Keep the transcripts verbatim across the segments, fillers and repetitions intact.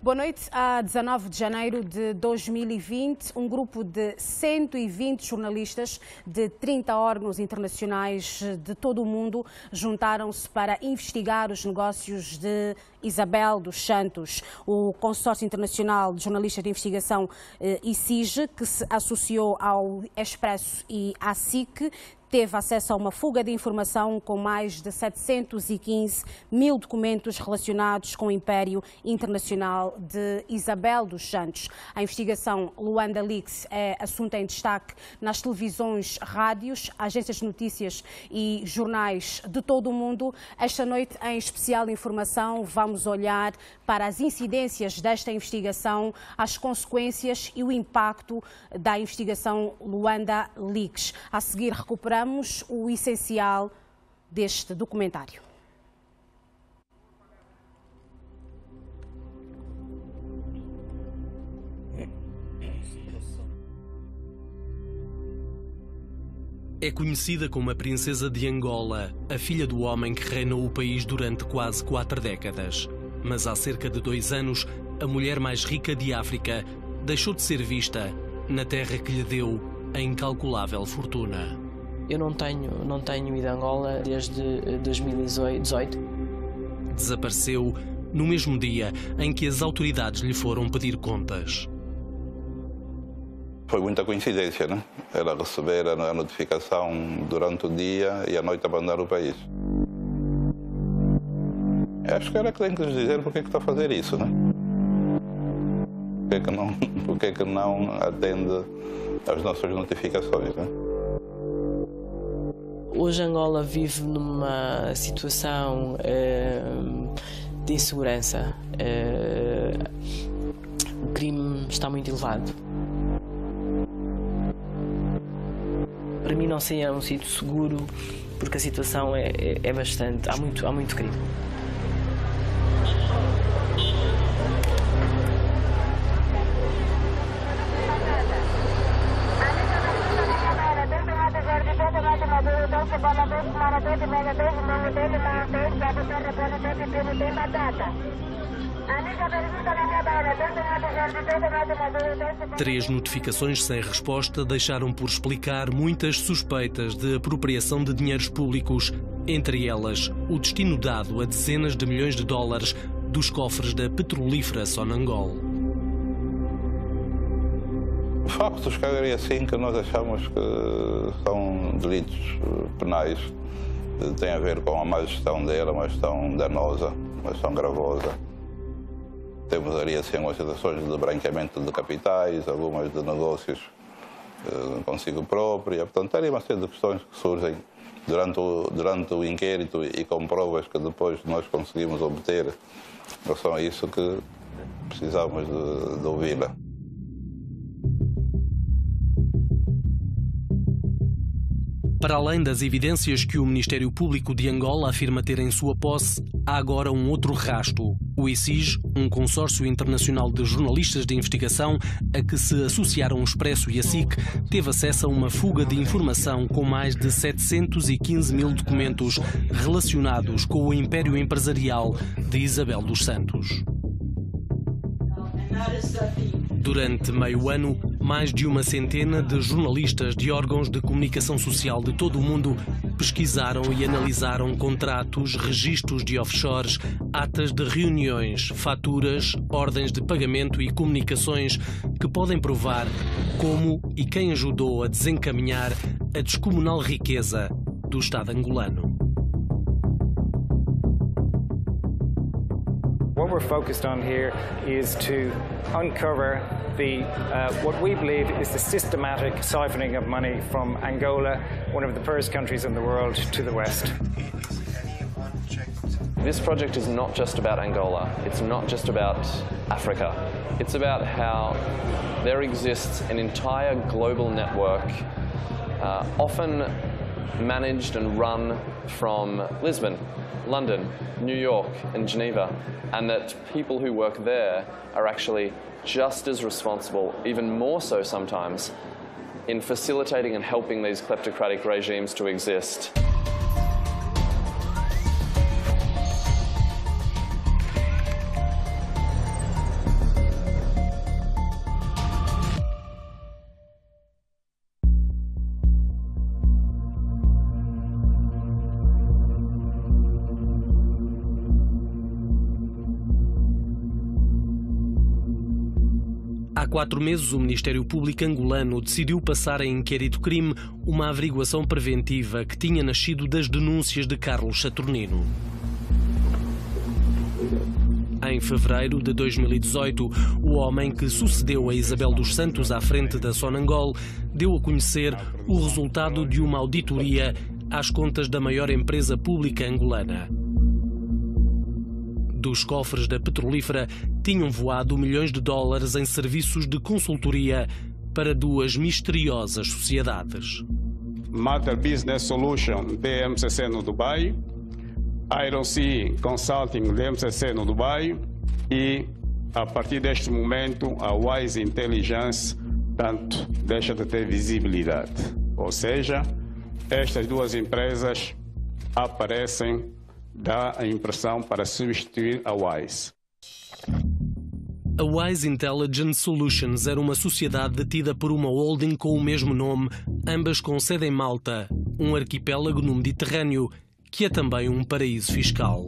Boa noite. A dezanove de janeiro de dois mil e vinte, um grupo de cento e vinte jornalistas de trinta órgãos internacionais de todo o mundo juntaram-se para investigar os negócios de Isabel dos Santos. O Consórcio Internacional de Jornalistas de Investigação, I C I J, que se associou ao Expresso e à S I C, teve acesso a uma fuga de informação com mais de setecentos e quinze mil documentos relacionados com o Império Internacional de Isabel dos Santos. A investigação Luanda Leaks é assunto em destaque nas televisões, rádios, agências de notícias e jornais de todo o mundo. Esta noite, em especial informação, vamos olhar para as incidências desta investigação, as consequências e o impacto da investigação Luanda Leaks. A seguir, recuperamos o essencial deste documentário. É conhecida como a Princesa de Angola, a filha do homem que reinou o país durante quase quatro décadas. Mas há cerca de dois anos, a mulher mais rica de África deixou de ser vista na terra que lhe deu a incalculável fortuna. Eu não tenho, não tenho ido a Angola desde dois mil e dezoito. Desapareceu no mesmo dia em que as autoridades lhe foram pedir contas. Foi muita coincidência, né? Ela receber a notificação durante o dia e à noite abandonar o país. Acho que ela que tem que nos dizer porque é que está a fazer isso, né? Porque é que não, porque é que não atende às nossas notificações, né? Hoje Angola vive numa situação eh, de insegurança. Eh, o crime está muito elevado. Para mim não seria um sítio seguro, porque a situação é, é, é bastante... Há muito, há muito crime. Três notificações sem resposta deixaram por explicar muitas suspeitas de apropriação de dinheiros públicos, entre elas o destino dado a dezenas de milhões de dólares dos cofres da petrolífera Sonangol. Factos, caguei assim, que nós achamos que são delitos penais, tem a ver com a má gestão dela, uma gestão danosa, uma gestão gravosa. Temos ali assim algumas situações de branqueamento de capitais, algumas de negócios eh, consigo própria. Portanto, há uma série de questões que surgem durante o, durante o inquérito e com provas que depois nós conseguimos obter em relação a isso que precisamos de, de ouvi-la. Para além das evidências que o Ministério Público de Angola afirma ter em sua posse, há agora um outro rastro. O I C I J, um consórcio internacional de jornalistas de investigação a que se associaram o Expresso e a S I C, teve acesso a uma fuga de informação com mais de setecentos e quinze mil documentos relacionados com o império empresarial de Isabel dos Santos. Durante meio ano, mais de uma centena de jornalistas de órgãos de comunicação social de todo o mundo pesquisaram e analisaram contratos, registros de offshores, atas de reuniões, faturas, ordens de pagamento e comunicações que podem provar como e quem ajudou a desencaminhar a descomunal riqueza do Estado angolano. What we're focused on here is to uncover the, uh, what we believe is the systematic siphoning of money from Angola, one of the poorest countries in the world, to the West. This project is not just about Angola, it's not just about Africa. It's about how there exists an entire global network, uh, often managed and run from Lisbon, London, New York and Geneva, and that people who work there are actually just as responsible, even more so sometimes, in facilitating and helping these kleptocratic regimes to exist. Há quatro meses, o Ministério Público angolano decidiu passar em inquérito crime uma averiguação preventiva que tinha nascido das denúncias de Carlos Saturnino. Em fevereiro de dois mil e dezoito, o homem que sucedeu a Isabel dos Santos à frente da Sonangol deu a conhecer o resultado de uma auditoria às contas da maior empresa pública angolana. Dos cofres da petrolífera tinham voado milhões de dólares em serviços de consultoria para duas misteriosas sociedades. Matter Business Solution, D M C C no Dubai, Iron Sea Consulting, D M C C no Dubai, e, a partir deste momento, a Wise Intelligence, tanto, deixa de ter visibilidade. Ou seja, estas duas empresas aparecem, dá a impressão para substituir a Wise. A Wise Intelligence Solutions era uma sociedade detida por uma holding com o mesmo nome, ambas com sede em Malta, um arquipélago no Mediterrâneo, que é também um paraíso fiscal.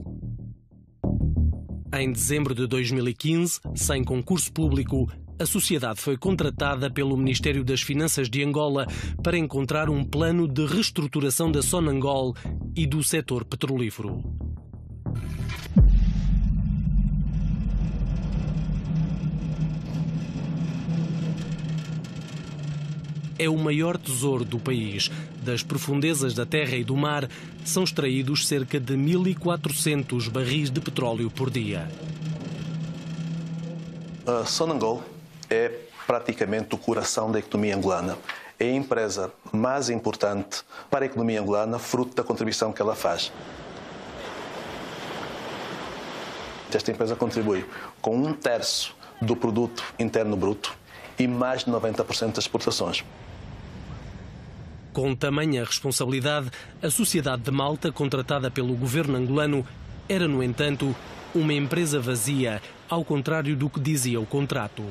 Em dezembro de dois mil e quinze, sem concurso público, a sociedade foi contratada pelo Ministério das Finanças de Angola para encontrar um plano de reestruturação da Sonangol e do setor petrolífero. É o maior tesouro do país. Das profundezas da terra e do mar são extraídos cerca de mil e quatrocentos barris de petróleo por dia. A Sonangol é praticamente o coração da economia angolana. É a empresa mais importante para a economia angolana, fruto da contribuição que ela faz. Esta empresa contribui com um terço do produto interno bruto e mais de noventa por cento das exportações. Com tamanha responsabilidade, a Sociedade de Malta, contratada pelo governo angolano, era, no entanto, uma empresa vazia, ao contrário do que dizia o contrato.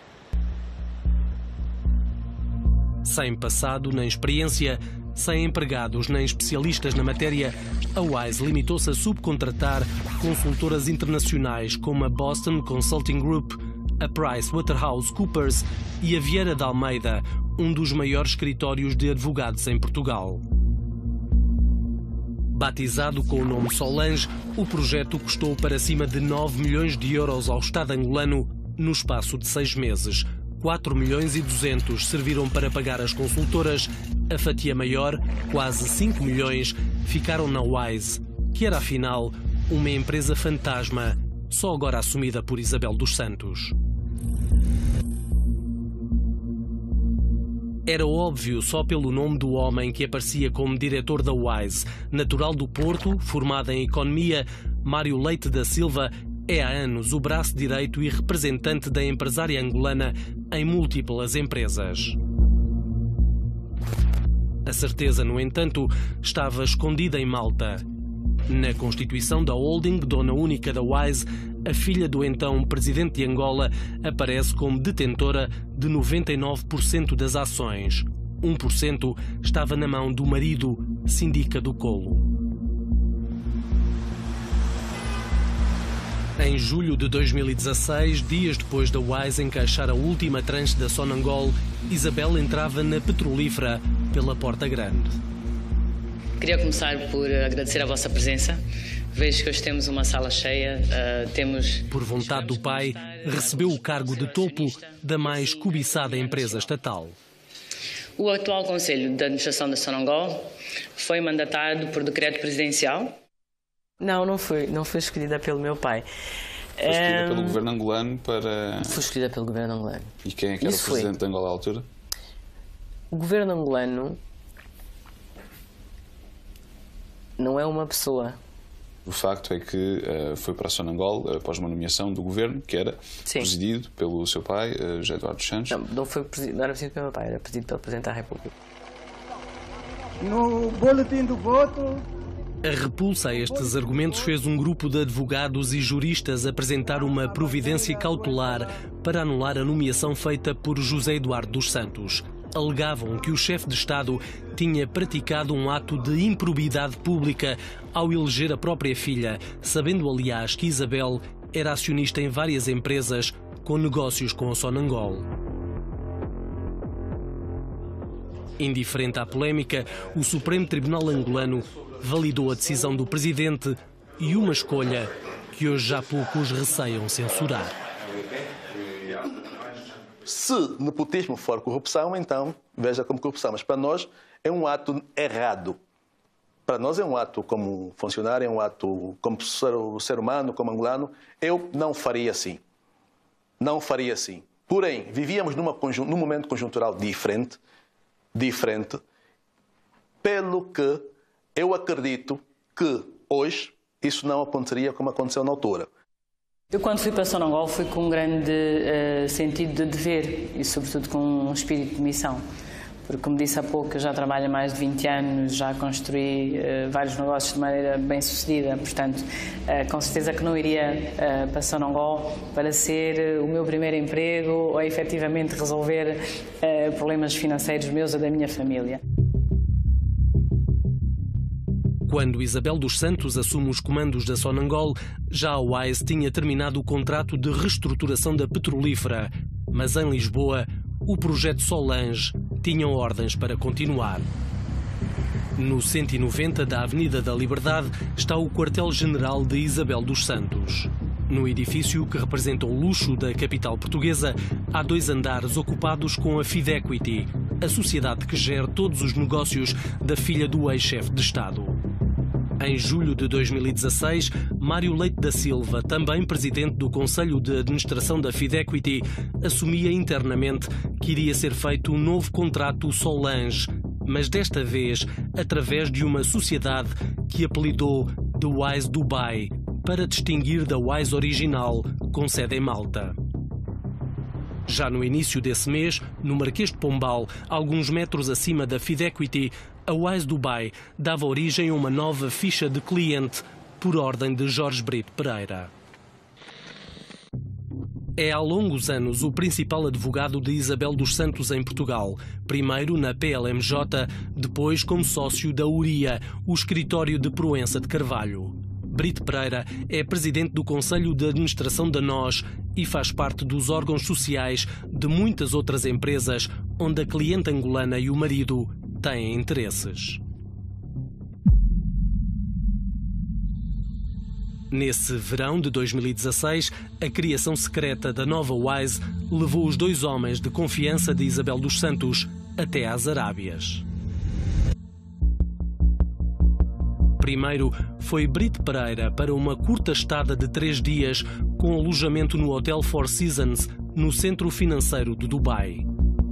Sem passado nem experiência, sem empregados nem especialistas na matéria, a Wise limitou-se a subcontratar consultoras internacionais como a Boston Consulting Group, a PricewaterhouseCoopers e a Vieira de Almeida, um dos maiores escritórios de advogados em Portugal. Batizado com o nome Solange, o projeto custou para cima de nove milhões de euros ao Estado angolano no espaço de seis meses. quatro milhões e duzentos serviram para pagar as consultoras. A fatia maior, quase cinco milhões, ficaram na Wise, que era afinal uma empresa fantasma, só agora assumida por Isabel dos Santos. Era óbvio só pelo nome do homem que aparecia como diretor da Wise. Natural do Porto, formado em Economia, Mário Leite da Silva é há anos o braço direito e representante da empresária angolana em múltiplas empresas. A certeza, no entanto, estava escondida em Malta. Na constituição da holding, dona única da Wise, a filha do então presidente de Angola aparece como detentora de noventa e nove por cento das ações. um por cento estava na mão do marido, Sindica do Colo. Em julho de dois mil e dezasseis, dias depois da Wise encaixar a última tranche da Sonangol, Isabel entrava na petrolífera pela Porta Grande. Queria começar por agradecer a vossa presença. Vejo que hoje temos uma sala cheia. Uh, temos... Por vontade do pai, recebeu o cargo de topo da mais cobiçada empresa estatal. O atual Conselho de Administração da Sonangol foi mandatado por decreto presidencial. Não, não foi, não foi escolhida pelo meu pai. Foi escolhida um... pelo governo angolano para... Foi escolhida pelo governo angolano. E quem é que era Isso o presidente foi. de Angola à altura? O governo angolano não é uma pessoa. O facto é que uh, foi para a Sonangol uh, após uma nomeação do governo que era Sim. presidido pelo seu pai, uh, José Eduardo Santos. Não, não, foi presidido, não era presidido pelo meu pai, era presidido pelo Presidente da República. No boletim do voto... A repulsa a estes argumentos fez um grupo de advogados e juristas apresentar uma providência cautelar para anular a nomeação feita por José Eduardo dos Santos. Alegavam que o chefe de Estado tinha praticado um ato de improbidade pública ao eleger a própria filha, sabendo, aliás, que Isabel era acionista em várias empresas com negócios com a Sonangol. Indiferente à polémica, o Supremo Tribunal angolano validou a decisão do presidente e uma escolha que hoje já poucos receiam censurar. Se nepotismo for corrupção, então veja como corrupção. Mas para nós é um ato errado. Para nós é um ato como funcionário, é um ato como ser, ser humano, como angolano. Eu não faria assim. Não faria assim. Porém, vivíamos numa, num momento conjuntural diferente, diferente, pelo que eu acredito que hoje isso não aconteceria como aconteceu na altura. Eu, quando fui para Sonangol, fui com um grande uh, sentido de dever e, sobretudo, com um espírito de missão. Porque, como disse há pouco, eu já trabalho há mais de vinte anos, já construí uh, vários negócios de maneira bem-sucedida. Portanto, uh, com certeza que não iria uh, para Sonangol para ser uh, o meu primeiro emprego ou, efetivamente, resolver uh, problemas financeiros meus ou da minha família. Quando Isabel dos Santos assume os comandos da Sonangol, já a Wise tinha terminado o contrato de reestruturação da petrolífera, mas em Lisboa, o projeto Solange tinha ordens para continuar. No cento e noventa da Avenida da Liberdade está o quartel-general de Isabel dos Santos. No edifício, que representa o luxo da capital portuguesa, há dois andares ocupados com a Fidequity, a sociedade que gera todos os negócios da filha do ex-chefe de Estado. Em julho de dois mil e dezasseis, Mário Leite da Silva, também presidente do Conselho de Administração da Fidequity, assumia internamente que iria ser feito um novo contrato Solange, mas desta vez através de uma sociedade que apelidou The Wise Dubai, para distinguir da Wise original, com sede em Malta. Já no início desse mês, no Marquês de Pombal, alguns metros acima da Fidequity, a Wise Dubai dava origem a uma nova ficha de cliente por ordem de Jorge Brito Pereira. É há longos anos o principal advogado de Isabel dos Santos em Portugal, primeiro na P L M J, depois como sócio da URIA, o escritório de Proença de Carvalho. Brito Pereira é presidente do Conselho de Administração da N O S e faz parte dos órgãos sociais de muitas outras empresas onde a cliente angolana e o marido têm interesses. Nesse verão de dois mil e dezasseis, a criação secreta da nova Wise levou os dois homens de confiança de Isabel dos Santos até às Arábias. Primeiro foi Brito Pereira para uma curta estada de três dias com alojamento no Hotel Four Seasons, no centro financeiro de Dubai.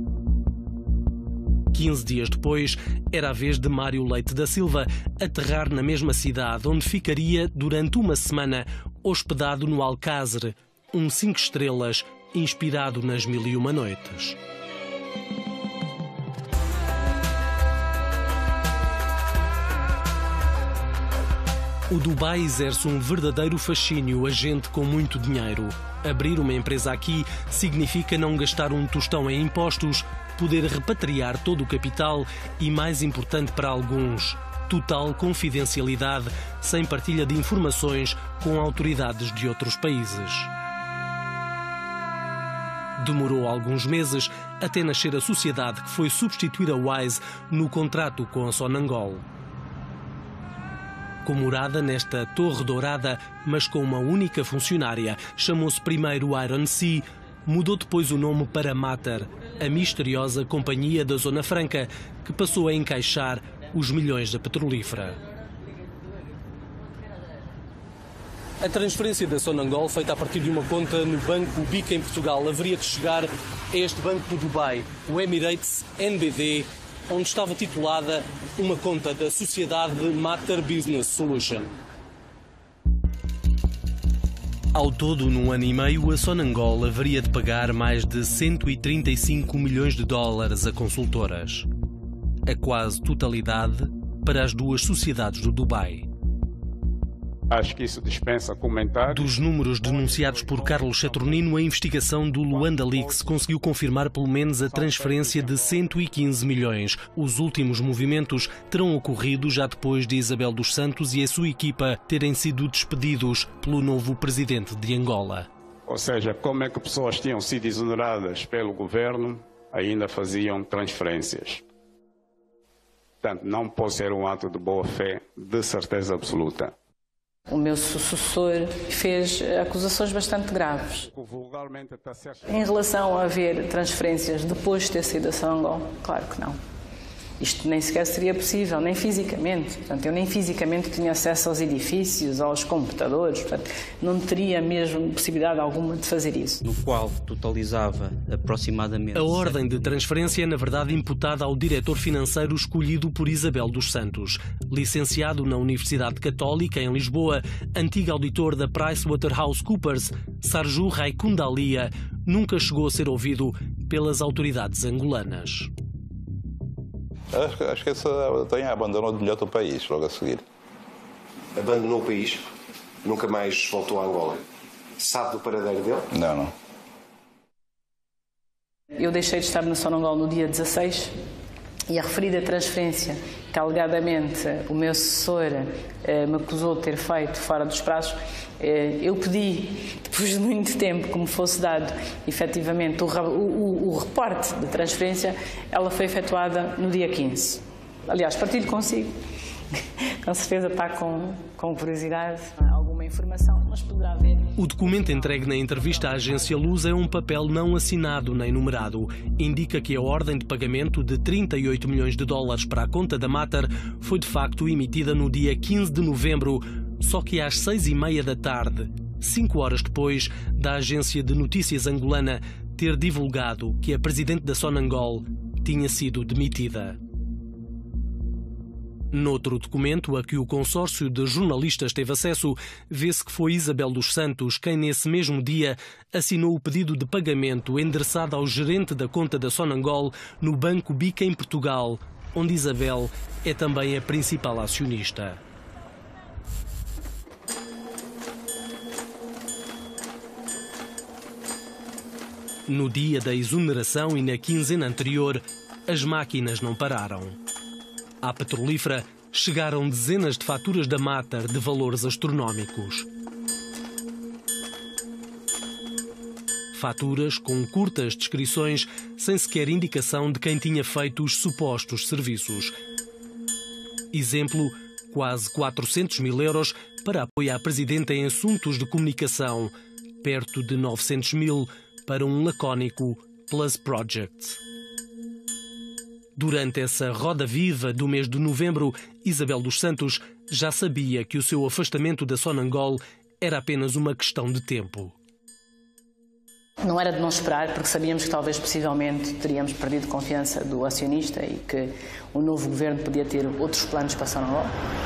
quinze dias depois, era a vez de Mário Leite da Silva aterrar na mesma cidade, onde ficaria durante uma semana hospedado no Alcázar, um cinco estrelas inspirado nas Mil e Uma Noites. O Dubai exerce um verdadeiro fascínio a gente com muito dinheiro. Abrir uma empresa aqui significa não gastar um tostão em impostos, poder repatriar todo o capital e, mais importante para alguns, total confidencialidade, sem partilha de informações com autoridades de outros países. Demorou alguns meses até nascer a sociedade que foi substituir a Wise no contrato com a Sonangol. Com morada nesta torre dourada, mas com uma única funcionária, chamou-se primeiro Iron Sea, mudou depois o nome para Mater, a misteriosa companhia da Zona Franca, que passou a encaixar os milhões da petrolífera. A transferência da Sonangol, feita a partir de uma conta no Banco B I C em Portugal, haveria de chegar a este banco do Dubai, o Emirates N B D, onde estava titulada uma conta da sociedade Mater Business Solution. Ao todo, num ano e meio, a Sonangol haveria de pagar mais de cento e trinta e cinco milhões de dólares a consultoras. A quase totalidade para as duas sociedades do Dubai. Acho que isso dispensa comentários. Dos números denunciados por Carlos Saturnino, a investigação do Luanda Leaks conseguiu confirmar pelo menos a transferência de cento e quinze milhões. Os últimos movimentos terão ocorrido já depois de Isabel dos Santos e a sua equipa terem sido despedidos pelo novo presidente de Angola. Ou seja, como é que pessoas tinham sido exoneradas pelo governo, ainda faziam transferências. Portanto, não pode ser um ato de boa-fé, de certeza absoluta. O meu sucessor fez acusações bastante graves. Em relação a haver transferências depois de ter saído da Sonangol, claro que não. Isto nem sequer seria possível, nem fisicamente. Portanto, eu nem fisicamente tinha acesso aos edifícios, aos computadores. Portanto, não teria mesmo possibilidade alguma de fazer isso. No qual totalizava aproximadamente... A ordem de transferência é, na verdade, imputada ao diretor financeiro escolhido por Isabel dos Santos. Licenciado na Universidade Católica, em Lisboa, antigo auditor da PricewaterhouseCoopers, Sarju Raikundalia nunca chegou a ser ouvido pelas autoridades angolanas. Acho, acho que esse tem abandonou de melhor o país logo a seguir. Abandonou o país? Nunca mais voltou a Angola? Sabe do paradeiro dele? Não, não. Eu deixei de estar na Sonangol no dia dezasseis e a referida transferência que alegadamente o meu assessor eh, me acusou de ter feito fora dos prazos, eh, eu pedi, depois de muito tempo que me fosse dado efetivamente o, o, o reporte de transferência. Ela foi efetuada no dia quinze. Aliás, partilho consigo, com certeza está com, com curiosidade, alguma informação, mas poderá haver. O documento entregue na entrevista à agência Luz é um papel não assinado nem numerado. Indica que a ordem de pagamento de trinta e oito milhões de dólares para a conta da Mater foi de facto emitida no dia quinze de novembro, só que às seis e meia da tarde, cinco horas depois da agência de notícias angolana ter divulgado que a presidente da Sonangol tinha sido demitida. Noutro documento a que o consórcio de jornalistas teve acesso, vê-se que foi Isabel dos Santos quem, nesse mesmo dia, assinou o pedido de pagamento endereçado ao gerente da conta da Sonangol no Banco Bica, em Portugal, onde Isabel é também a principal acionista. No dia da exoneração e na quinzena anterior, as máquinas não pararam. À petrolífera chegaram dezenas de faturas da Mater de valores astronómicos. Faturas com curtas descrições, sem sequer indicação de quem tinha feito os supostos serviços. Exemplo, quase quatrocentos mil euros para apoio à presidenta em assuntos de comunicação, perto de novecentos mil para um lacónico Plus Project. Durante essa roda viva do mês de novembro, Isabel dos Santos já sabia que o seu afastamento da Sonangol era apenas uma questão de tempo. Não era de não esperar, porque sabíamos que talvez, possivelmente, teríamos perdido confiança do acionista e que o novo governo podia ter outros planos para a Sonangol.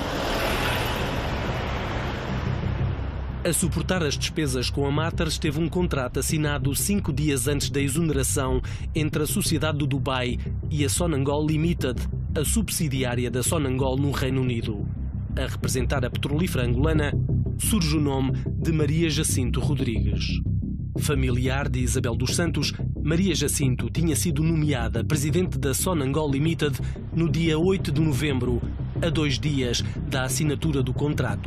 A suportar as despesas com a Mater esteve um contrato assinado cinco dias antes da exoneração entre a Sociedade do Dubai e a Sonangol Limited, a subsidiária da Sonangol no Reino Unido. A representar a petrolífera angolana surge o nome de Maria Jacinto Rodrigues. Familiar de Isabel dos Santos, Maria Jacinto tinha sido nomeada presidente da Sonangol Limited no dia oito de novembro, a dois dias da assinatura do contrato.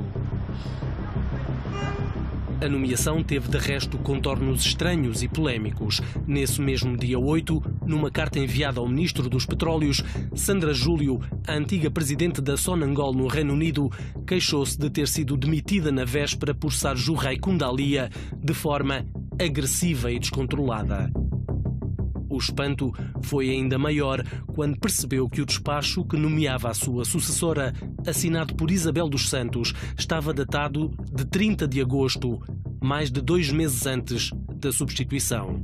A nomeação teve, de resto, contornos estranhos e polémicos. Nesse mesmo dia oito, numa carta enviada ao Ministro dos Petróleos, Sandra Júlio, a antiga presidente da Sonangol no Reino Unido, queixou-se de ter sido demitida na véspera por Sarju Raikundalia de forma agressiva e descontrolada. O espanto foi ainda maior quando percebeu que o despacho que nomeava a sua sucessora, assinado por Isabel dos Santos, estava datado de trinta de agosto, mais de dois meses antes da substituição.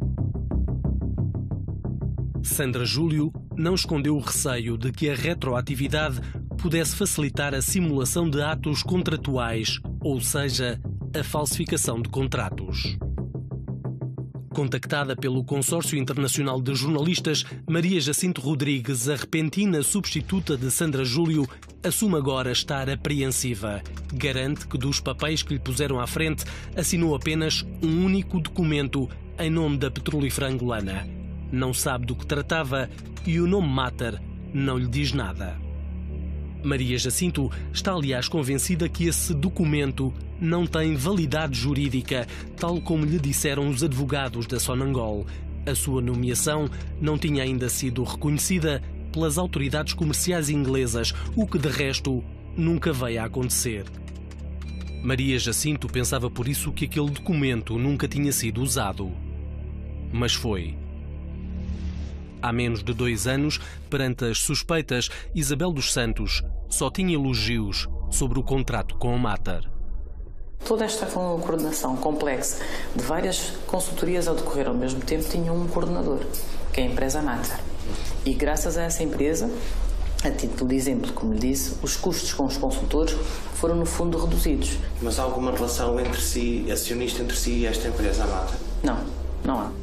Sandra Júlio não escondeu o receio de que a retroatividade pudesse facilitar a simulação de atos contratuais, ou seja, a falsificação de contratos. Contactada pelo Consórcio Internacional de Jornalistas, Maria Jacinto Rodrigues, a repentina substituta de Sandra Júlio, assume agora estar apreensiva. Garante que dos papéis que lhe puseram à frente, assinou apenas um único documento em nome da petrolífera angolana. Não sabe do que tratava e o nome Mater não lhe diz nada. Maria Jacinto está, aliás, convencida que esse documento não tem validade jurídica, tal como lhe disseram os advogados da Sonangol. A sua nomeação não tinha ainda sido reconhecida pelas autoridades comerciais inglesas, o que de resto nunca veio a acontecer. Maria Jacinto pensava por isso que aquele documento nunca tinha sido usado. Mas foi. Há menos de dois anos, perante as suspeitas, Isabel dos Santos só tinha elogios sobre o contrato com a Mater. Toda esta coordenação complexa de várias consultorias a decorrer ao mesmo tempo tinha um coordenador, que é a empresa Mater. E graças a essa empresa, a título de exemplo, como lhe disse, os custos com os consultores foram no fundo reduzidos. Mas há alguma relação entre si, acionista entre si e esta empresa, a Mater? Não, não há.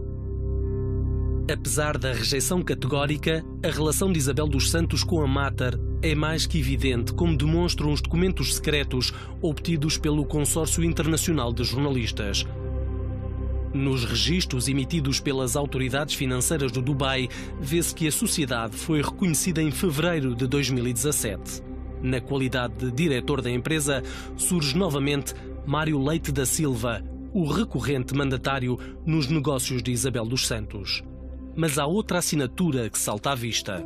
Apesar da rejeição categórica, a relação de Isabel dos Santos com a Mater é mais que evidente, como demonstram os documentos secretos obtidos pelo Consórcio Internacional de Jornalistas. Nos registros emitidos pelas autoridades financeiras do Dubai, vê-se que a sociedade foi reconhecida em fevereiro de dois mil e dezassete. Na qualidade de diretor da empresa, surge novamente Mário Leite da Silva, o recorrente mandatário nos negócios de Isabel dos Santos. Mas há outra assinatura que salta à vista.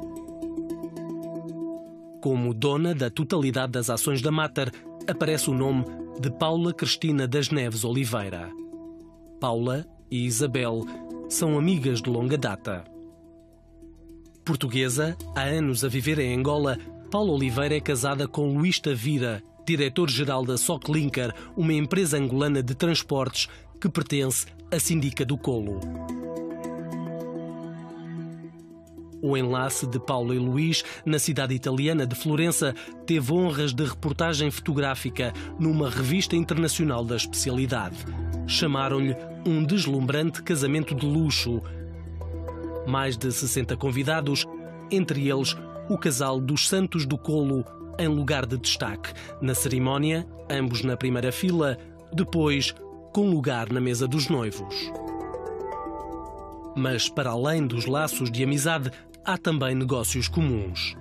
Como dona da totalidade das ações da Mater, aparece o nome de Paula Cristina das Neves Oliveira. Paula e Isabel são amigas de longa data. Portuguesa, há anos a viver em Angola, Paula Oliveira é casada com Luís Tavira, diretor-geral da Soclinker, uma empresa angolana de transportes que pertence à Sindica do Colo. O enlace de Paula e Luís, na cidade italiana de Florença, teve honras de reportagem fotográfica numa revista internacional da especialidade. Chamaram-lhe um deslumbrante casamento de luxo. Mais de sessenta convidados, entre eles o casal dos Santos do Colo, em lugar de destaque. Na cerimónia, ambos na primeira fila, depois com lugar na mesa dos noivos. Mas, para além dos laços de amizade, há também negócios comuns.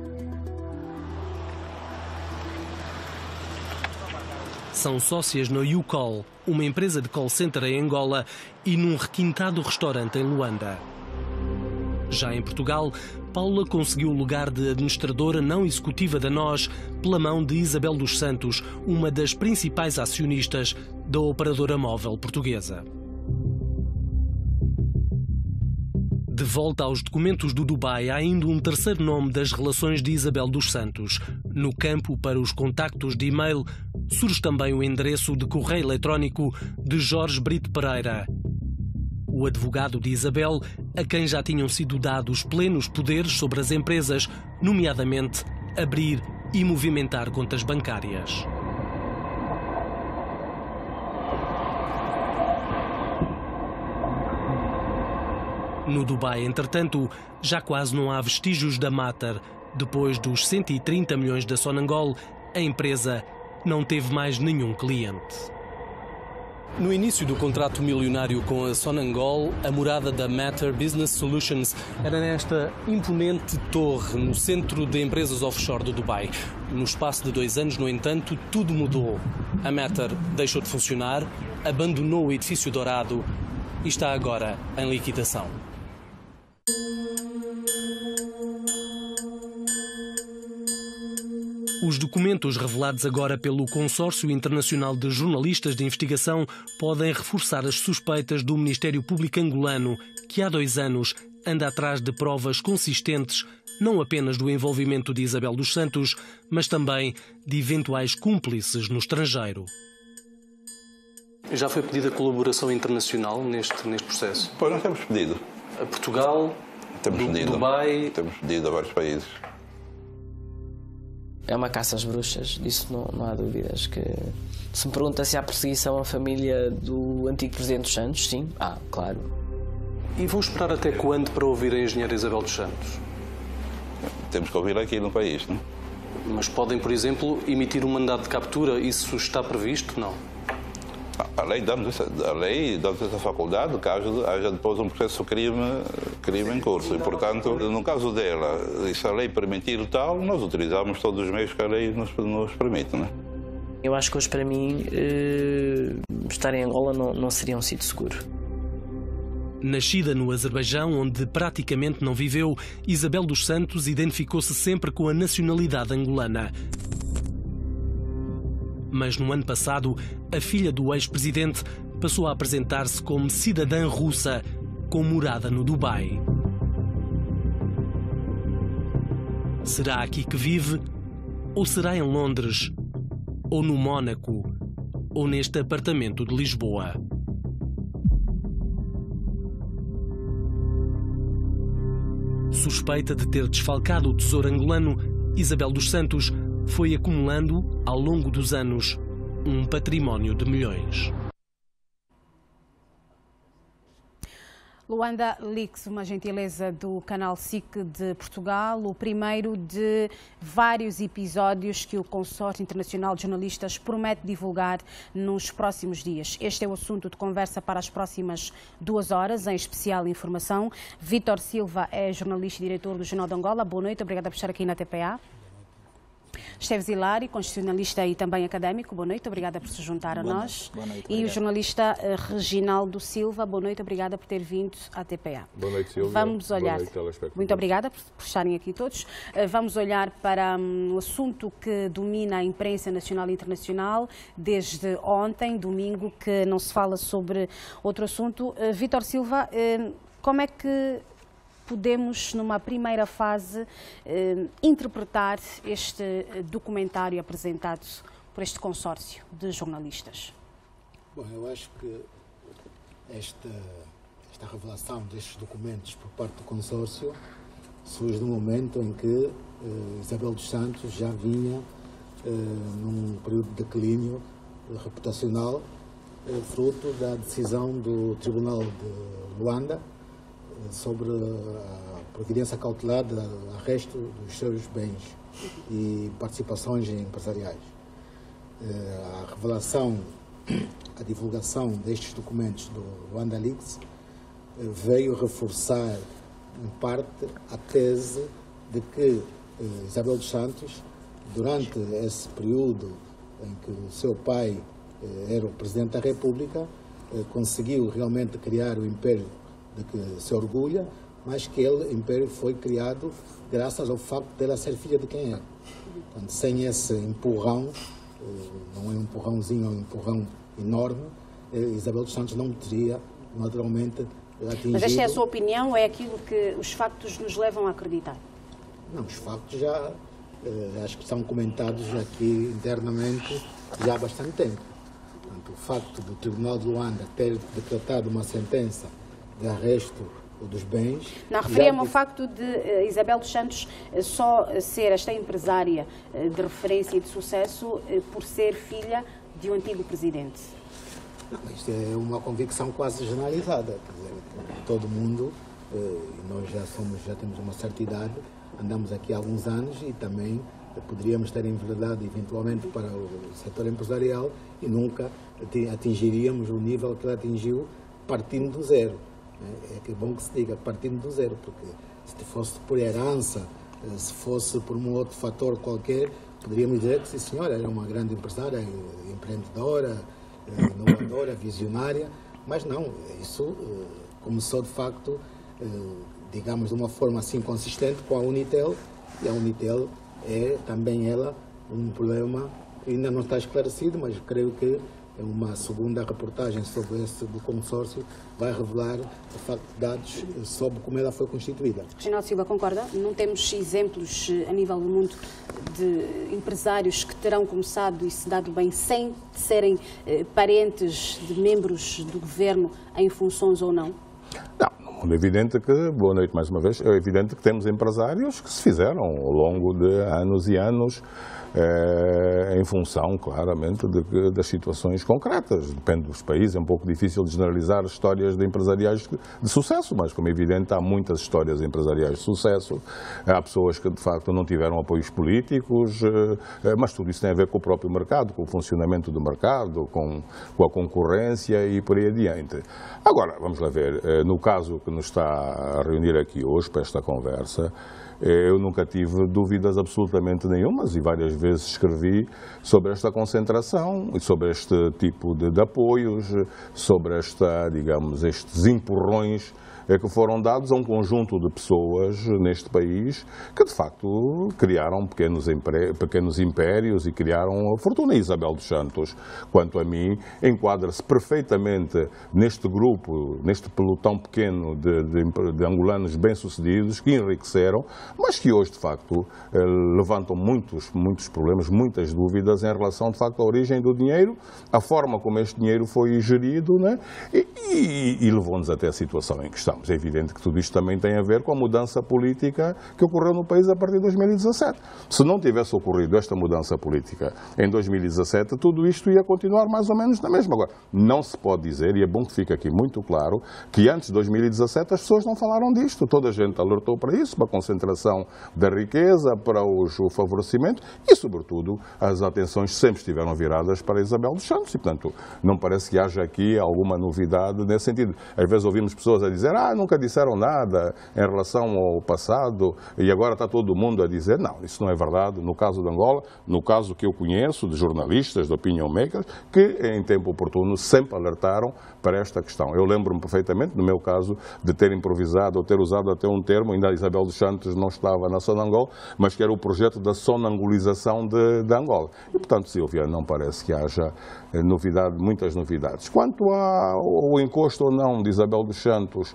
São sócias no YouCall, uma empresa de call center em Angola, e num requintado restaurante em Luanda. Já em Portugal, Paula conseguiu o lugar de administradora não executiva da Nós pela mão de Isabel dos Santos, uma das principais acionistas da operadora móvel portuguesa. De volta aos documentos do Dubai, há ainda um terceiro nome das relações de Isabel dos Santos. No campo para os contactos de e-mail, surge também o endereço de correio eletrónico de Jorge Brito Pereira, o advogado de Isabel, a quem já tinham sido dados plenos poderes sobre as empresas, nomeadamente abrir e movimentar contas bancárias. No Dubai, entretanto, já quase não há vestígios da Mater. Depois dos cento e trinta milhões da Sonangol, a empresa não teve mais nenhum cliente. No início do contrato milionário com a Sonangol, a morada da Mater Business Solutions era nesta imponente torre no centro de empresas offshore do Dubai. No espaço de dois anos, no entanto, tudo mudou. A Mater deixou de funcionar, abandonou o edifício dourado e está agora em liquidação. Os documentos revelados agora pelo Consórcio Internacional de Jornalistas de Investigação podem reforçar as suspeitas do Ministério Público angolano, que há dois anos anda atrás de provas consistentes não apenas do envolvimento de Isabel dos Santos, mas também de eventuais cúmplices no estrangeiro. Já foi pedida colaboração internacional neste, neste processo? Pois nós temos pedido. A Portugal, temos do, pedido. Dubai... Temos pedido a vários países. É uma caça às bruxas, disso não, não há dúvidas. Que... Se me pergunta se há perseguição à família do antigo Presidente dos Santos, sim, ah, claro. E vão esperar até quando para ouvir a engenheira Isabel dos Santos? Temos que ouvir aqui no país, não? Mas podem, por exemplo, emitir um mandado de captura? Isso está previsto? Não. A lei dá-nos essa, a lei dá-nos essa faculdade caso haja depois um processo de crime, crime em curso. E, portanto, no caso dela, se a lei permitir tal, nós utilizamos todos os meios que a lei nos, nos permite, não é? Eu acho que hoje, para mim, estar em Angola não, não seria um sítio seguro. Nascida no Azerbaijão, onde praticamente não viveu, Isabel dos Santos identificou-se sempre com a nacionalidade angolana. Mas no ano passado, a filha do ex-presidente passou a apresentar-se como cidadã russa, com morada no Dubai. Será aqui que vive? Ou será em Londres? Ou no Mónaco? Ou neste apartamento de Lisboa? Suspeita de ter desfalcado o tesouro angolano, Isabel dos Santos foi acumulando, ao longo dos anos, um património de milhões. Luanda Leaks, uma gentileza do canal S I C de Portugal, o primeiro de vários episódios que o Consórcio Internacional de Jornalistas promete divulgar nos próximos dias. Este é o assunto de conversa para as próximas duas horas, em especial informação. Vítor Silva é jornalista e diretor do Jornal de Angola. Boa noite, obrigada por estar aqui na T P A. Esteves Hilário, constitucionalista e também académico, boa noite, obrigada por se juntar a boa nós. Noite, boa noite, e o jornalista uh, Reginaldo Silva, boa noite, obrigada por ter vindo à T P A. Boa noite, Silvia. Vamos olhar. Boa noite, muito obrigada por, por estarem aqui todos. Uh, vamos olhar para um, o assunto que domina a imprensa nacional e internacional desde ontem, domingo, que não se fala sobre outro assunto. Uh, Vítor Silva, uh, como é que podemos, numa primeira fase, eh, interpretar este documentário apresentado por este consórcio de jornalistas? Bom, eu acho que esta, esta revelação destes documentos por parte do consórcio surge no momento em que eh, Isabel dos Santos já vinha eh, num período de declínio eh, reputacional, eh, fruto da decisão do Tribunal de Luanda sobre a providência cautelar de arresto dos seus bens e participações empresariais. A revelação, a divulgação destes documentos do Luanda Leaks veio reforçar, em parte, a tese de que Isabel dos Santos, durante esse período em que o seu pai era o Presidente da República, conseguiu realmente criar o império de que se orgulha, mas que ele, império, foi criado graças ao facto dela ser filha de quem é. Portanto, sem esse empurrão, não é um empurrãozinho, é um empurrão enorme, Isabel dos Santos não teria, naturalmente, atingido... Mas esta é a sua opinião ou é aquilo que os factos nos levam a acreditar? Não, os factos já, acho que são comentados aqui internamente já há bastante tempo. Portanto, o facto do Tribunal de Luanda ter decretado uma sentença de arresto dos bens... Não, referia-me ao facto de uh, Isabel dos Santos uh, só ser esta empresária uh, de referência e de sucesso uh, por ser filha de um antigo presidente. Não, isto é uma convicção quase generalizada. Quer dizer, todo mundo, uh, e nós já, somos, já temos uma certa idade, andamos aqui há alguns anos e também uh, poderíamos ter enveredado eventualmente para o setor empresarial e nunca atingiríamos o nível que ela atingiu partindo do zero. É que é bom que se diga, partindo do zero, porque se fosse por herança, se fosse por um outro fator qualquer, poderíamos dizer que sim, senhora, era uma grande empresária, empreendedora, inovadora, visionária, mas não, isso começou de facto, digamos, de uma forma assim consistente com a Unitel, e a Unitel é também ela um problema que ainda não está esclarecido, mas creio que uma segunda reportagem sobre esse do consórcio vai revelar, de facto, dados sobre como ela foi constituída. Reginaldo Silva, concorda? Não temos exemplos a nível do mundo de empresários que terão começado e se dado bem sem serem eh, parentes de membros do governo em funções ou não? Não, É evidente que, boa noite mais uma vez, é evidente que temos empresários que se fizeram ao longo de anos e anos é, em função, claramente, de, das situações concretas. Depende dos países, é um pouco difícil de generalizar histórias de empresariais de sucesso, mas, como é evidente, há muitas histórias empresariais de sucesso. Há pessoas que, de facto, não tiveram apoios políticos, mas tudo isso tem a ver com o próprio mercado, com o funcionamento do mercado, com, com a concorrência e por aí adiante. Agora, vamos lá ver, no caso que nos está a reunir aqui hoje para esta conversa, eu nunca tive dúvidas absolutamente nenhumas e várias vezes escrevi sobre esta concentração e sobre este tipo de, de apoios, sobre esta, digamos, estes empurrões que foram dados a um conjunto de pessoas neste país que, de facto, criaram pequenos, pequenos impérios e criaram a fortuna. Isabel dos Santos, quanto a mim, enquadra-se perfeitamente neste grupo, neste pelotão pequeno de, de, de angolanos bem-sucedidos que enriqueceram, mas que hoje, de facto, levantam muitos, muitos problemas, muitas dúvidas em relação, de facto, à origem do dinheiro, a forma como este dinheiro foi gerido, né? e, e, e levou-nos até a situação em que estamos. É evidente que tudo isto também tem a ver com a mudança política que ocorreu no país a partir de dois mil e dezassete. Se não tivesse ocorrido esta mudança política em dois mil e dezassete, tudo isto ia continuar mais ou menos na mesma. Agora, não se pode dizer, e é bom que fique aqui muito claro, que antes de dois mil e dezassete as pessoas não falaram disto. Toda a gente alertou para isso, para a concentração da riqueza, para os, o favorecimento e, sobretudo, as atenções sempre estiveram viradas para Isabel dos Santos. E, portanto, não parece que haja aqui alguma novidade nesse sentido. Às vezes ouvimos pessoas a dizer, ah, nunca disseram nada em relação ao passado e agora está todo mundo a dizer, não, isso não é verdade. No caso de Angola, no caso que eu conheço de jornalistas, de opinion makers, que em tempo oportuno sempre alertaram para esta questão. Eu lembro-me perfeitamente, no meu caso, de ter improvisado ou ter usado até um termo, ainda a Isabel dos Santos não estava na Sonangol, mas que era o projeto da sonangulização de, de Angola. E, portanto, Silvia, não parece que haja novidade, muitas novidades. Quanto ao encosto ou não de Isabel dos Santos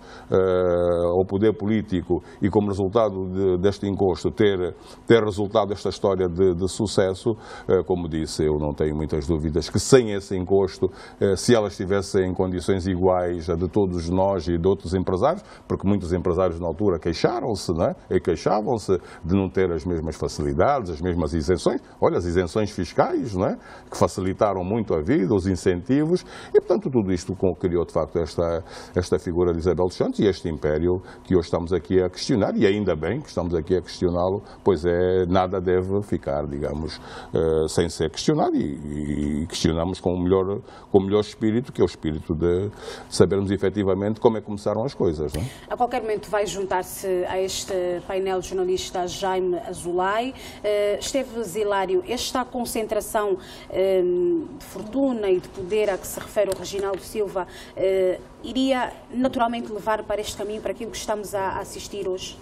uh, ao poder político e como resultado de, deste encosto ter, ter resultado esta história de, de sucesso, uh, como disse, eu não tenho muitas dúvidas que sem esse encosto, uh, se ela estivesse em condições iguais a de todos nós e de outros empresários, porque muitos empresários na altura queixaram-se, não é? E queixavam-se de não ter as mesmas facilidades, as mesmas isenções, olha, as isenções fiscais, não é? Que facilitaram muito a vida, os incentivos, e portanto tudo isto criou de facto esta, esta figura de Isabel dos Santos e este império que hoje estamos aqui a questionar, e ainda bem que estamos aqui a questioná-lo, pois é, nada deve ficar, digamos, uh, sem ser questionado, e, e questionamos com o, melhor, com o melhor espírito, que é o espírito de sabermos efetivamente como é que começaram as coisas. Não é? A qualquer momento vai juntar-se a este painel de jornalista Jaime Azulay. Uh, Esteves Hilário, esta concentração uh, de fortuna e de poder a que se refere o Reginaldo Silva uh, iria naturalmente levar para este caminho, para aquilo que estamos a assistir hoje?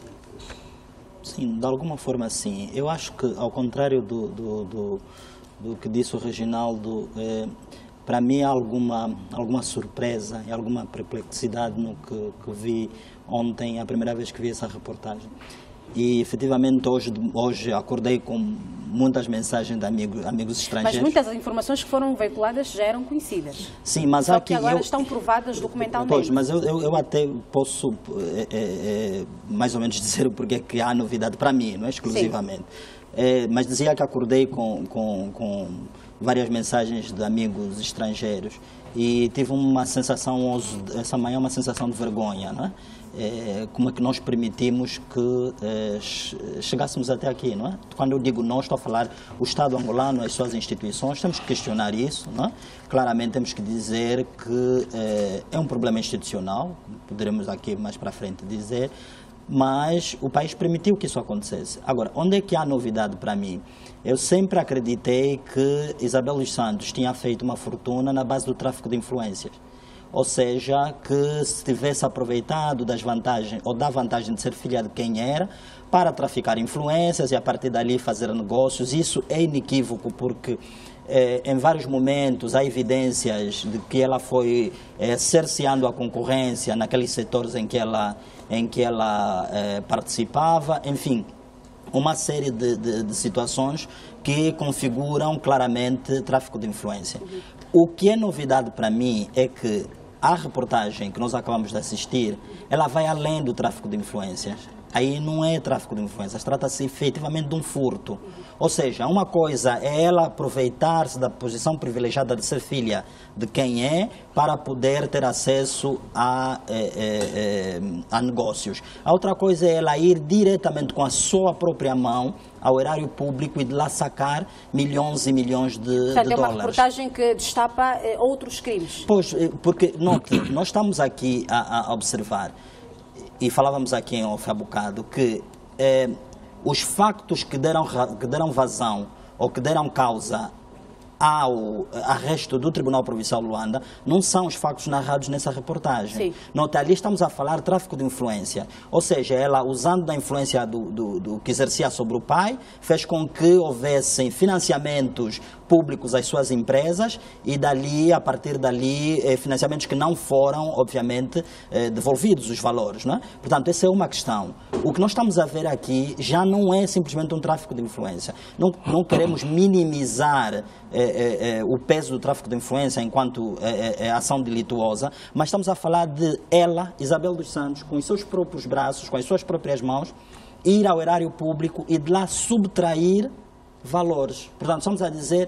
Sim, de alguma forma sim. Eu acho que, ao contrário do, do, do, do que disse o Reginaldo, eh, para mim há alguma, alguma surpresa e alguma perplexidade no que, que vi ontem, a primeira vez que vi essa reportagem. E, efetivamente, hoje, hoje acordei com muitas mensagens de amigos, amigos estrangeiros. Mas muitas das informações que foram veiculadas já eram conhecidas. Sim, mas Só aqui que agora eu, estão provadas documentalmente. Pois, mas eu, eu, eu até posso, é, é, mais ou menos, dizer o porquê que há novidade para mim, não é exclusivamente. É, mas dizia que acordei com, com, com várias mensagens de amigos estrangeiros e tive uma sensação, essa manhã, uma sensação de vergonha, não é? É, como é que nós permitimos que é, chegássemos até aqui, não é? Quando eu digo nós, estou a falar o Estado angolano, as suas instituições, temos que questionar isso, não é? Claramente temos que dizer que é, é um problema institucional, poderemos aqui mais para frente dizer, mas o país permitiu que isso acontecesse. Agora, onde é que há novidade para mim? Eu sempre acreditei que Isabel dos Santos tinha feito uma fortuna na base do tráfico de influências. Ou seja, que se tivesse aproveitado das vantagens, ou da vantagem de ser filha de quem era, para traficar influências e a partir dali fazer negócios. Isso é inequívoco porque eh, em vários momentos há evidências de que ela foi eh, cerceando a concorrência naqueles setores em que ela, em que ela eh, participava, enfim, uma série de, de, de situações que configuram claramente tráfico de influência. Uhum. O que é novidade para mim é que a reportagem que nós acabamos de assistir, ela vai além do tráfico de influências. Aí não é tráfico de influências, trata-se efetivamente de um furto. Ou seja, uma coisa é ela aproveitar-se da posição privilegiada de ser filha de quem é para poder ter acesso a, eh, eh, a negócios. A outra coisa é ela ir diretamente com a sua própria mão ao erário público e de lá sacar milhões e milhões de, Portanto, de é uma dólares. reportagem que destapa eh, outros crimes. Pois, porque note, nós estamos aqui a, a observar, e falávamos aqui em off há bocado, que eh, os factos que deram, que deram vazão ou que deram causa ao arresto do Tribunal Provincial de Luanda não são os factos narrados nessa reportagem. Note, ali estamos a falar de tráfico de influência. Ou seja, ela, usando da influência do, do, do que exercia sobre o pai, fez com que houvessem financiamentos públicos às suas empresas e dali, a partir dali, eh, financiamentos que não foram, obviamente, eh, devolvidos os valores, não é? Portanto, essa é uma questão. O que nós estamos a ver aqui já não é simplesmente um tráfico de influência. Não, não queremos minimizar eh, eh, o peso do tráfico de influência enquanto eh, eh, ação delituosa, mas estamos a falar de ela, Isabel dos Santos, com os seus próprios braços, com as suas próprias mãos, ir ao erário público e de lá subtrair valores. Portanto, estamos a dizer,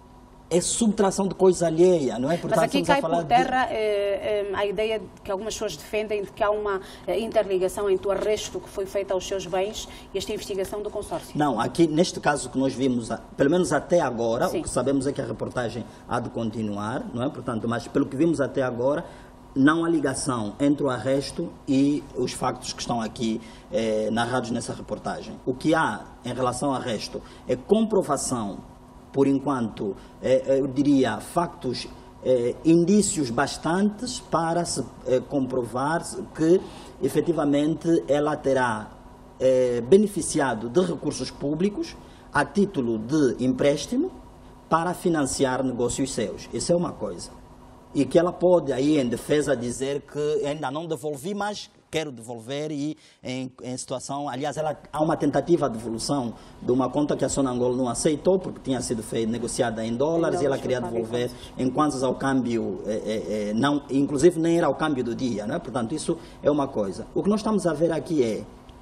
é subtração de coisa alheia, não é? Portanto, mas aqui cai por terra de... eh, eh, a ideia que algumas pessoas defendem de que há uma eh, interligação entre o arresto que foi feito aos seus bens e esta investigação do consórcio. Não, aqui neste caso que nós vimos, pelo menos até agora, Sim. o que sabemos é que a reportagem há de continuar, não é? Portanto, mas pelo que vimos até agora, não há ligação entre o arresto e os factos que estão aqui eh, narrados nessa reportagem. O que há em relação ao arresto é comprovação, por enquanto, eh, eu diria, factos, eh, indícios bastantes para se eh, comprovar que, efetivamente, ela terá eh, beneficiado de recursos públicos a título de empréstimo para financiar negócios seus. Isso é uma coisa. E que ela pode, aí em defesa, dizer que ainda não devolvi, mas quero devolver e em, em situação... Aliás, ela, há uma tentativa de devolução de uma conta que a Sonangol não aceitou, porque tinha sido feita, negociada em dólares, em dólares e ela queria devolver em kwanzas ao câmbio, é, é, é, não, inclusive nem era ao câmbio do dia, não é? Portanto, isso é uma coisa. O que nós estamos a ver aqui é,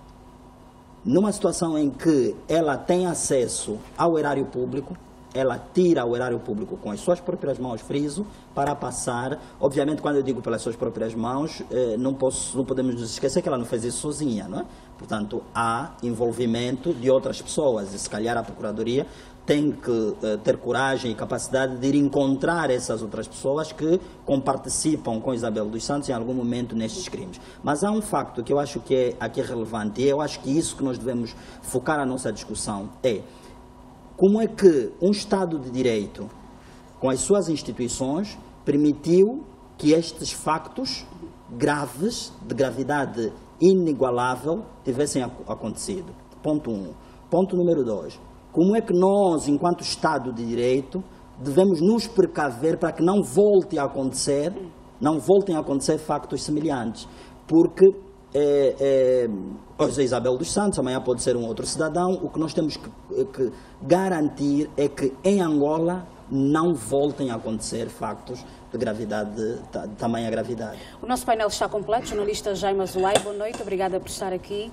numa situação em que ela tem acesso ao erário público, ela tira o erário público com as suas próprias mãos, friso, para passar. Obviamente, quando eu digo pelas suas próprias mãos, eh, não, posso, não podemos nos esquecer que ela não fez isso sozinha, não é? Portanto, há envolvimento de outras pessoas e, se calhar, a Procuradoria tem que eh, ter coragem e capacidade de ir encontrar essas outras pessoas que comparticipam com Isabel dos Santos em algum momento nestes crimes. Mas há um facto que eu acho que é aqui relevante e eu acho que isso que nós devemos focar a nossa discussão é como é que um Estado de Direito, com as suas instituições, permitiu que estes factos graves, de gravidade inigualável, tivessem acontecido. Ponto um. Ponto número dois. Como é que nós, enquanto Estado de Direito, devemos nos precaver para que não volte a acontecer, não voltem a acontecer factos semelhantes? Porque É, é, hoje é Isabel dos Santos, amanhã pode ser um outro cidadão. O que nós temos que, que garantir é que em Angola não voltem a acontecer factos de gravidade, de, de tamanha gravidade. O nosso painel está completo. Jornalista Jaime Azuai, boa noite, obrigada por estar aqui.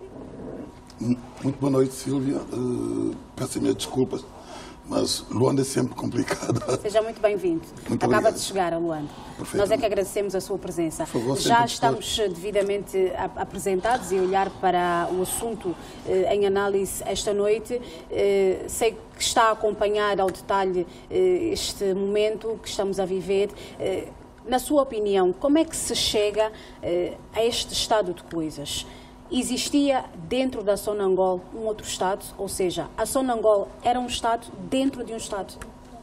Muito boa noite, Sílvia. Uh, peço minhas desculpas, mas Luanda é sempre complicada. Seja muito bem-vindo. Acaba obrigado. de chegar a Luanda. Nós é que agradecemos a sua presença. Favor, Já estamos devidamente apresentados e a olhar para o assunto eh, em análise esta noite. Eh, sei que está a acompanhar ao detalhe eh, este momento que estamos a viver. Eh, na sua opinião, como é que se chega eh, a este estado de coisas? Existia dentro da Sonangol um outro Estado? Ou seja, a Sonangol era um Estado dentro de um Estado?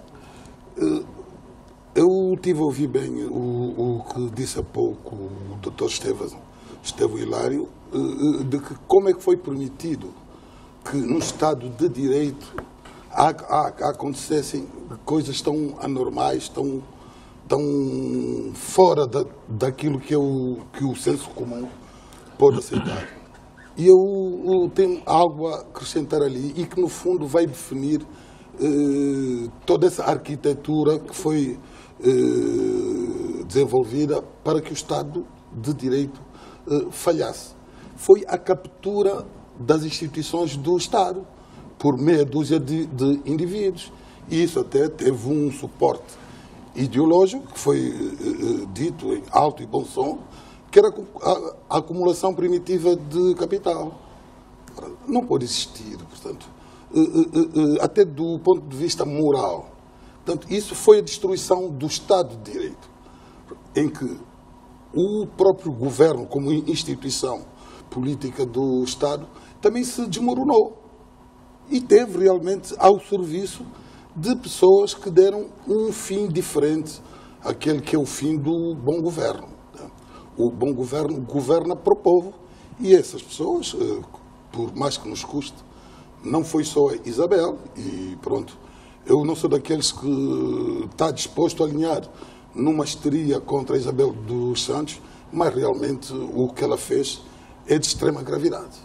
Eu tive a ouvir bem o, o que disse há pouco o doutor Estevão, Estevão Hilário, de que como é que foi permitido que num Estado de Direito há, há, acontecessem coisas tão anormais, tão, tão fora da, daquilo que, eu, que o senso comum pode aceitar. E eu, eu tenho algo a acrescentar ali e que, no fundo, vai definir eh, toda essa arquitetura que foi eh, desenvolvida para que o Estado de Direito uh, falhasse. Foi a captura das instituições do Estado por meia dúzia de, de indivíduos. E isso até teve um suporte ideológico, que foi uh, dito em alto e bom som, que era a, a acumulação primitiva de capital. Não pode existir, portanto, uh, uh, uh, até do ponto de vista moral. Portanto, isso foi a destruição do Estado de Direito, em que o próprio governo, como instituição política do Estado, também se desmoronou e teve realmente ao serviço de pessoas que deram um fim diferente àquele que é o fim do bom governo. O bom governo governa para o povo e essas pessoas, por mais que nos custe, não foi só a Isabel e pronto. Eu não sou daqueles que está disposto a alinhar numa histeria contra a Isabel dos Santos, mas realmente o que ela fez é de extrema gravidade.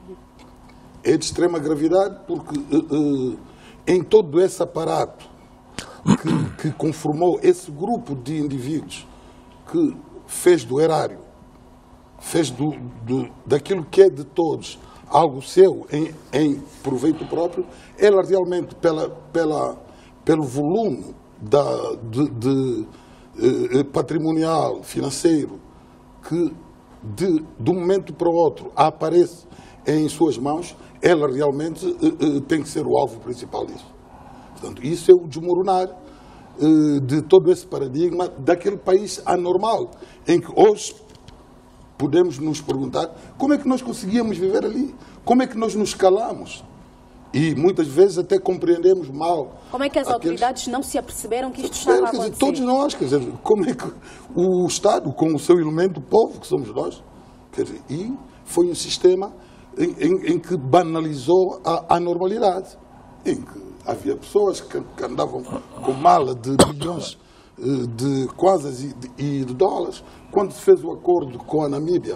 É de extrema gravidade porque uh, uh, em todo esse aparato que, que conformou esse grupo de indivíduos que fez do erário, fez do, do, daquilo que é de todos, algo seu em, em proveito próprio, ela realmente, pela, pela, pelo volume da, de, de, eh, patrimonial, financeiro, que de, de um momento para o outro aparece em suas mãos, ela realmente eh, eh, tem que ser o alvo principal disso. Portanto, isso é o desmoronar eh, de todo esse paradigma daquele país anormal, em que hoje podemos nos perguntar como é que nós conseguíamos viver ali, como é que nós nos calamos e muitas vezes até compreendemos mal. Como é que as aqueles... autoridades não se aperceberam que isto estava a acontecer? Dizer, todos nós, quer dizer, como é que o Estado, com o seu elemento, o povo, que somos nós, quer dizer, e foi um sistema em, em, em que banalizou a anormalidade, em que havia pessoas que, que andavam com mala de milhões de kwanzas e de, e de dólares. Quando se fez o acordo com a Namíbia,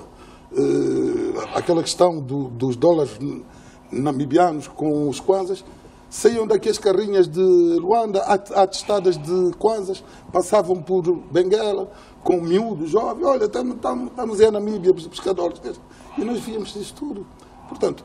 aquela questão do, dos dólares namibianos com os kwanzas, saíam daqui as carrinhas de Luanda atestadas de kwanzas, passavam por Benguela com miúdos, jovens, olha, estamos, estamos, estamos em Namíbia, pescadores, e nós víamos isso tudo. Portanto,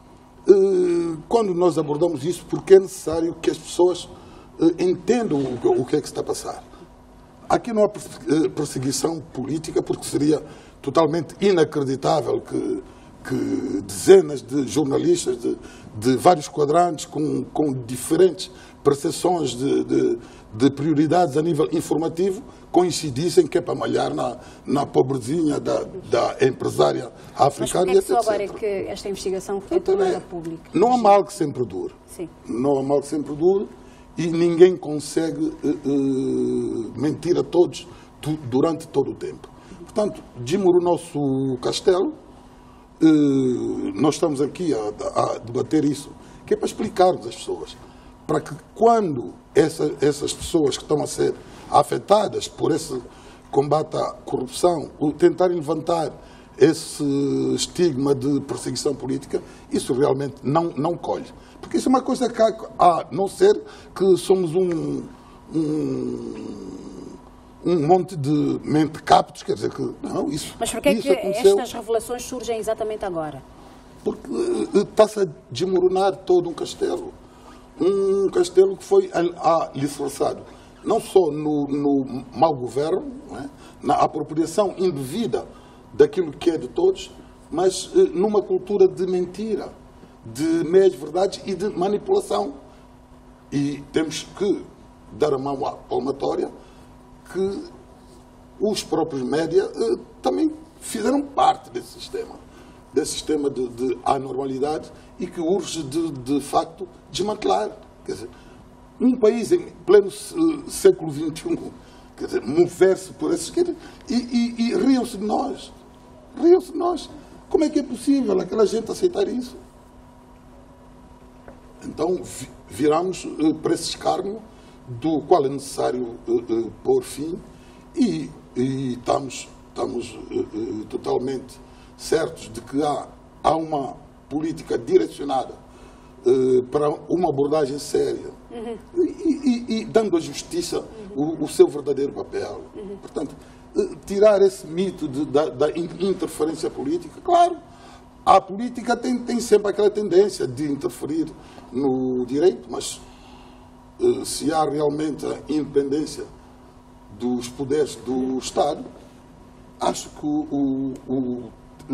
quando nós abordamos isso, porque é necessário que as pessoas entendam o que é que está a passar. Aqui não há perseguição política, porque seria totalmente inacreditável que, que dezenas de jornalistas de, de vários quadrantes, com, com diferentes percepções de, de, de prioridades a nível informativo, coincidissem que é para malhar na, na pobrezinha da, da empresária africana. Mas porquê é que só agora é que esta investigação foi tornada pública? Não há mal que sempre dure. Sim. Não há mal que sempre dure. E ninguém consegue uh, uh, mentir a todos tu, durante todo o tempo. Portanto, desmoronou-se o castelo. Uh, nós estamos aqui a, a debater isso, que é para explicarmos às pessoas, para que quando essa, essas pessoas que estão a ser afetadas por esse combate à corrupção, tentarem levantar esse estigma de perseguição política, isso realmente não, não colhe. Porque isso é uma coisa que há, a não ser que somos um, um, um monte de mentecaptos, quer dizer que não, isso Mas porquê é que aconteceu, estas revelações surgem exatamente agora? Porque uh, está-se a desmoronar todo um castelo. Um castelo que foi alicerçado não só no, no mau governo, não é? Na apropriação indevida daquilo que é de todos, mas uh, numa cultura de mentira, de meias-verdades e de manipulação. E temos que dar a mão à palmatória que os próprios média uh, também fizeram parte desse sistema, desse sistema de, de anormalidade e que urge, de, de facto, desmantelar. Quer dizer, um país em pleno uh, século vinte e um, quer dizer, mover-se por esses... E, e, e riam-se de nós. Riam-se de nós. Como é que é possível aquela gente aceitar isso? Então, viramos uh, para esse escárnio do qual é necessário uh, uh, pôr fim e, e estamos, estamos uh, uh, totalmente certos de que há, há uma política direcionada uh, para uma abordagem séria, uhum. e, e, e dando a justiça o, o seu verdadeiro papel. Uhum. Portanto, tirar esse mito de, da, da interferência política, claro, a política tem, tem sempre aquela tendência de interferir no direito, mas se há realmente a independência dos poderes do Estado, acho que o, o,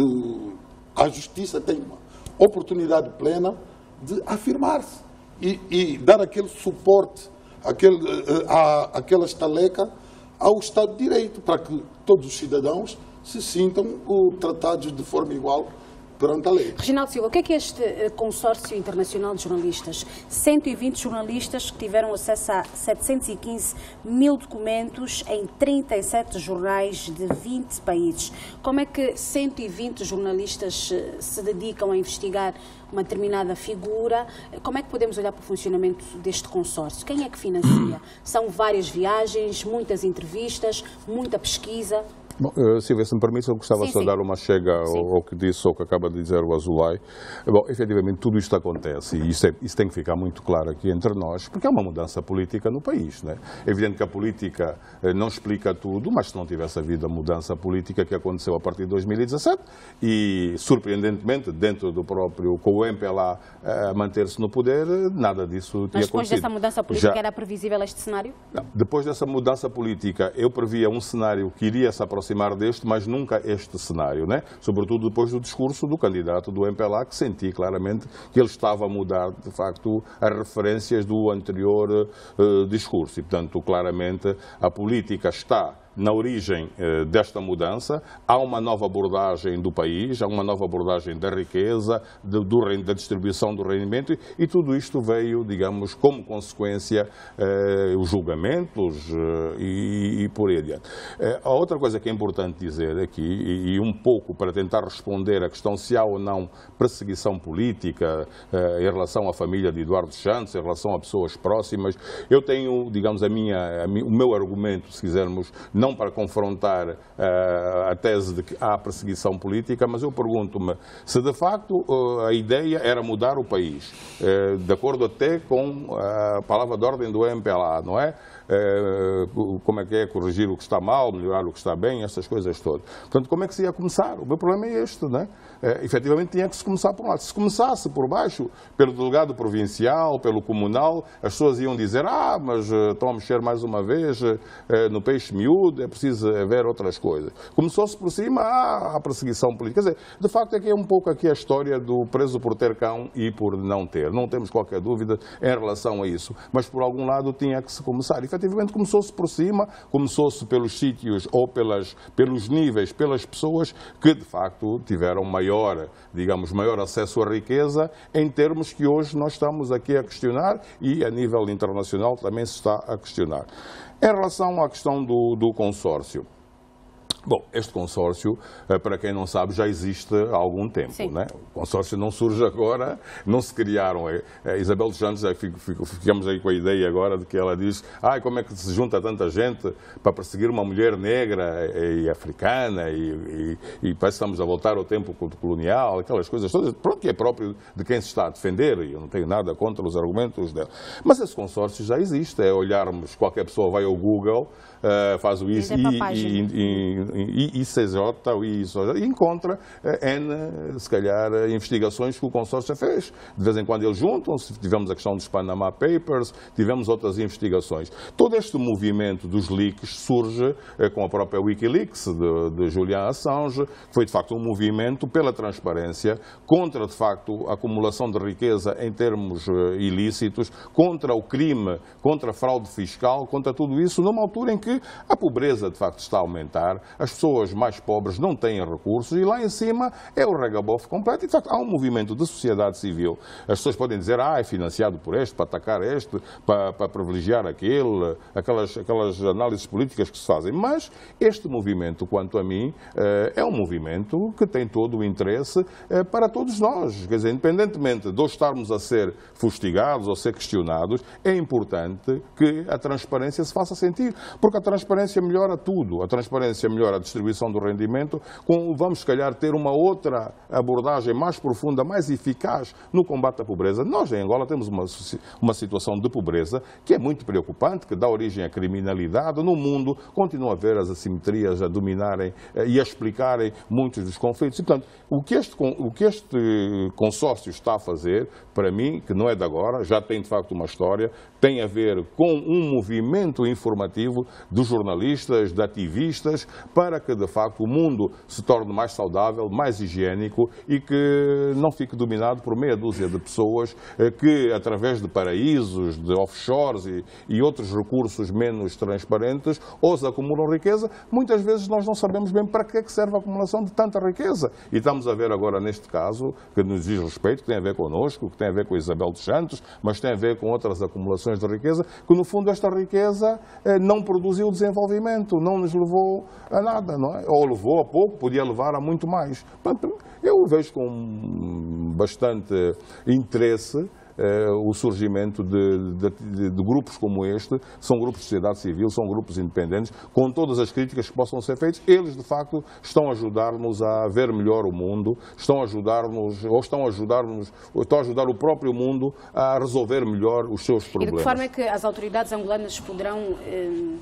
o, a justiça tem uma oportunidade plena de afirmar-se e, e dar aquele suporte, aquele, a, aquela estaleca ao Estado de Direito, para que todos os cidadãos se sintam uh, tratados de forma igual perante a lei. Reginaldo Silva, o que é que este consórcio internacional de jornalistas, cento e vinte jornalistas que tiveram acesso a setecentos e quinze mil documentos em trinta e sete jornais de vinte países, como é que cento e vinte jornalistas se dedicam a investigar uma determinada figura? Como é que podemos olhar para o funcionamento deste consórcio? Quem é que financia? São várias viagens, muitas entrevistas, muita pesquisa? Bom, Silvia, se me permite, eu gostava sim, só de dar uma chega ao, ao que disse ou que acaba de dizer o Azulay. Bom, efetivamente, tudo isto acontece e isso, é, isso tem que ficar muito claro aqui entre nós, porque é uma mudança política no país, né? É evidente que a política não explica tudo, mas se não tivesse havido a mudança política que aconteceu a partir de dois mil e dezassete e, surpreendentemente, dentro do próprio, com o M P L A a manter-se no poder, nada disso tinha acontecido. Mas depois dessa mudança política Já... era previsível este cenário? Não, depois dessa mudança política, eu previa um cenário que iria se aproximar deste, mas nunca este cenário, né? Sobretudo depois do discurso do candidato do M P L A, que senti claramente que ele estava a mudar, de facto, as referências do anterior uh, discurso. E, portanto, claramente, a política está na origem eh, desta mudança. Há uma nova abordagem do país, há uma nova abordagem da riqueza, de, do, da distribuição do rendimento, e, e tudo isto veio, digamos, como consequência eh, os julgamentos eh, e, e por aí adiante. Eh, a outra coisa que é importante dizer aqui, e, e um pouco para tentar responder à questão se há ou não perseguição política eh, em relação à família de Eduardo Santos, em relação a pessoas próximas, eu tenho, digamos, a minha, a minha, o meu argumento, se quisermos, não para confrontar uh, a tese de que há perseguição política, mas eu pergunto-me se de facto uh, a ideia era mudar o país, uh, de acordo até com a palavra de ordem do M P L A, não é? Uh, como é que é corrigir o que está mal, melhorar o que está bem, essas coisas todas. Portanto, como é que se ia começar? O meu problema é este, não é? Uh, efetivamente tinha que se começar por um lado. Se começasse por baixo, pelo delegado provincial, pelo comunal, as pessoas iam dizer, ah, mas uh, estão a mexer mais uma vez uh, no peixe miúdo, é preciso haver outras coisas. Começou-se por cima, ah, a perseguição política. Quer dizer, de facto é que é um pouco aqui a história do preso por ter cão e por não ter. Não temos qualquer dúvida em relação a isso. Mas por algum lado tinha que se começar. Efetivamente começou-se por cima, começou-se pelos sítios ou pelas, pelos níveis, pelas pessoas que de facto tiveram maior, digamos, maior acesso à riqueza em termos que hoje nós estamos aqui a questionar e a nível internacional também se está a questionar. Em relação à questão do, do consórcio, bom, este consórcio, para quem não sabe, já existe há algum tempo, né? O consórcio não surge agora, não se criaram. A Isabel dos Santos, ficamos aí com a ideia agora de que ela diz, ah, como é que se junta tanta gente para perseguir uma mulher negra e africana e, e, e parece que estamos a voltar ao tempo colonial, aquelas coisas todas, pronto, que é próprio de quem se está a defender, e eu não tenho nada contra os argumentos dela. Mas esse consórcio já existe, é olharmos, qualquer pessoa vai ao Google, uh, faz o I C J, o I C J, e encontra N, se calhar, investigações que o consórcio fez. De vez em quando eles juntam-se, tivemos a questão dos Panama Papers, tivemos outras investigações. Todo este movimento dos leaks surge com a própria Wikileaks de, de Julian Assange, que foi de facto um movimento pela transparência, contra de facto a acumulação de riqueza em termos ilícitos, contra o crime, contra a fraude fiscal, contra tudo isso, numa altura em que a pobreza de facto está a aumentar, as pessoas mais pobres não têm recursos e lá em cima é o regabof completo. E, de facto, há um movimento de sociedade civil. As pessoas podem dizer, ah, é financiado por este, para atacar este, para, para privilegiar aquele, aquelas, aquelas análises políticas que se fazem. Mas este movimento, quanto a mim, é um movimento que tem todo o interesse para todos nós. Quer dizer, independentemente de estarmos a ser fustigados ou ser questionados, é importante que a transparência se faça sentir, porque a transparência melhora tudo. A transparência melhora para a distribuição do rendimento, com, vamos, se calhar, ter uma outra abordagem mais profunda, mais eficaz no combate à pobreza. Nós, em Angola, temos uma, uma situação de pobreza que é muito preocupante, que dá origem à criminalidade. No mundo, continua a haver as assimetrias a dominarem eh, e a explicarem muitos dos conflitos. E, portanto, o que, este, o que este consórcio está a fazer, para mim, que não é de agora, já tem, de facto, uma história, tem a ver com um movimento informativo dos jornalistas, de ativistas, para que, de facto, o mundo se torne mais saudável, mais higiênico e que não fique dominado por meia dúzia de pessoas que, através de paraísos, de offshores e, e outros recursos menos transparentes, os acumulam riqueza. Muitas vezes nós não sabemos bem para que é que serve a acumulação de tanta riqueza. E estamos a ver agora, neste caso, que nos diz respeito, que tem a ver connosco, que tem a ver com Isabel dos Santos, mas tem a ver com outras acumulações de riqueza, que no fundo esta riqueza eh, não produziu desenvolvimento, não nos levou a nada, não é? Ou levou a pouco, podia levar a muito mais. Portanto, eu vejo com bastante interesse eh, o surgimento de, de, de, de grupos como este. São grupos de sociedade civil, são grupos independentes, com todas as críticas que possam ser feitas. Eles, de facto, estão a ajudar-nos a ver melhor o mundo, estão a ajudar-nos, ou estão a ajudar-nos, ou estão a ajudar o próprio mundo a resolver melhor os seus problemas. E de que forma é que as autoridades angolanas poderão eh,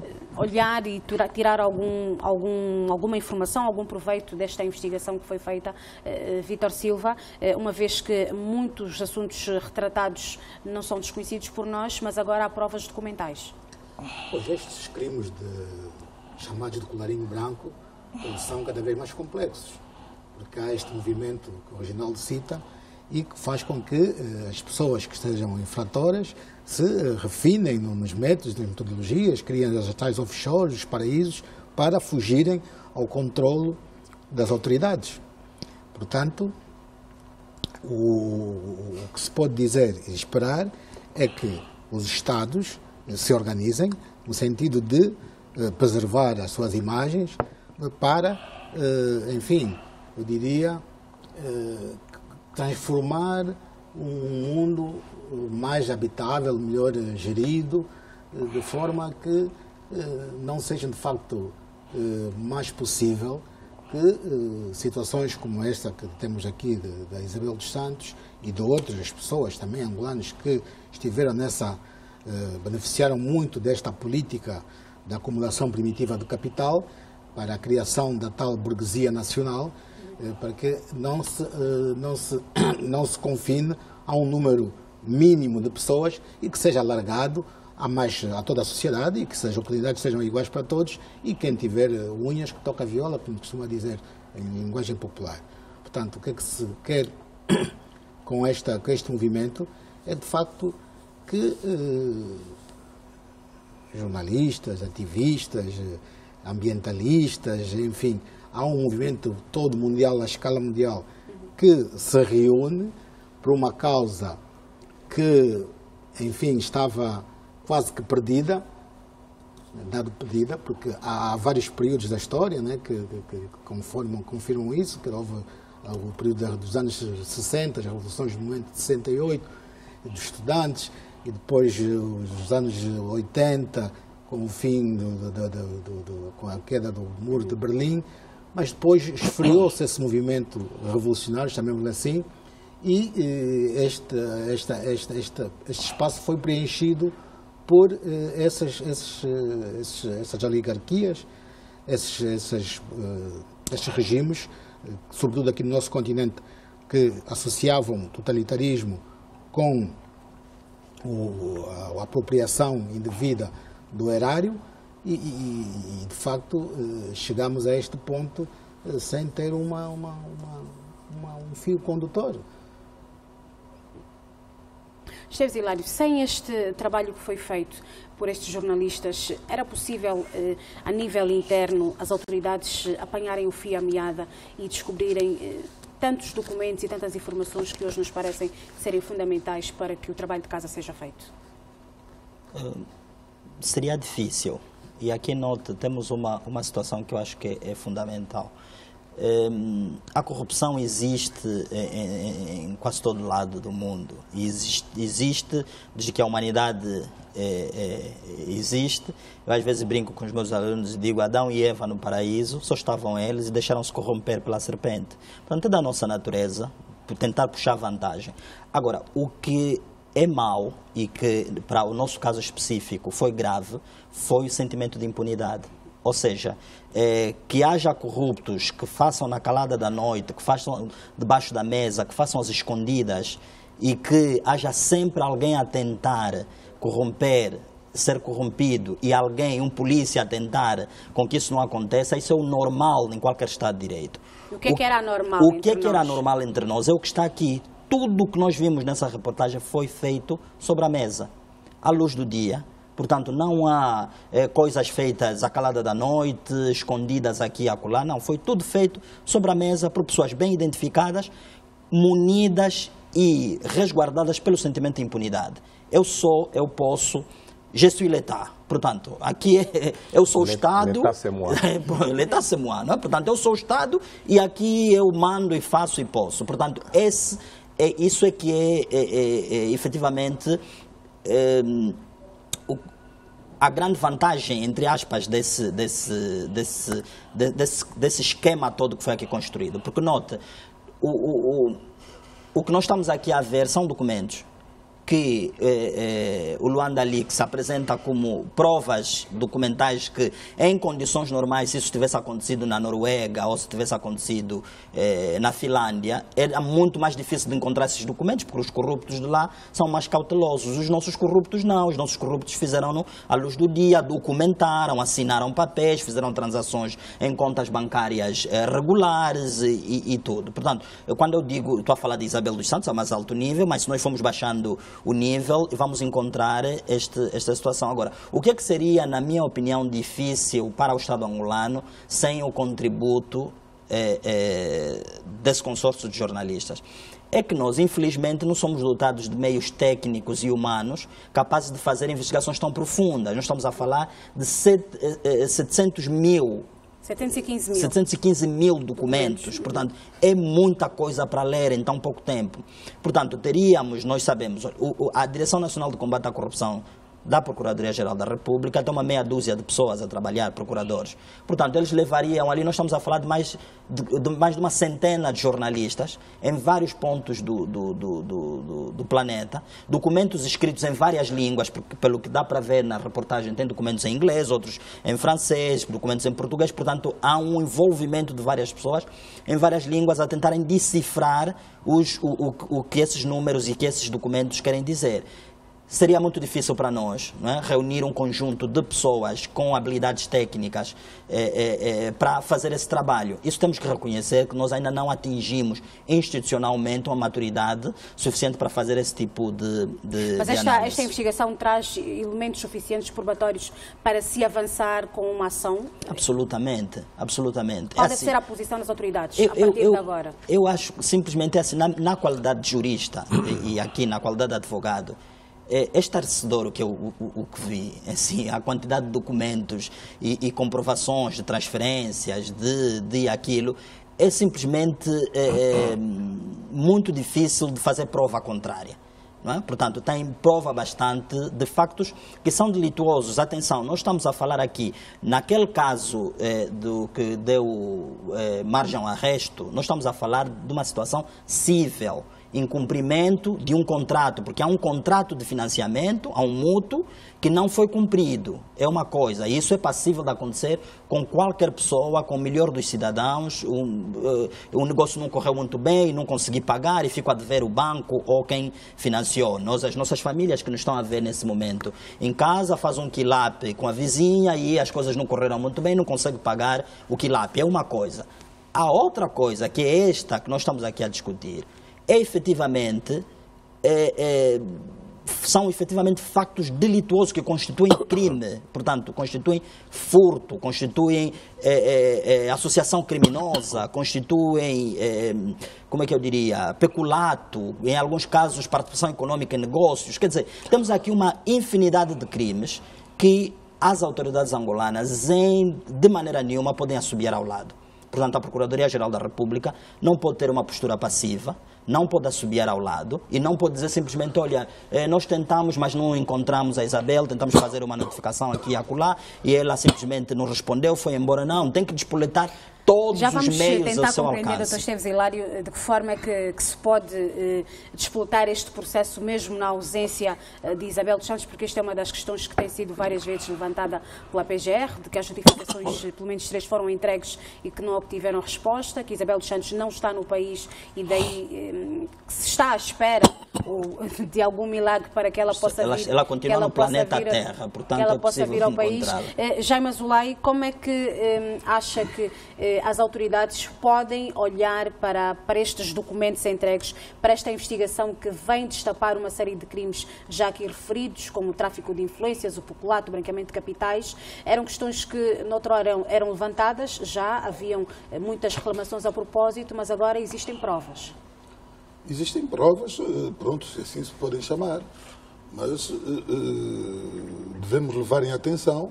olhar e tirar algum, algum, alguma informação, algum proveito desta investigação que foi feita, eh, Vítor Silva, eh, uma vez que muitos assuntos retratados não são desconhecidos por nós, mas agora há provas documentais? Pois estes crimes de, chamados de colarinho branco são cada vez mais complexos, porque há este movimento que o Reginaldo cita e que faz com que eh, as pessoas que estejam infratoras se eh, refinem no, nos métodos, nas metodologias, criem as tais offshores, os paraísos, para fugirem ao controlo das autoridades. Portanto, o, o que se pode dizer e esperar é que os Estados se organizem no sentido de eh, preservar as suas imagens para, eh, enfim, eu diria, eh, transformar um mundo mais habitável, melhor gerido, de forma que não seja de facto mais possível que situações como esta que temos aqui da Isabel dos Santos e de outras pessoas também angolanas que estiveram nessa, beneficiaram muito desta política da acumulação primitiva do capital para a criação da tal burguesia nacional, para que não se, não se, não se confine a um número mínimo de pessoas e que seja alargado a, mais, a toda a sociedade e que as oportunidades sejam iguais para todos e quem tiver unhas que toca a viola, como costuma dizer em linguagem popular. Portanto, o que é que se quer com, esta, com este movimento é de facto que eh, jornalistas, ativistas, ambientalistas, enfim, há um movimento todo mundial, à escala mundial, que se reúne por uma causa que, enfim, estava quase que perdida, dado perdida, porque há, há vários períodos da história, né, que, que, que conformam, confirmam isso, que houve o período dos anos sessenta, as revoluções do momento de sessenta e oito, dos estudantes, e depois os anos oitenta, com o fim, do, do, do, do, do, com a queda do Muro de Berlim, mas depois esfriou-se esse movimento revolucionário, chamemos-lhe assim, e eh, este, esta, esta, esta, este espaço foi preenchido por eh, essas, esses, esses, essas oligarquias, esses, esses, eh, esses regimes, eh, sobretudo aqui no nosso continente, que associavam totalitarismo com o, a, a apropriação indevida do erário e, e, e de facto, eh, chegamos a este ponto eh, sem ter uma, uma, uma, uma, um fio condutor. Esteves Hilário, sem este trabalho que foi feito por estes jornalistas, era possível, eh, a nível interno, as autoridades apanharem o fio à meada e descobrirem eh, tantos documentos e tantas informações que hoje nos parecem serem fundamentais para que o trabalho de casa seja feito? Uh, seria difícil. E aqui nota, temos uma, uma situação que eu acho que é, é fundamental. Um, a corrupção existe em, em quase todo lado do mundo. E existe, existe desde que a humanidade é, é, existe. Eu às vezes brinco com os meus alunos e digo: Adão e Eva no paraíso, só estavam eles e deixaram-se corromper pela serpente. Portanto, é da nossa natureza por tentar puxar vantagem. Agora, o que é mau e que para o nosso caso específico foi grave foi o sentimento de impunidade. Ou seja, é, que haja corruptos que façam na calada da noite, que façam debaixo da mesa, que façam as escondidas e que haja sempre alguém a tentar corromper, ser corrompido e alguém, um polícia a tentar com que isso não aconteça, isso é o normal em qualquer Estado de Direito. O que é que era normal O que é entre que era nós? normal entre nós é o que está aqui. Tudo o que nós vimos nessa reportagem foi feito sobre a mesa, à luz do dia. Portanto, não há é, coisas feitas à calada da noite, escondidas aqui e acolá. Não, foi tudo feito sobre a mesa por pessoas bem identificadas, munidas e resguardadas pelo sentimento de impunidade. Eu sou, eu posso, je suis l'État. Portanto, aqui é, eu sou o Estado. L'État c'est moi. L'État c'est moi, não é? Portanto, eu sou o Estado e aqui eu mando e faço e posso. Portanto, esse, é, isso é que é, é, é, é efetivamente... É, a grande vantagem, entre aspas, desse, desse, desse, desse, desse esquema todo que foi aqui construído. Porque, note, o, o, o, o que nós estamos aqui a ver são documentos que eh, eh, o Luanda Leaks apresenta como provas documentais que, em condições normais, se isso tivesse acontecido na Noruega ou se tivesse acontecido eh, na Finlândia, era muito mais difícil de encontrar esses documentos, porque os corruptos de lá são mais cautelosos. Os nossos corruptos não. Os nossos corruptos fizeram-no à luz do dia, documentaram, assinaram papéis, fizeram transações em contas bancárias eh, regulares e, e, e tudo. Portanto, eu, quando eu digo, estou a falar de Isabel dos Santos, a mais alto nível, mas se nós formos baixando o nível, vamos encontrar este, esta situação. Agora, o que é que seria, na minha opinião, difícil para o Estado angolano sem o contributo eh, eh, desse consórcio de jornalistas? É que nós, infelizmente, não somos dotados de meios técnicos e humanos capazes de fazer investigações tão profundas. Nós estamos a falar de setecentos mil setecentos e quinze mil. setecentos e quinze mil documentos, portanto, é muita coisa para ler em tão pouco tempo. Portanto, teríamos, nós sabemos, o, a Direção Nacional de Combate à Corrupção da Procuradoria-Geral da República tem uma meia dúzia de pessoas a trabalhar, procuradores. Portanto, eles levariam ali, nós estamos a falar de mais de, de, mais de uma centena de jornalistas em vários pontos do, do, do, do, do planeta, documentos escritos em várias línguas, porque, pelo que dá para ver na reportagem, tem documentos em inglês, outros em francês, documentos em português, portanto, há um envolvimento de várias pessoas em várias línguas a tentarem decifrar os, o, o, o que esses números e que esses documentos querem dizer. Seria muito difícil para nós, não é? Reunir um conjunto de pessoas com habilidades técnicas é, é, é, para fazer esse trabalho. Isso temos que reconhecer que nós ainda não atingimos institucionalmente uma maturidade suficiente para fazer esse tipo de, de Mas de esta, análise. esta investigação traz elementos suficientes probatórios para se avançar com uma ação? Absolutamente, absolutamente. Qual É deve assim, ser a posição das autoridades eu, a partir eu, eu, de agora? Eu acho simplesmente assim, na, na qualidade de jurista e, e aqui na qualidade de advogado, é estarrecedor o que eu o, o que vi, assim, a quantidade de documentos e, e comprovações de transferências, de, de aquilo, é simplesmente é, é, muito difícil de fazer prova contrária. Não é? Portanto, tem prova bastante de factos que são delituosos. Atenção, nós estamos a falar aqui, naquele caso eh, do que deu eh, margem ao arresto, nós estamos a falar de uma situação cível, incumprimento de um contrato, porque há um contrato de financiamento, há um mútuo que não foi cumprido. É uma coisa, e isso é passível de acontecer com qualquer pessoa, com o melhor dos cidadãos. O um, uh, negócio não correu muito bem e não consegui pagar e fico a dever o banco ou quem financiou. Nós, as nossas famílias que nos estão a ver nesse momento em casa, fazem um quilap com a vizinha e as coisas não correram muito bem, não consegue pagar o quilap. É uma coisa. A outra coisa, que é esta que nós estamos aqui a discutir, é efetivamente, é, é, são efetivamente factos delituosos que constituem crime, portanto, constituem furto, constituem é, é, é, associação criminosa, constituem, é, como é que eu diria, peculato, em alguns casos participação econômica em negócios. Quer dizer, temos aqui uma infinidade de crimes que as autoridades angolanas, em, de maneira nenhuma, podem assobiar ao lado. Portanto, a Procuradoria-Geral da República não pode ter uma postura passiva, não pode assobiar ao lado e não pode dizer simplesmente, olha, nós tentamos, mas não encontramos a Isabel, tentamos fazer uma notificação aqui e acolá e ela simplesmente não respondeu, foi embora. Não, tem que despoletar todos Já os vamos meios tentar ao seu compreender, alcance. doutor Esteves Hilário, de que forma é que, que se pode eh, despoltar este processo mesmo na ausência eh, de Isabel dos Santos, porque esta é uma das questões que tem sido várias vezes levantada pela P G R, de que as notificações, pelo menos três, foram entregues e que não obtiveram resposta, que Isabel dos Santos não está no país e daí eh, que se está à espera ou, de algum milagre para que ela possa ela, vir. Ela continua ela no planeta vir, Terra, portanto que ela é possa vir ao país. Eh, Jaime Azulay, como é que eh, acha que eh, as autoridades podem olhar para, para estes documentos entregues, para esta investigação que vem destapar uma série de crimes já aqui referidos, como o tráfico de influências, o peculato, o branqueamento de capitais? Eram questões que noutrora eram, eram levantadas, já haviam muitas reclamações a propósito, mas agora existem provas. Existem provas, pronto, se assim se podem chamar, mas uh, uh, devemos levar em atenção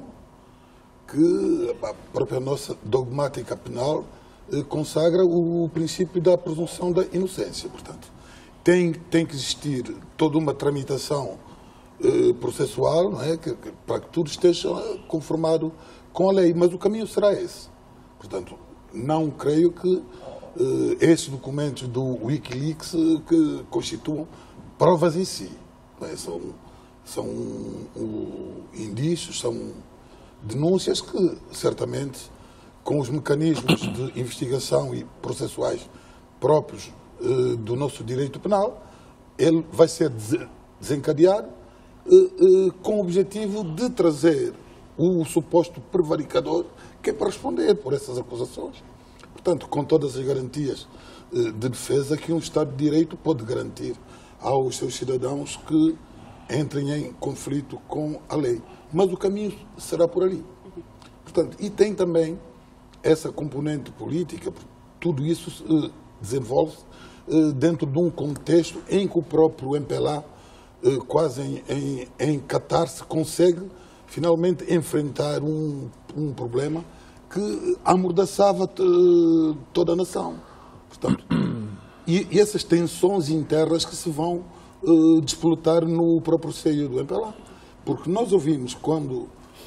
que a própria nossa dogmática penal uh, consagra o princípio da presunção da inocência. Portanto, tem, tem que existir toda uma tramitação uh, processual, não é? que, que, para que tudo esteja conformado com a lei, mas o caminho será esse. Portanto, não creio que Uh, esses documentos do Wikileaks uh, que constituam provas em si. Né? São, são uh, indícios, são denúncias que, certamente, com os mecanismos de investigação e processuais próprios uh, do nosso direito penal, ele vai ser desencadeado uh, uh, com o objetivo de trazer o suposto prevaricador que é para responder por essas acusações. Portanto, com todas as garantias de defesa que um Estado de Direito pode garantir aos seus cidadãos que entrem em conflito com a lei. Mas o caminho será por ali. Portanto, e tem também essa componente política, tudo isso desenvolve-se dentro de um contexto em que o próprio M P L A, quase em, em, em catarse, consegue finalmente enfrentar um, um problema que amordaçava toda a nação. Portanto, e, e essas tensões internas que se vão uh, desplotar no próprio seio do M P L A. Porque nós ouvimos quando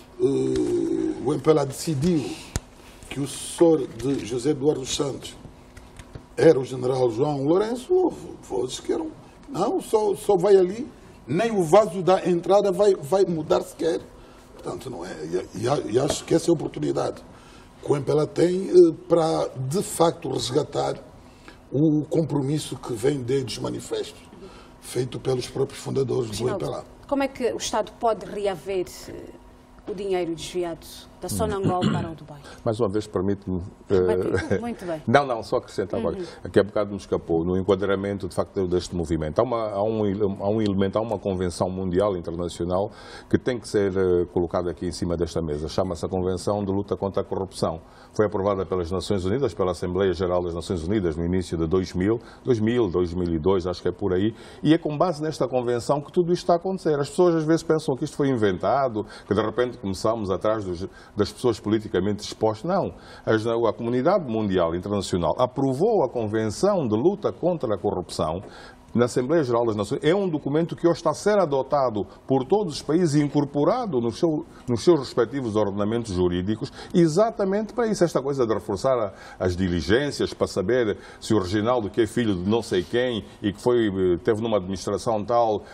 uh, o M P L A decidiu que o sucessor de José Eduardo Santos era o general João Lourenço, houve vozes que eram, não, só, só vai ali, nem o vaso da entrada vai, vai mudar sequer. Portanto, não é, e, e acho que essa é a oportunidade que o M P L A tem para, de facto, resgatar o compromisso que vem desde os manifestos feito pelos próprios fundadores do M P L A. Como é que o Estado pode reaver o dinheiro desviado da Sonangol para o Dubai? Mais uma vez, permite-me... Uh... Muito bem. Não, não, só acrescentar agora. Uhum. Aqui a bocado me escapou, no enquadramento, de facto, deste movimento. Há, uma, há, um, há um elemento, há uma convenção mundial, internacional, que tem que ser uh, colocada aqui em cima desta mesa. Chama-se a Convenção de Luta contra a Corrupção. Foi aprovada pelas Nações Unidas, pela Assembleia Geral das Nações Unidas, no início de dois mil, dois mil, dois mil e dois, acho que é por aí, e é com base nesta convenção que tudo isto está a acontecer. As pessoas às vezes pensam que isto foi inventado, que de repente começamos atrás dos, das pessoas politicamente expostas. Não. A, a comunidade mundial internacional aprovou a Convenção de Luta contra a Corrupção na Assembleia Geral das Nações. É um documento que hoje está a ser adotado por todos os países e incorporado nos, seu, nos seus respectivos ordenamentos jurídicos, exatamente para isso. Esta coisa de reforçar a, as diligências para saber se o Reginaldo, que é filho de não sei quem e que foi, teve numa administração tal,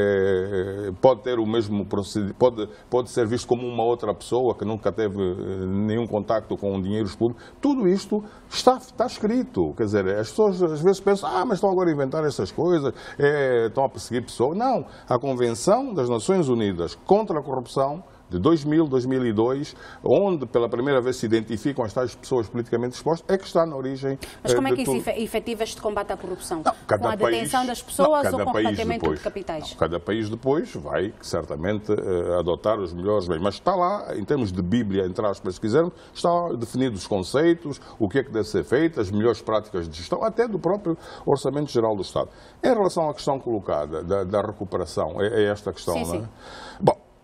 é, pode ter o mesmo procedimento, pode, pode ser visto como uma outra pessoa que nunca teve nenhum contacto com dinheiros públicos. Tudo isto está, está escrito. Quer dizer, as pessoas às vezes pensam, ah, mas estão agora a inventar essas coisas. É, estão a perseguir pessoas. Não. A Convenção das Nações Unidas contra a Corrupção de dois mil, dois mil e dois, onde pela primeira vez se identificam as tais pessoas politicamente expostas, é que está na origem. Mas como é que tudo. isso efetiva este combate à corrupção? Não, com a detenção país, das pessoas não, ou com o repatriamento de capitais? Não, cada país depois vai, certamente, uh, adotar os melhores bens. Mas está lá, em termos de Bíblia, entre aspas, se quisermos, está definidos os conceitos, o que é que deve ser feito, as melhores práticas de gestão, até do próprio Orçamento Geral do Estado. Em relação à questão colocada da, da recuperação, é, é esta questão, sim, não é? Sim. Bom,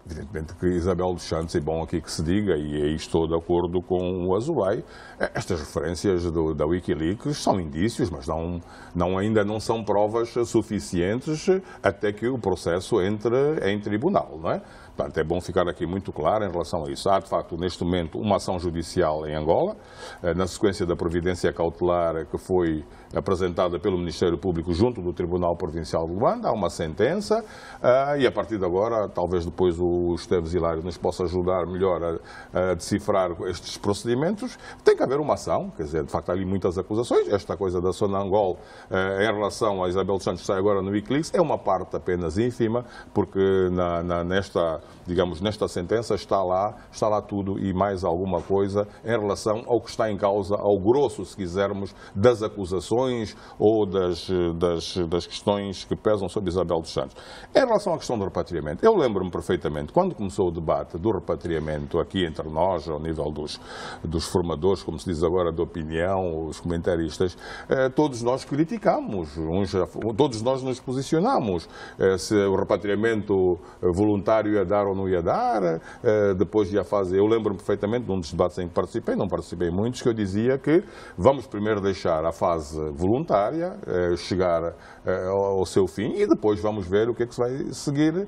Evidentemente que Isabel dos Santos, é bom aqui que se diga, e aí estou de acordo com o Azulay, estas referências do, da Wikileaks são indícios, mas não, não, ainda não são provas suficientes até que o processo entre em tribunal, não é? Portanto, é bom ficar aqui muito claro em relação a isso. Há, de facto, neste momento, uma ação judicial em Angola, na sequência da providência cautelar que foi apresentada pelo Ministério Público junto do Tribunal Provincial de Luanda. Há uma sentença e, a partir de agora, talvez depois o Esteves Hilário nos possa ajudar melhor a, a decifrar estes procedimentos. Tem que haver uma ação, quer dizer, de facto, há ali muitas acusações. Esta coisa da Sonangol em relação a Isabel dos Santos, que sai agora no Wikileaks, é uma parte apenas ínfima, porque na, na, nesta... digamos, nesta sentença está lá, está lá tudo e mais alguma coisa em relação ao que está em causa, ao grosso, se quisermos, das acusações ou das, das, das questões que pesam sobre Isabel dos Santos. Em relação à questão do repatriamento, eu lembro-me perfeitamente, quando começou o debate do repatriamento aqui entre nós, ao nível dos, dos formadores, como se diz agora, de opinião, os comentaristas, eh, todos nós criticámos, uns, todos nós nos posicionámos, eh, se o repatriamento voluntário ia dar ou não ia dar, depois ia fazer. Eu lembro-me perfeitamente de um dos debates em que participei, não participei em muitos, que eu dizia que vamos primeiro deixar a fase voluntária chegar ao seu fim e depois vamos ver o que é que se vai seguir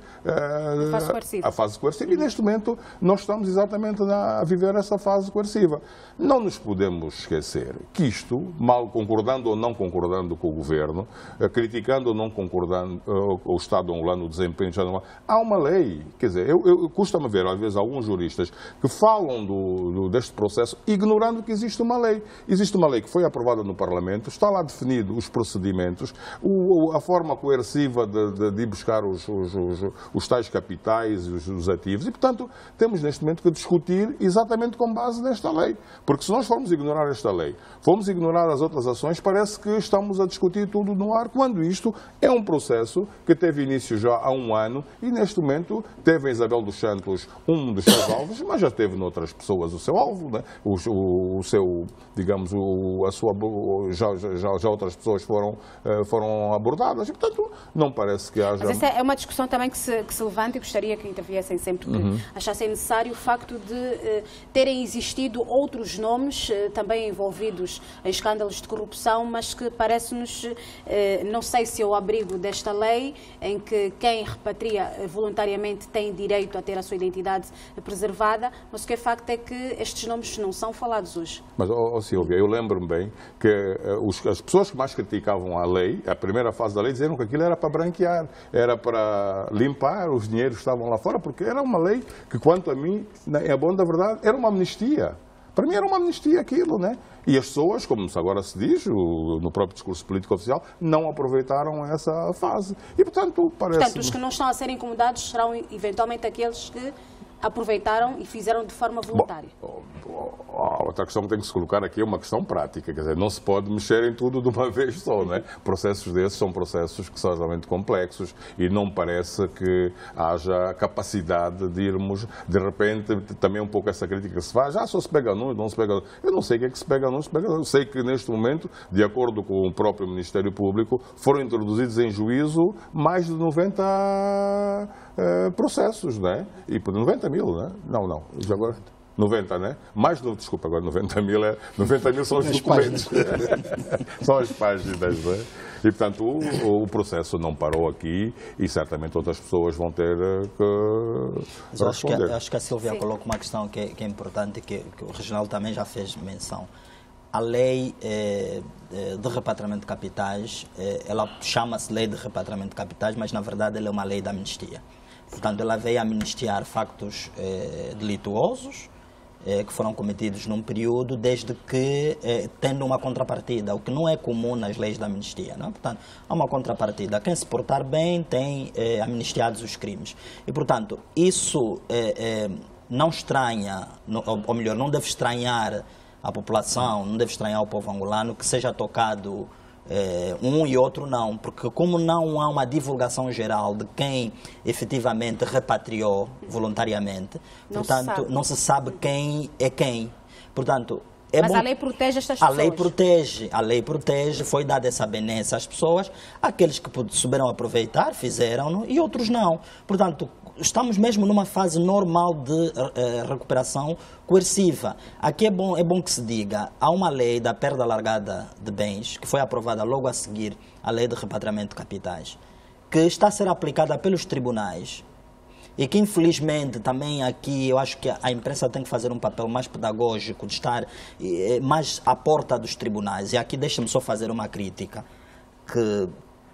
a fase coerciva. A fase coerciva. E neste momento nós estamos exatamente a viver essa fase coerciva. Não nos podemos esquecer que isto, mal concordando ou não concordando com o governo, criticando ou não concordando o Estado angolano, o desempenho do Estado angolano, há uma lei. Quer dizer, eu, eu custa-me ver, às vezes, alguns juristas que falam do, do, deste processo ignorando que existe uma lei. Existe uma lei que foi aprovada no Parlamento, está lá definido os procedimentos, o, a forma coerciva de, de, de ir buscar os, os, os, os tais capitais, os, os ativos, e, portanto, temos neste momento que discutir exatamente com base nesta lei. Porque se nós formos ignorar esta lei, formos ignorar as outras ações, parece que estamos a discutir tudo no ar, quando isto é um processo que teve início já há um ano e, neste momento, teve em Isabel dos Santos um dos seus alvos, mas já teve noutras pessoas o seu alvo, né? o, o, o seu, digamos, o, a sua, já, já, já outras pessoas foram, foram abordadas e, portanto, não parece que haja... Mas essa é uma discussão também que se, que se levanta e gostaria que interviessem sempre que uhum. achassem necessário o facto de uh, terem existido outros nomes uh, também envolvidos em escândalos de corrupção, mas que parece-nos, uh, não sei se é o abrigo desta lei, em que quem repatria voluntariamente tem direito a ter a sua identidade preservada, mas o que é facto é que estes nomes não são falados hoje. Mas, oh, oh, Silvia, eu lembro-me bem que uh, os, as pessoas que mais criticavam a lei, a primeira fase da lei, diziam que aquilo era para branquear, era para limpar os dinheiros que estavam lá fora, porque era uma lei que, quanto a mim, é bom da verdade, era uma amnistia. Para mim era uma amnistia aquilo, né? E as pessoas, como agora se diz, o, no próprio discurso político oficial, não aproveitaram essa fase. E, portanto, parece... Portanto, os que não estão a ser incomodados serão, eventualmente, aqueles que aproveitaram e fizeram de forma voluntária. Bom, a outra questão que tem que se colocar aqui é uma questão prática, quer dizer, não se pode mexer em tudo de uma vez só, não é? Processos desses são processos que são realmente complexos e não parece que haja capacidade de irmos, de repente, também um pouco essa crítica que se faz, ah, só se pega num, não se pega num. Eu não sei o que é que se pega num, se pega num. Eu sei que neste momento, de acordo com o próprio Ministério Público, foram introduzidos em juízo mais de noventa uh, processos, não é? E por noventa mil, não é? Não, não, já agora... noventa, né? Mais de, desculpa, agora noventa mil, é, noventa mil são os documentos. São as páginas, né? E, portanto, o, o processo não parou aqui e certamente outras pessoas vão ter que Mas acho que, acho que a Silvia Sim. coloca uma questão que é, que é importante, que, que o Reginaldo também já fez menção. A lei eh, de repatriamento de capitais, eh, ela chama-se lei de repatriamento de capitais, mas na verdade ela é uma lei de amnistia. Portanto, ela veio amnistiar factos eh, delituosos eh, que foram cometidos num período, desde que eh, tendo uma contrapartida, o que não é comum nas leis da amnistia. Não é? Portanto, há uma contrapartida. Quem se portar bem tem eh, amnistiados os crimes. E, portanto, isso eh, eh, não estranha, ou melhor, não deve estranhar a população, não deve estranhar o povo angolano que seja tocado eh, um e outro não, porque como não há uma divulgação geral de quem efetivamente repatriou voluntariamente, não portanto, se não se sabe quem é quem. Portanto, É Mas bom... a lei protege estas a pessoas. A lei protege, a lei protege, foi dada essa benesse às pessoas, aqueles que souberam aproveitar, fizeram-no, e outros não. Portanto, estamos mesmo numa fase normal de uh, recuperação coerciva. Aqui é bom, é bom que se diga, há uma lei da perda alargada de bens, que foi aprovada logo a seguir à lei de repatriamento de capitais, que está a ser aplicada pelos tribunais e que infelizmente também aqui eu acho que a imprensa tem que fazer um papel mais pedagógico, de estar eh, mais à porta dos tribunais. E aqui deixa-me só fazer uma crítica, que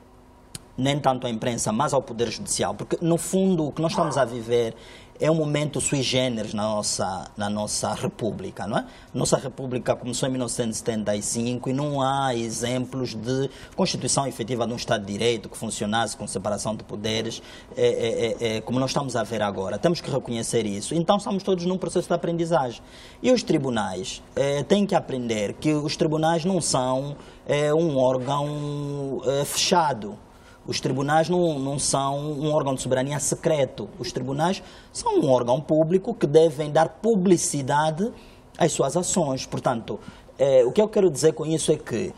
nem tanto à imprensa, mas ao Poder Judicial, porque no fundo o que nós estamos a viver é um momento sui generis na nossa, na nossa República, não é? Nossa República começou em mil novecentos e setenta e cinco e não há exemplos de constituição efetiva de um Estado de Direito que funcionasse com separação de poderes, é, é, é, como nós estamos a ver agora. Temos que reconhecer isso. Então estamos todos num processo de aprendizagem. E os tribunais é, têm que aprender que os tribunais não são é, um órgão é, fechado. Os tribunais não, não são um órgão de soberania secreto. Os tribunais são um órgão público que devem dar publicidade às suas ações. Portanto, eh, o que eu quero dizer com isso é que,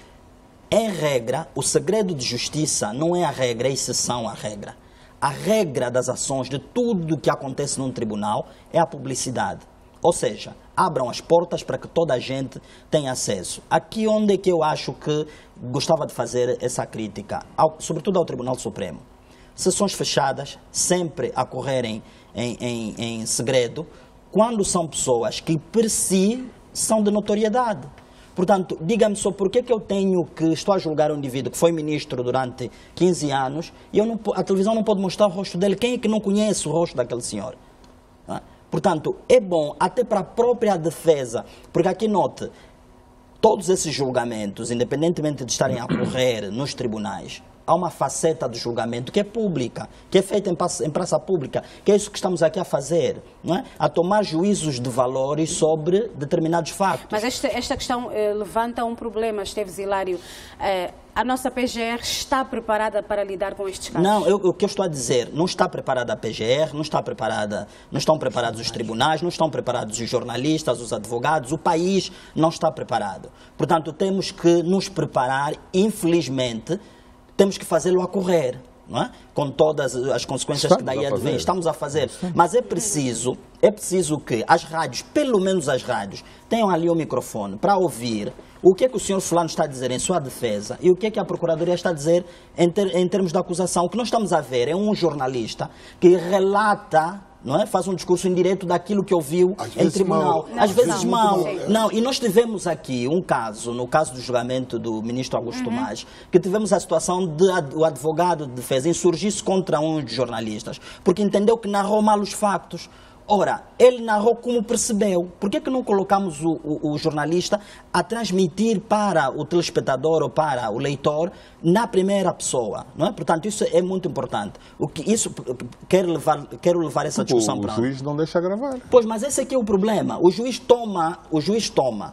em regra, o segredo de justiça não é a regra, é a exceção à regra. A regra das ações, de tudo que acontece num tribunal, é a publicidade. Ou seja, abram as portas para que toda a gente tenha acesso. Aqui onde é que eu acho que gostava de fazer essa crítica, ao, sobretudo ao Tribunal Supremo. Sessões fechadas, sempre a correrem em, em, em segredo, quando são pessoas que, por si, são de notoriedade. Portanto, diga-me só por que, que eu tenho que, estou a julgar um indivíduo que foi ministro durante quinze anos e eu não, a televisão não pode mostrar o rosto dele. Quem é que não conhece o rosto daquele senhor? Não é? Portanto, é bom até para a própria defesa, porque aqui note, todos esses julgamentos, independentemente de estarem a ocorrer nos tribunais, há uma faceta do julgamento que é pública, que é feita em praça, em praça pública, que é isso que estamos aqui a fazer, não é? A tomar juízos de valores sobre determinados factos. Mas esta, esta questão eh, levanta um problema, Esteves Hilário. Eh, a nossa P G R está preparada para lidar com estes casos? Não, eu, o que eu estou a dizer, não está preparada a P G R, não, está preparada, não estão preparados os tribunais, não estão preparados os jornalistas, os advogados, o país não está preparado. Portanto, temos que nos preparar, infelizmente, temos que fazê-lo a correr, não é? Com todas as consequências Estamos que daí advém. Estamos a fazer. Mas é preciso, é preciso que as rádios, pelo menos as rádios, tenham ali o microfone para ouvir o que é que o senhor fulano está a dizer em sua defesa e o que é que a Procuradoria está a dizer em, ter, em termos de acusação. O que nós estamos a ver é um jornalista que relata, não é? Faz um discurso indireto daquilo que ouviu Às em tribunal. Mal. Às não, vezes não, mal. Não, não, e nós tivemos aqui um caso, no caso do julgamento do ministro Augusto uhum. Tomás, que tivemos a situação de o advogado de defesa insurgir-se contra um dos jornalistas, porque entendeu que narrou mal os factos. Ora, ele narrou como percebeu. Por que que não colocamos o, o, o jornalista a transmitir para o telespectador ou para o leitor na primeira pessoa? Não é? Portanto, isso é muito importante. O que isso quero levar, quero levar essa discussão o para... O juiz não deixa gravar. Pois, mas esse aqui é o problema. O juiz toma, o juiz toma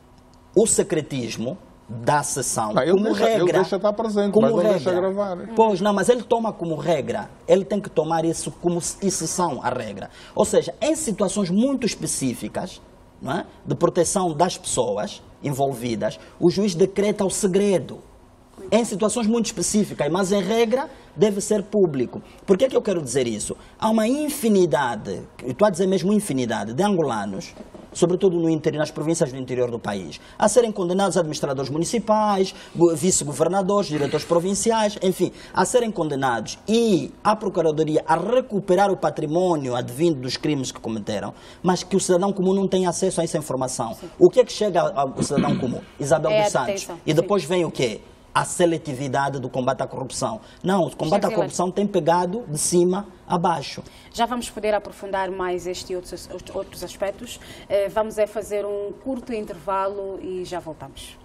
o secretismo da sessão não, ele como deixa, regra. Ele deixa estar presente, como mas não regra. deixa gravar. Pois, não, mas ele toma como regra. Ele tem que tomar isso como exceção à regra. Ou seja, em situações muito específicas, não é, de proteção das pessoas envolvidas, o juiz decreta o segredo. Em situações muito específicas, mas em regra deve ser público. Por que é que eu quero dizer isso? Há uma infinidade, estou a dizer mesmo infinidade, de angolanos, sobretudo no interior, nas províncias do interior do país, a serem condenados administradores municipais, vice-governadores, diretores provinciais, enfim, a serem condenados e a Procuradoria a recuperar o património advindo dos crimes que cometeram, mas que o cidadão comum não tem acesso a essa informação. Sim. O que é que chega ao cidadão comum? Isabel é dos Santos. E depois Sim. vem o quê? A seletividade do combate à corrupção. Não, o combate à corrupção tem pegado de cima a baixo. Já vamos poder aprofundar mais estes e outros, outros aspectos. Vamos é fazer um curto intervalo e já voltamos.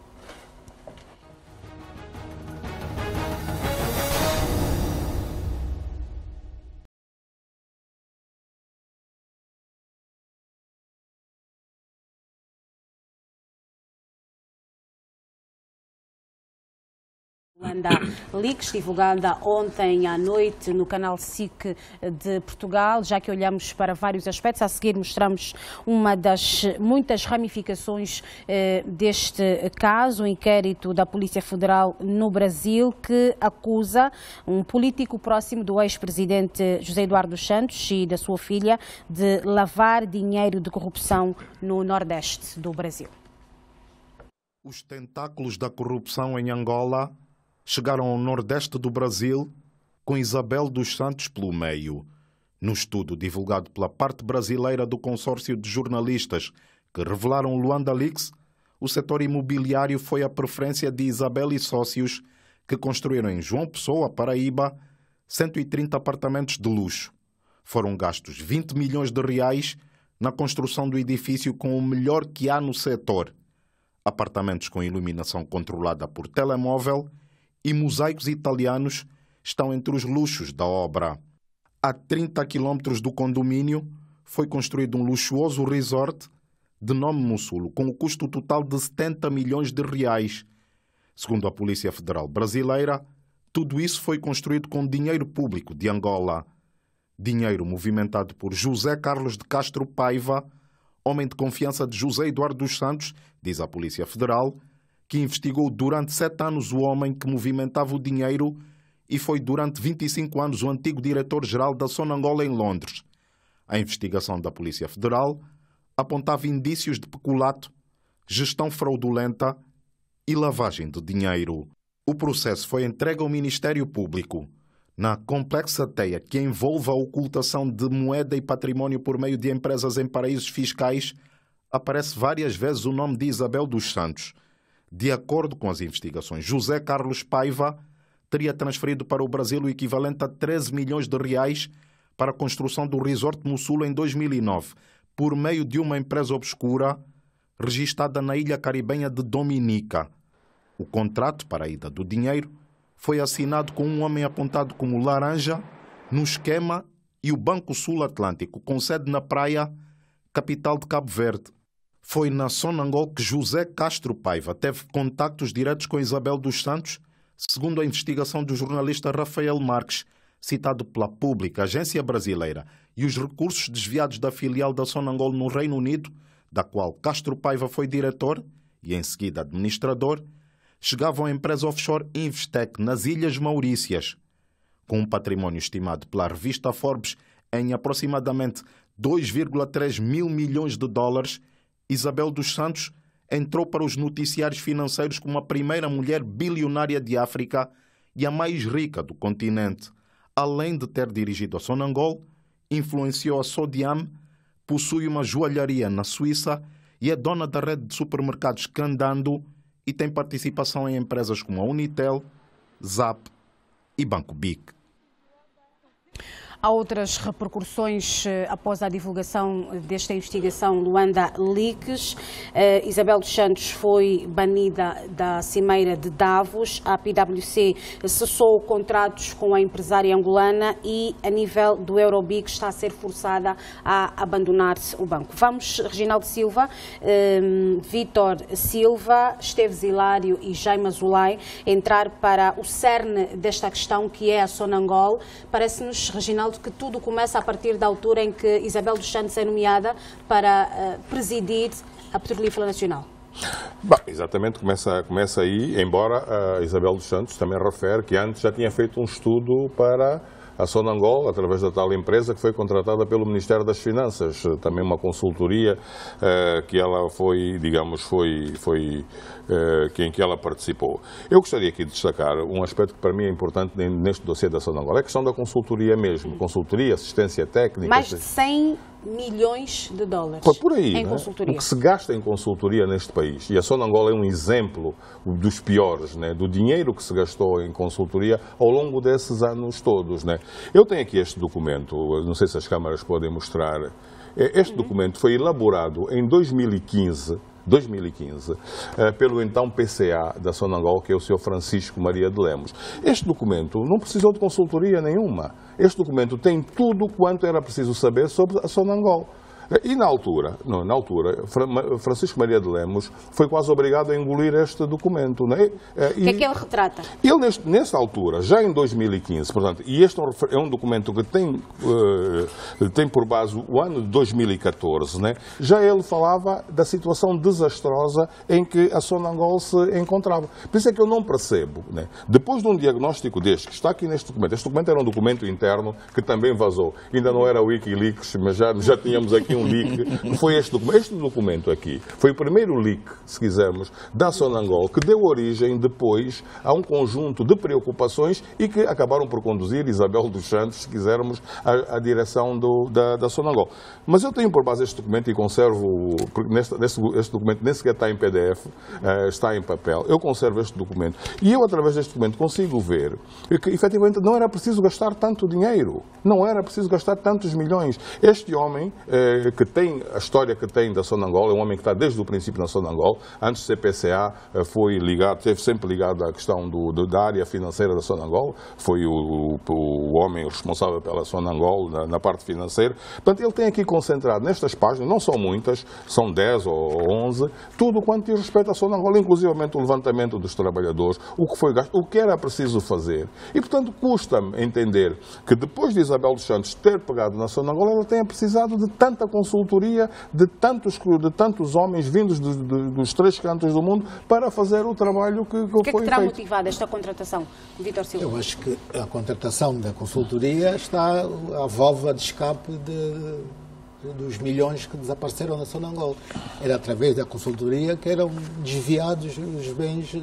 Luanda Leaks, divulgada ontem à noite no canal S I C de Portugal, já que olhamos para vários aspectos. A seguir mostramos uma das muitas ramificações eh, deste caso, o inquérito da Polícia Federal no Brasil, que acusa um político próximo do ex-presidente José Eduardo dos Santos e da sua filha de lavar dinheiro de corrupção no Nordeste do Brasil. Os tentáculos da corrupção em Angola chegaram ao Nordeste do Brasil, com Isabel dos Santos pelo meio. No estudo divulgado pela parte brasileira do consórcio de jornalistas que revelaram o Luanda Leaks, o setor imobiliário foi a preferência de Isabel e sócios, que construíram em João Pessoa, Paraíba, cento e trinta apartamentos de luxo. Foram gastos vinte milhões de reais na construção do edifício com o melhor que há no setor. Apartamentos com iluminação controlada por telemóvel e mosaicos italianos estão entre os luxos da obra. A trinta quilômetros do condomínio foi construído um luxuoso resort de nome Mussulo, com o custo total de setenta milhões de reais. Segundo a Polícia Federal Brasileira, tudo isso foi construído com dinheiro público de Angola. Dinheiro movimentado por José Carlos de Castro Paiva, homem de confiança de José Eduardo dos Santos, diz a Polícia Federal, que investigou durante sete anos o homem que movimentava o dinheiro e foi durante vinte e cinco anos o antigo diretor-geral da Sonangol em Londres. A investigação da Polícia Federal apontava indícios de peculato, gestão fraudulenta e lavagem de dinheiro. O processo foi entregue ao Ministério Público. Na complexa teia que envolve a ocultação de moeda e património por meio de empresas em paraísos fiscais, aparece várias vezes o nome de Isabel dos Santos. De acordo com as investigações, José Carlos Paiva teria transferido para o Brasil o equivalente a treze milhões de reais para a construção do Resort Mussulo em dois mil e nove, por meio de uma empresa obscura registada na ilha caribenha de Dominica. O contrato para a ida do dinheiro foi assinado com um homem apontado como Laranja no esquema e o Banco Sul Atlântico, com sede na Praia, capital de Cabo Verde. Foi na Sonangol que José Castro Paiva teve contactos diretos com Isabel dos Santos, segundo a investigação do jornalista Rafael Marques, citado pela Pública, agência brasileira, e os recursos desviados da filial da Sonangol no Reino Unido, da qual Castro Paiva foi diretor e em seguida administrador, chegavam à empresa offshore Investec nas Ilhas Maurícias. Com um património estimado pela revista Forbes em aproximadamente dois vírgula três mil milhões de dólares, Isabel dos Santos entrou para os noticiários financeiros como a primeira mulher bilionária de África e a mais rica do continente. Além de ter dirigido a Sonangol, influenciou a Sodiam, possui uma joalharia na Suíça e é dona da rede de supermercados Candando e tem participação em empresas como a Unitel, Zap e Banco B I C. Há outras repercussões após a divulgação desta investigação Luanda Leaks. Uh, Isabel dos Santos foi banida da cimeira de Davos. A P W C cessou contratos com a empresária angolana e, a nível do Eurobic, está a ser forçada a abandonar o banco. Vamos, Reginaldo Silva, um, Vítor Silva, Esteves Hilário e Jaime Azulay, entrar para o cerne desta questão, que é a Sonangol. Parece-nos, Reginaldo, que tudo começa a partir da altura em que Isabel dos Santos é nomeada para uh, presidir a Petrolífera Nacional. Bom, exatamente, começa, começa aí, embora a Isabel dos Santos também refere que antes já tinha feito um estudo para a Sonangol, através da tal empresa que foi contratada pelo Ministério das Finanças, também uma consultoria uh, que ela foi, digamos, foi, foi uh, que, em que ela participou. Eu gostaria aqui de destacar um aspecto que para mim é importante neste dossiê da Sonangol, é a questão da consultoria mesmo, consultoria, assistência técnica. Mais de cem milhões de dólares por aí, em né? consultoria. O que se gasta em consultoria neste país, e a Sonangol é um exemplo dos piores, né? Do dinheiro que se gastou em consultoria ao longo desses anos todos, né? Eu tenho aqui este documento, não sei se as câmaras podem mostrar. Este uhum. documento foi elaborado em dois mil e quinze, dois mil e quinze, pelo então P C A da Sonangol, que é o senhor Francisco Maria de Lemos. Este documento não precisou de consultoria nenhuma. Este documento tem tudo quanto era preciso saber sobre a Sonangol. E na altura, não, na altura, Francisco Maria de Lemos foi quase obrigado a engolir este documento. Não é? O que é que ele retrata? Ele, neste, nessa altura, já em dois mil e quinze, portanto, e este é um documento que tem, uh, tem por base o ano de dois mil e catorze, né? Já ele falava da situação desastrosa em que a Sonangol se encontrava. Por isso é que eu não percebo, né? Depois de um diagnóstico deste, que está aqui neste documento, este documento era um documento interno que também vazou, ainda não era o Wikileaks, mas já, já tínhamos aqui um leak, foi este documento. Este documento aqui foi o primeiro leak, se quisermos, da Sonangol, que deu origem depois a um conjunto de preocupações e que acabaram por conduzir Isabel dos Santos, se quisermos, à, à direção do, da, da Sonangol. Mas eu tenho por base este documento e conservo, neste, neste, este documento nem sequer está em P D F, uh, está em papel, eu conservo este documento. E eu, através deste documento, consigo ver que, efetivamente, não era preciso gastar tanto dinheiro, não era preciso gastar tantos milhões. Este homem, eh, que tem a história que tem da Sonangol, é um homem que está desde o princípio na Sonangol, antes de ser P C A, eh, foi ligado, esteve sempre ligado à questão do, do, da área financeira da Sonangol, foi o, o, o homem responsável pela Sonangol na, na parte financeira. Portanto, ele tem aqui concentrado nestas páginas, não são muitas, são dez ou onze, tudo quanto diz respeito à Sonangol, inclusivamente o levantamento dos trabalhadores, o que foi gasto, o que era preciso fazer. E, portanto, custa-me entender que depois de Isabel dos Santos ter pegado na Sonangol, ela tenha precisado de tanta consultoria, de tantos, de tantos homens vindos de, de, dos três cantos do mundo para fazer o trabalho que, que, que foi feito. O que é que terá feito. motivado esta contratação, Vítor Silva? Eu acho que a contratação da consultoria está à válvula de escape de, dos milhões que desapareceram na Sonangol. Era através da consultoria que eram desviados os bens,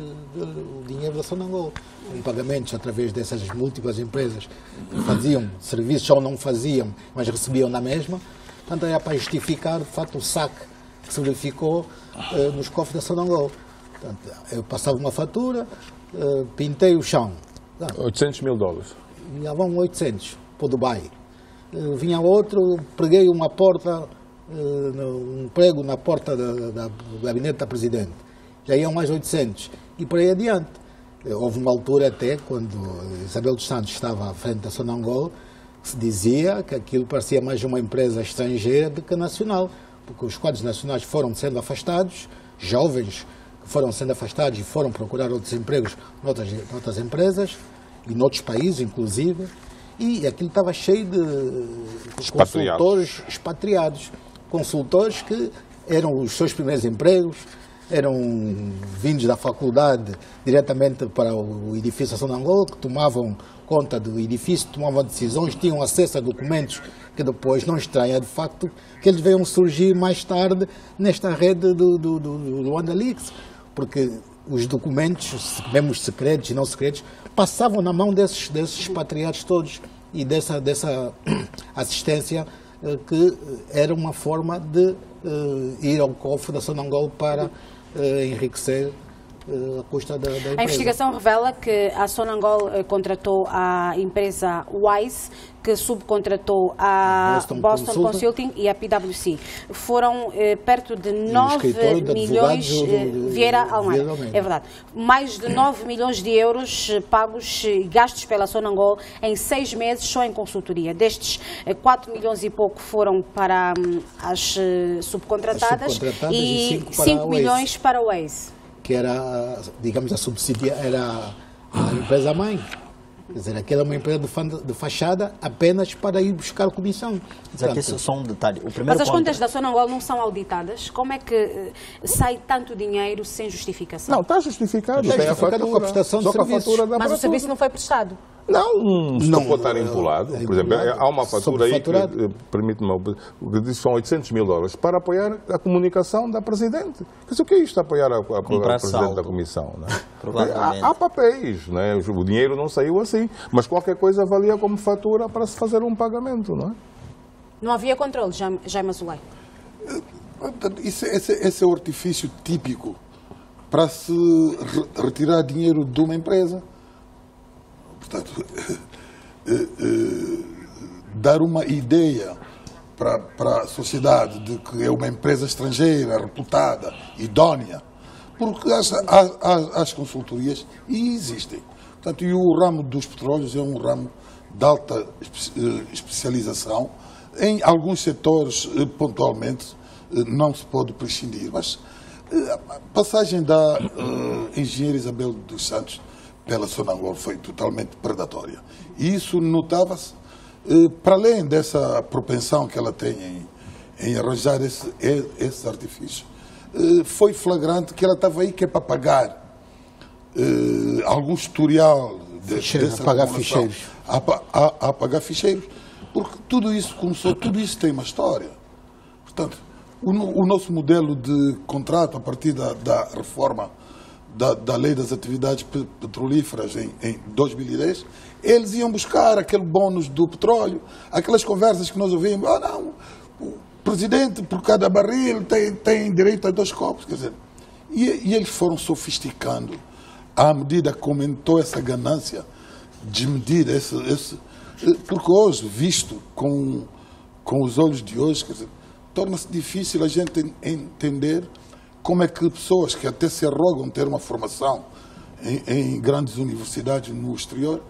o dinheiro da Sonangol. Em pagamentos através dessas múltiplas empresas que faziam serviços ou não faziam, mas recebiam na mesma. Portanto, era para justificar, de facto, o saque que se verificou uh, nos cofres da Sonangol. Portanto, eu passava uma fatura, uh, pintei o chão. oitocentos mil dólares. Já vão oitocentos para o Dubai. Uh, vinha outro, preguei uma porta, uh, um prego na porta da, da, do gabinete da Presidente. Já iam mais oitocentos. E por aí adiante. Houve uma altura até, quando Isabel dos Santos estava à frente da Sonangol, se dizia que aquilo parecia mais uma empresa estrangeira do que nacional, porque os quadros nacionais foram sendo afastados, jovens que foram sendo afastados e foram procurar outros empregos noutras, noutras empresas e noutros países, inclusive, e aquilo estava cheio de expatriados. consultores expatriados, consultores que eram os seus primeiros empregos, eram vindos da faculdade diretamente para o edifício da Sonangol, que tomavam conta do edifício, tomavam decisões, tinham acesso a documentos que depois não estranha de facto que eles venham surgir mais tarde nesta rede do, do, do, do Andalix, porque os documentos, mesmo secretos e não secretos, passavam na mão desses, desses expatriados todos e dessa, dessa assistência que era uma forma de uh, ir ao cofre da Sonangol para uh, enriquecer uh, a custa da, da empresa. A investigação revela que a Sonangol uh, contratou a empresa Wise, que subcontratou a Boston, Boston Consulting. Consulting e a P W C. Foram eh, perto de nove milhões, eh, Vieira Almeida, é verdade, mais de nove milhões de euros pagos e gastos pela Sonangol em seis meses só em consultoria. Destes, eh, quatro milhões e pouco foram para hum, as eh, subcontratadas, as subcontratadas e cinco milhões para o Waze. Que era, digamos, a subsidia, era a empresa-mãe. Quer dizer, aquela é uma empresa de fachada apenas para ir buscar comissão. Mas aqui só um detalhe. O Mas as ponto... contas da Sonangol não são auditadas? Como é que uh, sai tanto dinheiro sem justificação? Não, está justificado. Está justificado com a prestação de serviços. Mas o serviço não foi prestado? Não, não pode estar empolado. Por exemplo, há uma fatura aí que, permite-me, que diz que são oitocentos mil dólares para apoiar a comunicação da Presidente. Mas o que é isto, apoiar a, a, a Presidente da Comissão? Não é? há, há papéis, não é? O dinheiro não saiu assim, mas qualquer coisa valia como fatura para se fazer um pagamento, não é? Não havia controle, Jaime Azulay? Esse, esse, esse é o artifício típico para se re retirar dinheiro de uma empresa. Portanto, eh, eh, dar uma ideia para, para a sociedade de que é uma empresa estrangeira, reputada, idónea, porque as, as, as consultorias existem. Portanto, e o ramo dos petróleos é um ramo de alta especialização, Em alguns setores, pontualmente, não se pode prescindir, mas a passagem da uh, engenheira Isabel dos Santos pela Sonangol foi totalmente predatória. E isso notava-se, uh, para além dessa propensão que ela tem em, em arranjar esse, esse artifício, uh, foi flagrante que ela estava aí que é para pagar uh, algum historial de, dessa apagar ficheiros. A, a, a apagar ficheiros, porque tudo isso começou, tudo isso tem uma história. Portanto, o, o nosso modelo de contrato, a partir da, da reforma da, da Lei das Atividades Petrolíferas em, em dois mil e dez, eles iam buscar aquele bônus do petróleo, aquelas conversas que nós ouvimos, ah não, o presidente por cada barril tem, tem direito a dois copos, quer dizer, e, e eles foram sofisticando à medida que aumentou essa ganância de medir esse, esse porque hoje, visto com, com os olhos de hoje, quer dizer, torna-se difícil a gente entender como é que pessoas que até se arrogam ter uma formação em, em grandes universidades no exterior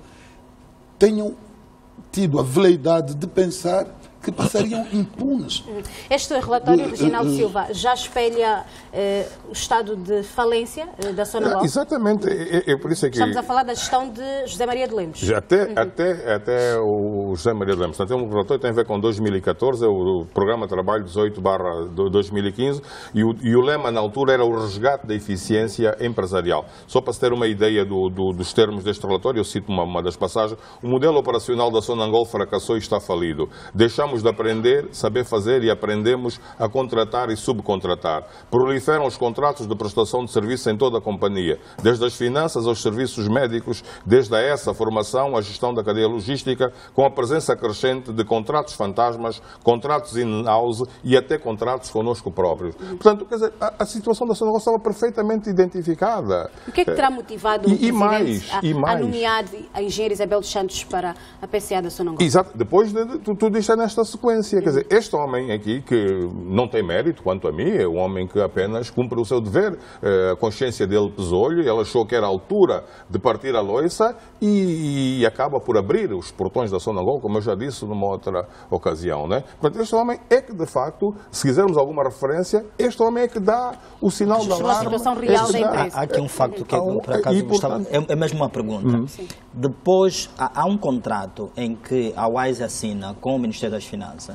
tenham tido a veleidade de pensar que passariam impunes. Este relatório, Reginaldo Silva, já espelha eh, o estado de falência eh, da Sonangol? Exatamente. É, é por isso é que... Estamos a falar da gestão de José Maria de Lemos. Até, uhum. até, até o José Maria de Lemos. Portanto, é um relatório que tem a ver com dois mil e catorze, é o Programa de Trabalho dezoito barra dois mil e quinze, e o, e o lema na altura era o resgate da eficiência empresarial. Só para se ter uma ideia do, do, dos termos deste relatório, eu cito uma, uma das passagens. O modelo operacional da Sonangol fracassou e está falido. Deixamos de aprender, saber fazer e aprendemos a contratar e subcontratar. Proliferam os contratos de prestação de serviço em toda a companhia, desde as finanças aos serviços médicos, desde a essa formação à gestão da cadeia logística, com a presença crescente de contratos fantasmas, contratos in-house e até contratos connosco próprios. Portanto, quer dizer, a, a situação da Sonangol estava perfeitamente identificada. O que é que terá motivado e, o Presidente e mais, a, e mais. a nomear a engenheira Isabel dos Santos para a P C A da Sonangol? Exato. Depois de, de tudo isto é nesta sequência. Quer dizer, este homem aqui, que não tem mérito, quanto a mim, é um homem que apenas cumpre o seu dever. A consciência dele pesou-lhe, ele achou que era a altura de partir a loiça e, e acaba por abrir os portões da Sonangol, como eu já disse numa outra ocasião. Né? Portanto, este homem é que, de facto, se quisermos alguma referência, este homem é que dá o sinal da alarme. A situação real da empresa. Há, há aqui um facto que, por acaso, e, portanto, é, é mesmo uma pergunta. Uhum. Depois, há, há um contrato em que a Wise assina com o Ministério das Finanças,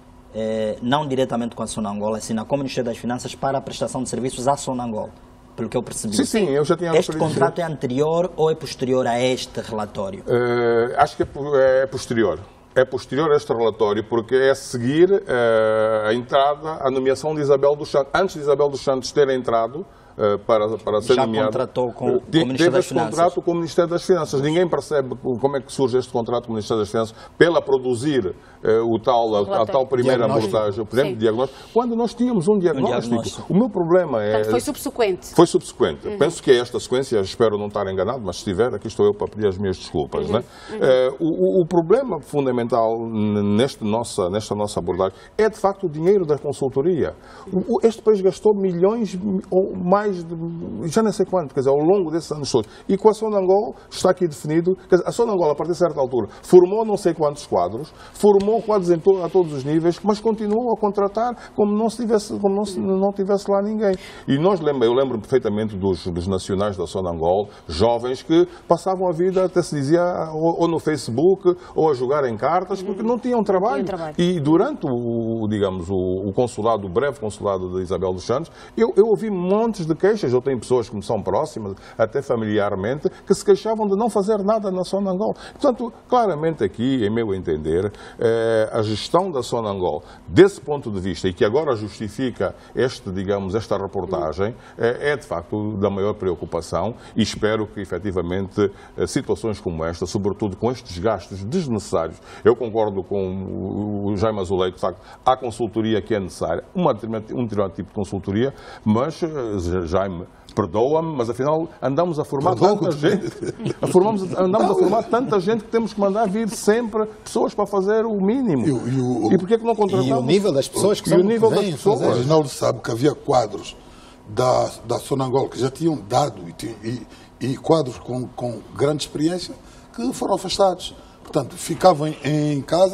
eh, não diretamente com a Sonangol, assina com o Ministério das Finanças para a prestação de serviços à Sonangol, pelo que eu percebi. Sim, sim, eu já tinha Este contrato é anterior ou é posterior a este relatório? Uh, acho que é, é posterior. É posterior a este relatório, porque é seguir uh, a entrada, a nomeação de Isabel dos Santos. Antes de Isabel dos Santos ter entrado, Uh, para, para ser já nomeado. contratou com, uh, com o Ministério das Finanças. contrato com o Ministério das Finanças. Ninguém percebe como é que surge este contrato com o Ministério das Finanças pela produzir uh, o tal, a, a tal primeira abordagem, por exemplo, diagnóstico, quando nós tínhamos um diagnóstico. um diagnóstico. O meu problema é... Portanto, foi subsequente. Foi subsequente. Uhum. Penso que é esta sequência, espero não estar enganado, mas se estiver, aqui estou eu para pedir as minhas desculpas. Uhum. Né? Uhum. Uh, o, o problema fundamental neste nossa, nesta nossa abordagem é, de facto, o dinheiro da consultoria. O, este país gastou milhões ou mais de, já não sei quanto, quer dizer, ao longo desses anos todos. E com a Sonangol está aqui definido, quer dizer, a Sonangol, a partir de certa altura, formou não sei quantos quadros, formou quadros em to, a todos os níveis, mas continuou a contratar como não, se tivesse, como não, se, não tivesse lá ninguém. E nós, eu lembro perfeitamente dos, dos nacionais da Sonangol, jovens que passavam a vida, até se dizia, ou, ou no Facebook, ou a jogar em cartas, porque não tinham trabalho. trabalho. E durante o, digamos, o, o consulado, o breve consulado de Isabel dos Santos, eu, eu ouvi montes de queixas, eu tenho pessoas que me são próximas, até familiarmente, que se queixavam de não fazer nada na Sonangol. Portanto, claramente aqui, em meu entender, eh, a gestão da Sonangol, desse ponto de vista, e que agora justifica este, digamos, esta reportagem, eh, é de facto da maior preocupação e espero que, efetivamente, eh, situações como esta, sobretudo com estes gastos desnecessários, eu concordo com o Jaime Azuleiro, de facto, há consultoria que é necessária, uma, um determinado tipo de consultoria, mas Jaime, perdoa-me, mas afinal andamos a formar Perdão, tanta gente, a formamos, andamos a formar tanta gente que temos que mandar vir sempre pessoas para fazer o mínimo. E, e, o, e porquê que não contratamos? E o nível das pessoas que são o nível das pessoas. O Reginaldo sabe que havia quadros da, da Sonangol que já tinham dado e, e, e quadros com, com grande experiência que foram afastados. Portanto, ficavam em, em casa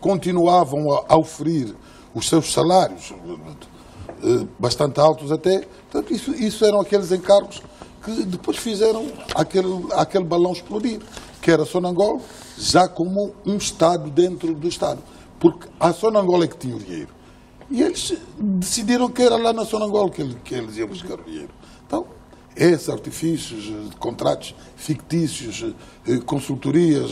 continuavam a, a oferir os seus salários, eh, bastante altos até. Portanto, isso, isso eram aqueles encargos que depois fizeram aquele, aquele balão explodir, que era Sonangol, já como um Estado dentro do Estado. Porque a Sonangol é que tinha o dinheiro. E eles decidiram que era lá na Sonangol que, ele, que eles iam buscar o dinheiro. Então, esses artifícios, contratos fictícios, consultorias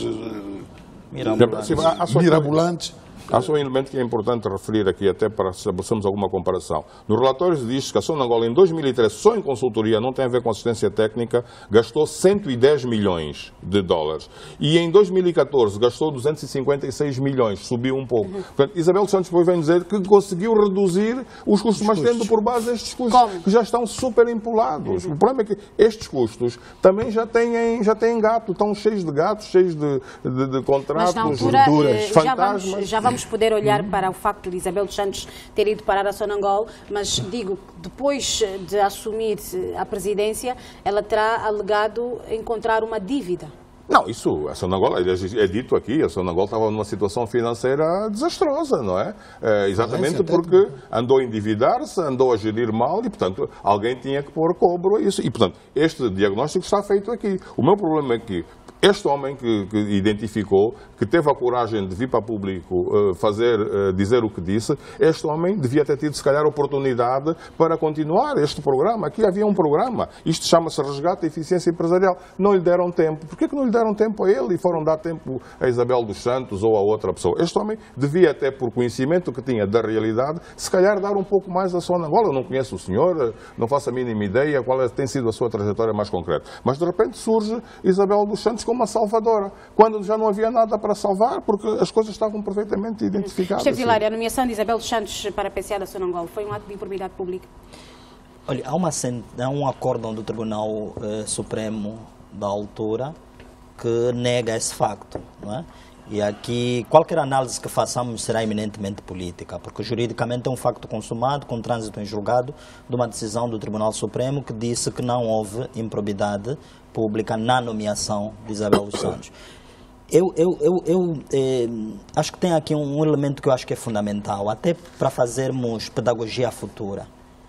mirabolantes, mirabolantes há só um elemento que é importante referir aqui, até para estabelecermos alguma comparação. Nos relatórios diz que a Sonangol, em dois mil e treze, só em consultoria, não tem a ver com assistência técnica, gastou cento e dez milhões de dólares. E em dois mil e catorze gastou duzentos e cinquenta e seis milhões, subiu um pouco. Uhum. Portanto, Isabel dos Santos depois vem dizer que conseguiu reduzir os custos, os mas custos. tendo por base estes custos Como? que já estão super empolados. Uhum. O problema é que estes custos também já têm, já têm gato, estão cheios de gatos, cheios de, de, de contratos, altura, gorduras, já fantasmas. Vamos, já vamos poder olhar para o facto de Isabel dos Santos ter ido parar a Sonangol, mas digo, depois de assumir a presidência, ela terá alegado encontrar uma dívida. Não, isso, a Sonangol, é dito aqui, a Sonangol estava numa situação financeira desastrosa, não é? é exatamente porque andou a endividar-se, andou a gerir mal e, portanto, alguém tinha que pôr cobro a isso. E, portanto, este diagnóstico está feito aqui. O meu problema é que este homem que, que identificou, que teve a coragem de vir para público uh, fazer, uh, dizer o que disse, este homem devia ter tido, se calhar, oportunidade para continuar este programa. Aqui havia um programa, isto chama-se Resgate da Eficiência Empresarial. Não lhe deram tempo. Porquê que não lhe deram tempo a ele e foram dar tempo a Isabel dos Santos ou a outra pessoa? Este homem devia, até por conhecimento que tinha da realidade, se calhar dar um pouco mais a Sonangol. Eu não conheço o senhor, não faço a mínima ideia qual é, tem sido a sua trajetória mais concreta. Mas, de repente, surge Isabel dos Santos como uma salvadora, quando já não havia nada para salvar, porque as coisas estavam perfeitamente identificadas. Chefe Hilário, a nomeação de Isabel dos Santos para a P C A da Sonangol foi um ato de improbidade pública? Olha, há, uma, há um acórdão do Tribunal eh, Supremo da altura que nega esse facto, não é? E aqui, qualquer análise que façamos será eminentemente política, porque juridicamente é um facto consumado, com trânsito em julgado, de uma decisão do Tribunal Supremo que disse que não houve improbidade pública na nomeação de Isabel dos Santos. Eu, eu, eu, eu eh, acho que tem aqui um, um elemento que eu acho que é fundamental, até para fazermos pedagogia futura.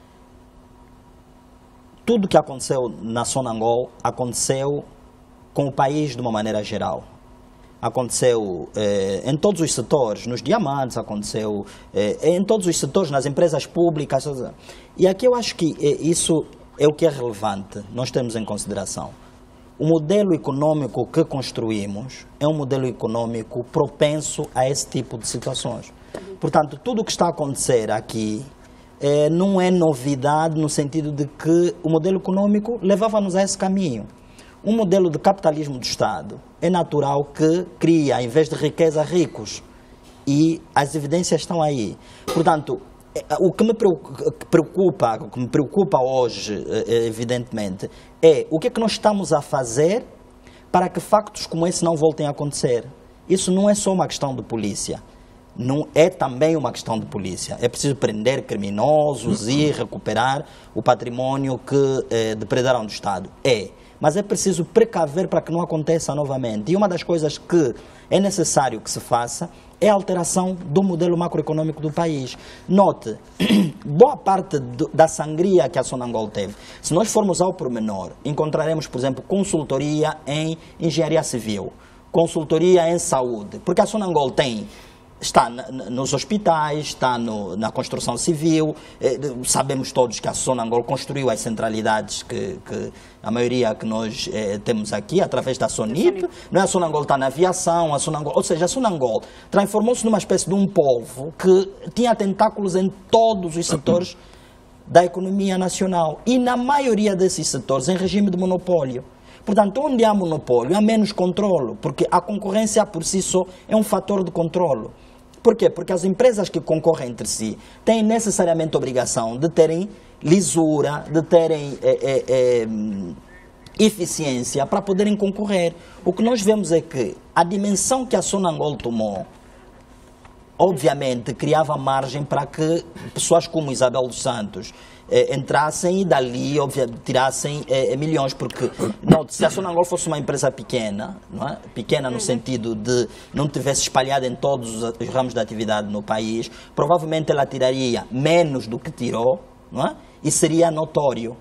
Tudo que aconteceu na Sonangol aconteceu com o país de uma maneira geral. Aconteceu eh, em todos os setores, nos diamantes, aconteceu eh, em todos os setores, nas empresas públicas. E aqui eu acho que eh, isso é o que é relevante, nós temos em consideração. O modelo econômico que construímos é um modelo econômico propenso a esse tipo de situações. Portanto, tudo o que está a acontecer aqui eh, não é novidade no sentido de que o modelo econômico levava-nos a esse caminho. Um modelo de capitalismo do Estado é natural que cria, em vez de riqueza, ricos. E as evidências estão aí. Portanto, o que me preocupa, o que me preocupa hoje, evidentemente, é o que é que nós estamos a fazer para que factos como esse não voltem a acontecer. Isso não é só uma questão de polícia. Não é também uma questão de polícia. É preciso prender criminosos e recuperar o património que eh, depredaram do Estado. É. Mas é preciso precaver para que não aconteça novamente. E uma das coisas que é necessário que se faça é a alteração do modelo macroeconômico do país. Note, boa parte do, da sangria que a Sonangol teve, se nós formos ao pormenor, encontraremos, por exemplo, consultoria em engenharia civil, consultoria em saúde, porque a Sonangol tem... Está nos hospitais, está no, na construção civil, eh, sabemos todos que a Sonangol construiu as centralidades que, que a maioria que nós eh, temos aqui, através da Sonip, não é? A Sonangol está na aviação, a Sonangol, ou seja, a Sonangol transformou-se numa espécie de um polvo que tinha tentáculos em todos os setores da economia nacional e na maioria desses setores em regime de monopólio. Portanto, onde há monopólio, há menos controle, porque a concorrência por si só é um fator de controle. Por quê? Porque as empresas que concorrem entre si têm necessariamente a obrigação de terem lisura, de terem é, é, é, eficiência para poderem concorrer. O que nós vemos é que a dimensão que a Sonangol tomou, obviamente, criava margem para que pessoas como Isabel dos Santos eh, entrassem e dali, obviamente, tirassem eh, milhões, porque não, se a Sonangol fosse uma empresa pequena, não é? Pequena no sentido de não tivesse espalhada em todos os ramos da atividade no país, provavelmente ela tiraria menos do que tirou, não é? E seria notório.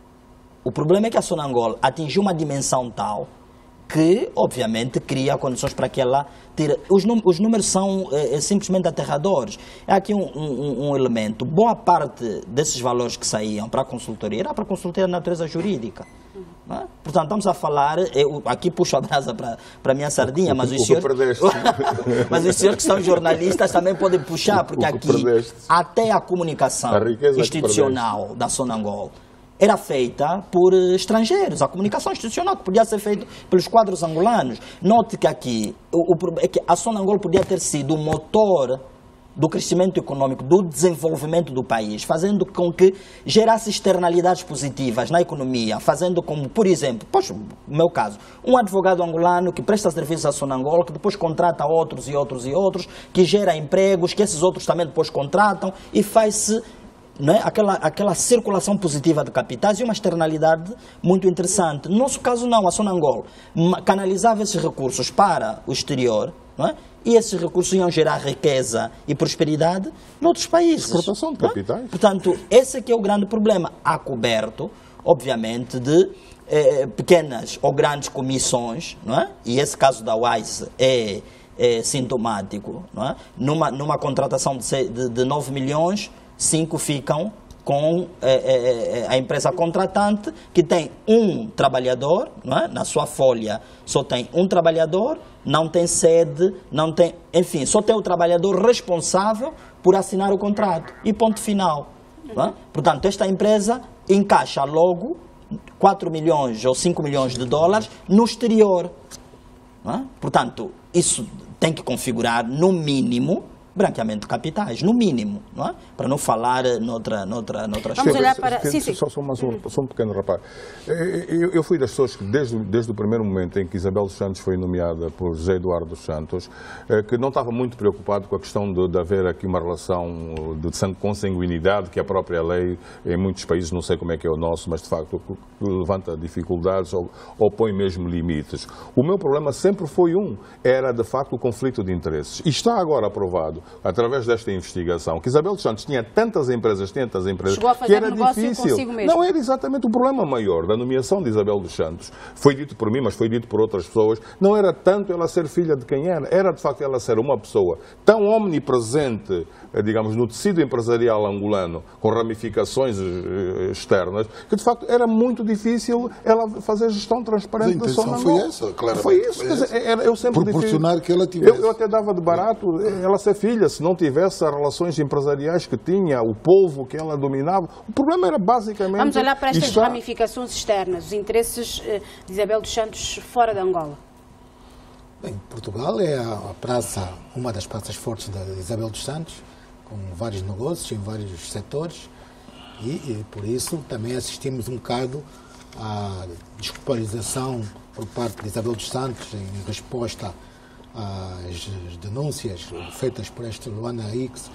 O problema é que a Sonangol atingiu uma dimensão tal que, obviamente, cria condições para que ela tire. Os, os números são é, simplesmente aterradores. Há aqui um, um, um elemento. Boa parte desses valores que saíam para a consultoria era para a consultoria de natureza jurídica. Não é? Portanto, estamos a falar, eu aqui puxo a brasa para, para a minha sardinha, mas os, senhores, mas os senhores que são jornalistas também podem puxar, porque aqui até a comunicação a institucional da Sonangol era feita por estrangeiros, a comunicação institucional que podia ser feita pelos quadros angolanos. Note que aqui o, o, é que a Sonangol podia ter sido o motor do crescimento econômico, do desenvolvimento do país, fazendo com que gerasse externalidades positivas na economia, fazendo como, por exemplo, pois, no meu caso, um advogado angolano que presta serviços à Sonangol, que depois contrata outros e outros e outros, que gera empregos, que esses outros também depois contratam e faz-se, não é? aquela, aquela circulação positiva de capitais e uma externalidade muito interessante. No nosso caso não, a Sonangol canalizava esses recursos para o exterior, não é? E esses recursos iam gerar riqueza e prosperidade noutros países. Exportação de capitais. É? Portanto, esse aqui é o grande problema, acoberto, obviamente, de eh, pequenas ou grandes comissões, não é? E esse caso da Wise é, é sintomático, não é? Numa, numa contratação de, de, de nove milhões, cinco ficam com eh, eh, a empresa contratante, que tem um trabalhador, não é? Na sua folha só tem um trabalhador, não tem sede, não tem, enfim, só tem o trabalhador responsável por assinar o contrato. E ponto final. Não é? Portanto, esta empresa encaixa logo quatro milhões ou cinco milhões de dólares no exterior. Não é? Portanto, isso tem que configurar, no mínimo, branqueamento de capitais, no mínimo, não é? Para não falar noutra, noutra, noutra Vamos olhar para... Sim, sim. Só, só, mais um, só um pequeno rapaz. Eu, eu fui das pessoas que, desde, desde o primeiro momento em que Isabel dos Santos foi nomeada por José Eduardo dos Santos, que não estava muito preocupado com a questão de, de haver aqui uma relação de consanguinidade, que a própria lei, em muitos países, não sei como é que é o nosso, mas de facto levanta dificuldades ou, ou põe mesmo limites. O meu problema sempre foi um, era de facto o conflito de interesses. E está agora aprovado, através desta investigação, que Isabel dos Santos tinha tantas empresas, tantas empresas, Chegou a fazer que era negócio difícil. Consigo mesmo. Não era exatamente o problema maior da nomeação de Isabel dos Santos. Foi dito por mim, mas foi dito por outras pessoas. Não era tanto ela ser filha de quem era, era de facto ela ser uma pessoa tão omnipresente, digamos, no tecido empresarial angolano, com ramificações externas, que de facto era muito difícil ela fazer gestão transparente da Sonangol. A intenção foi essa, claramente. Foi isso. Foi dizer, era, eu sempre proporcionar disse, que ela tivesse. Eu, eu até dava de barato ela ser filha, se não tivesse as relações empresariais que tinha, o povo que ela dominava. O problema era basicamente... Vamos olhar para estas está... ramificações externas, os interesses de Isabel dos Santos fora de Angola. Bem, Portugal é a praça, uma das praças fortes da Isabel dos Santos, com vários negócios em vários setores, e, e por isso também assistimos um bocado à desculpabilização por parte de Isabel dos Santos em resposta às denúncias feitas por esta Luanda X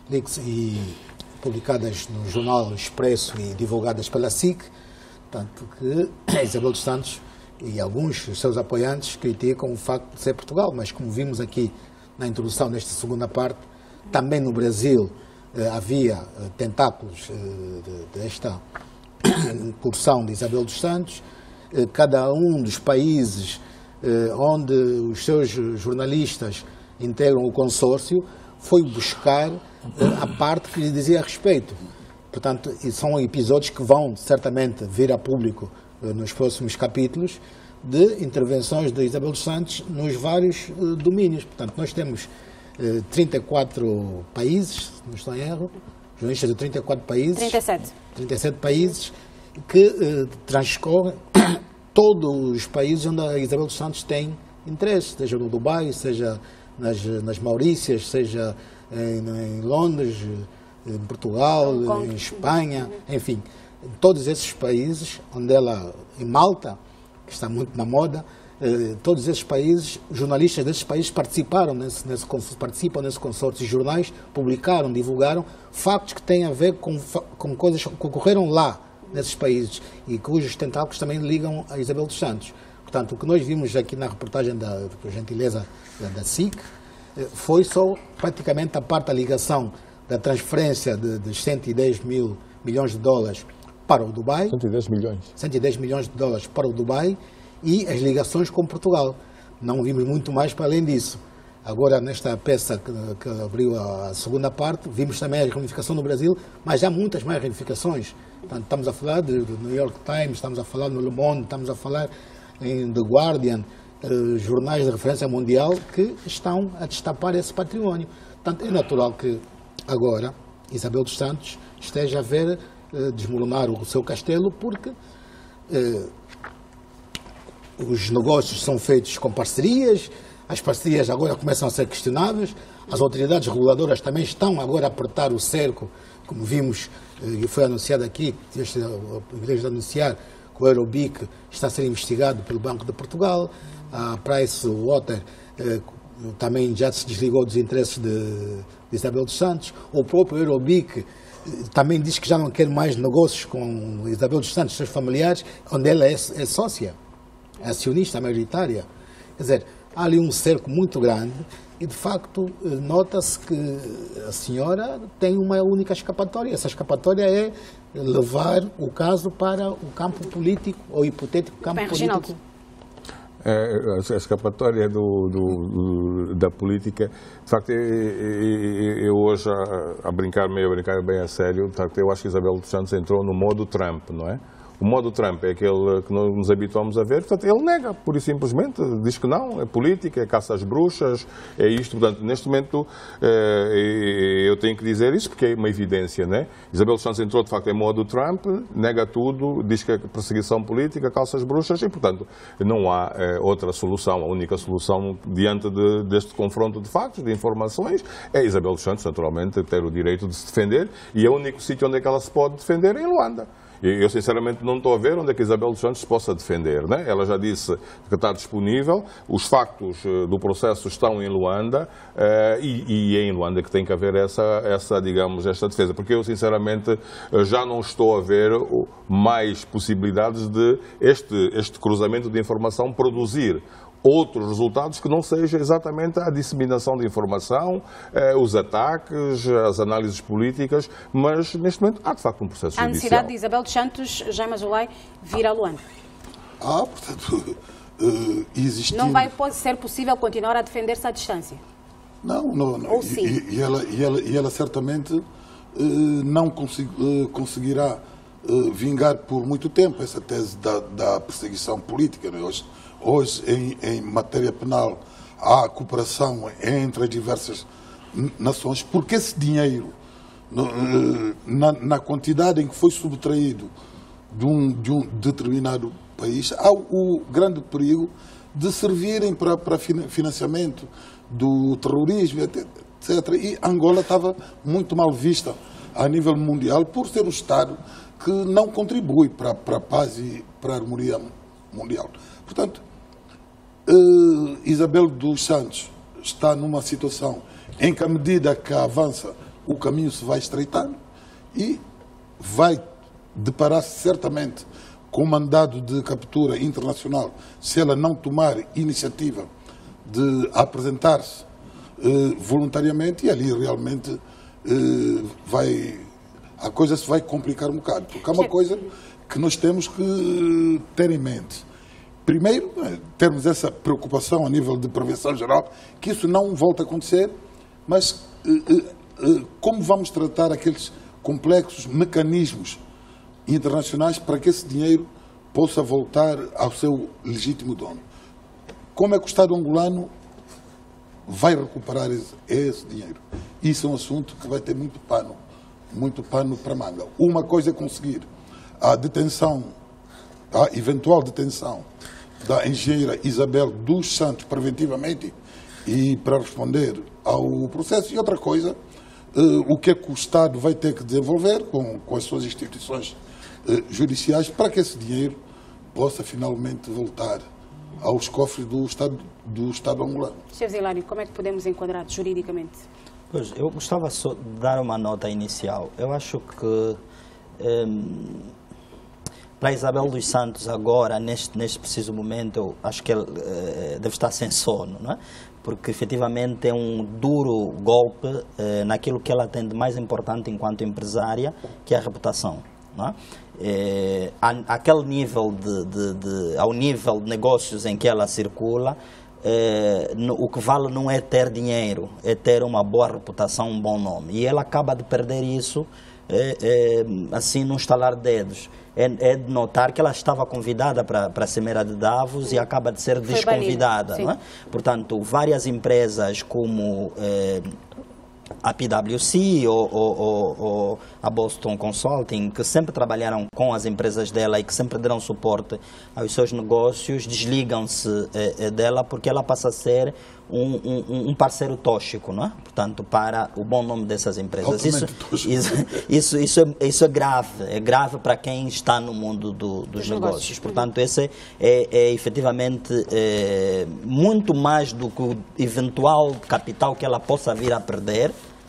e publicadas no jornal Expresso e divulgadas pela S I C, tanto que Isabel dos Santos e alguns dos seus apoiantes criticam o facto de ser Portugal, mas como vimos aqui na introdução desta segunda parte, também no Brasil eh, havia eh, tentáculos eh, desta incursão de Isabel dos Santos. Eh, cada um dos países eh, onde os seus jornalistas integram o consórcio foi buscar eh, a parte que lhe dizia a respeito. Portanto, são episódios que vão certamente vir a público eh, nos próximos capítulos de intervenções de Isabel dos Santos nos vários eh, domínios. Portanto, nós temos trinta e quatro países, se não estou em erro, jornalistas de trinta e quatro países. trinta e sete. trinta e sete países que eh, transcorrem todos os países onde a Isabel dos Santos tem interesse, seja no Dubai, seja nas, nas Maurícias, seja em, em Londres, em Portugal, em Espanha, enfim, em todos esses países onde ela, em Malta, que está muito na moda, eh, todos esses países, jornalistas desses países participaram nesse, nesse, participam nesse consórcio, jornais publicaram, divulgaram factos que têm a ver com, com coisas que ocorreram lá, nesses países, e cujos tentáculos também ligam a Isabel dos Santos. Portanto, o que nós vimos aqui na reportagem da, por gentileza, da, da S I C, foi só praticamente a parte da ligação da transferência de, de cento e dez mil milhões de dólares para o Dubai. cento e dez milhões. cento e dez milhões de dólares para o Dubai e as ligações com Portugal. Não vimos muito mais para além disso. Agora, nesta peça que, que abriu a segunda parte, vimos também a ramificação no Brasil, mas há muitas mais ramificações. Portanto, estamos a falar do New York Times, estamos a falar no Le Monde, estamos a falar em The Guardian, eh, jornais de referência mundial que estão a destapar esse património. Portanto, é natural que agora Isabel dos Santos esteja a ver eh, desmoronar o seu castelo, porque eh, os negócios são feitos com parcerias, as parcerias agora começam a ser questionáveis, as autoridades reguladoras também estão agora a apertar o cerco, como vimos e foi anunciado aqui, tiveste o privilégio de anunciar que o Eurobic está a ser investigado pelo Banco de Portugal, a Pricewater eh, também já se desligou dos interesses de, de Isabel dos Santos, o próprio Eurobic eh, também diz que já não quer mais negócios com Isabel dos Santos e seus familiares, onde ela é, é sócia, é acionista maioritária. Quer dizer, há ali um cerco muito grande e, de facto, nota-se que a senhora tem uma única escapatória. Essa escapatória é levar o caso para o campo político, ou hipotético campo Bem, político. Reginaldo. É, a escapatória do, do, do, da política, de facto, eu, eu, eu hoje, a, a brincar meio, a brincar bem a sério, de facto, eu acho que Isabel dos Santos entrou no modo Trump, não é? O modo Trump é aquele que nós nos habituamos a ver, portanto, ele nega, pura e simplesmente, diz que não, é política, é caça às bruxas, é isto. Portanto, neste momento, eh, eu tenho que dizer isso porque é uma evidência, né? Isabel dos Santos entrou, de facto, em modo Trump, nega tudo, diz que é perseguição política, caça às bruxas e, portanto, não há eh, outra solução. A única solução diante de, deste confronto de factos, de informações, é Isabel dos Santos, naturalmente, ter o direito de se defender, e é o único sítio onde é que ela se pode defender é em Luanda. Eu, sinceramente, não estou a ver onde é que Isabel dos Santos se possa defender, né? Ela já disse que está disponível, os factos do processo estão em Luanda uh, e, e é em Luanda que tem que haver essa, essa, digamos, esta defesa, porque eu, sinceramente, já não estou a ver mais possibilidades de este, este cruzamento de informação produzir outros resultados que não seja exatamente a disseminação de informação, eh, os ataques, as análises políticas, mas neste momento há de facto um processo judicial. A necessidade de Isabel dos Santos, Jaime Azoulay, vir a Luanda. Ah, portanto, uh, existindo... Não vai pode ser possível continuar a defender-se à distância? Não, não. não. Ou sim? E, e, ela, e, ela, e ela certamente uh, não consegu, uh, conseguirá uh, vingar por muito tempo essa tese da, da perseguição política, não é? Hoje, Hoje, em, em matéria penal, há cooperação entre as diversas nações, porque esse dinheiro, na, na quantidade em que foi subtraído de um, de um determinado país, há o grande perigo de servirem para, para financiamento do terrorismo, etcétera. E Angola estava muito mal vista a nível mundial por ser um Estado que não contribui para, para a paz e para a harmonia mundial. Portanto, Uh, Isabel dos Santos está numa situação em que, à medida que avança, o caminho se vai estreitando e vai deparar-se certamente com mandado de captura internacional se ela não tomar iniciativa de apresentar-se uh, voluntariamente, e ali realmente uh, vai, a coisa se vai complicar um bocado, porque é uma coisa que nós temos que ter em mente. Primeiro, termos essa preocupação a nível de prevenção geral, que isso não volte a acontecer, mas como vamos tratar aqueles complexos mecanismos internacionais para que esse dinheiro possa voltar ao seu legítimo dono? Como é que o Estado angolano vai recuperar esse, esse dinheiro? Isso é um assunto que vai ter muito pano, muito pano para manga. Uma coisa é conseguir a detenção, a eventual detenção da engenheira Isabel dos Santos preventivamente e para responder ao processo, e outra coisa, uh, o que é que o Estado vai ter que desenvolver com, com as suas instituições uh, judiciais para que esse dinheiro possa finalmente voltar aos cofres do Estado, do Estado angolano. Chefe Hilário, como é que podemos enquadrar juridicamente? Pois, eu gostava só de dar uma nota inicial. Eu acho que um, para Isabel dos Santos agora, neste, neste preciso momento, eu acho que ele uh, deve estar sem sono, não é? Porque efetivamente é um duro golpe uh, naquilo que ela tem de mais importante enquanto empresária, que é a reputação. Não é? É, aquele nível de, de, de, ao nível de negócios em que ela circula, é, no, o que vale não é ter dinheiro, é ter uma boa reputação, um bom nome. E ela acaba de perder isso é, é, assim num estalar de dedos. É, é de notar que ela estava convidada para, para a Cimeira de Davos e acaba de ser desconvidada. Não é? Portanto, várias empresas como é, a P W C ou, ou, ou, ou a Boston Consulting, que sempre trabalharam com as empresas dela e que sempre deram suporte aos seus negócios, desligam-se eh, dela porque ela passa a ser um, um, um parceiro tóxico, não é? Portanto, para o bom nome dessas empresas. Isso, isso, isso, isso, é, isso é grave, é grave para quem está no mundo do, dos, dos negócios. negócios. Portanto, esse é, é efetivamente é, muito mais do que o eventual capital que ela possa vir a perder.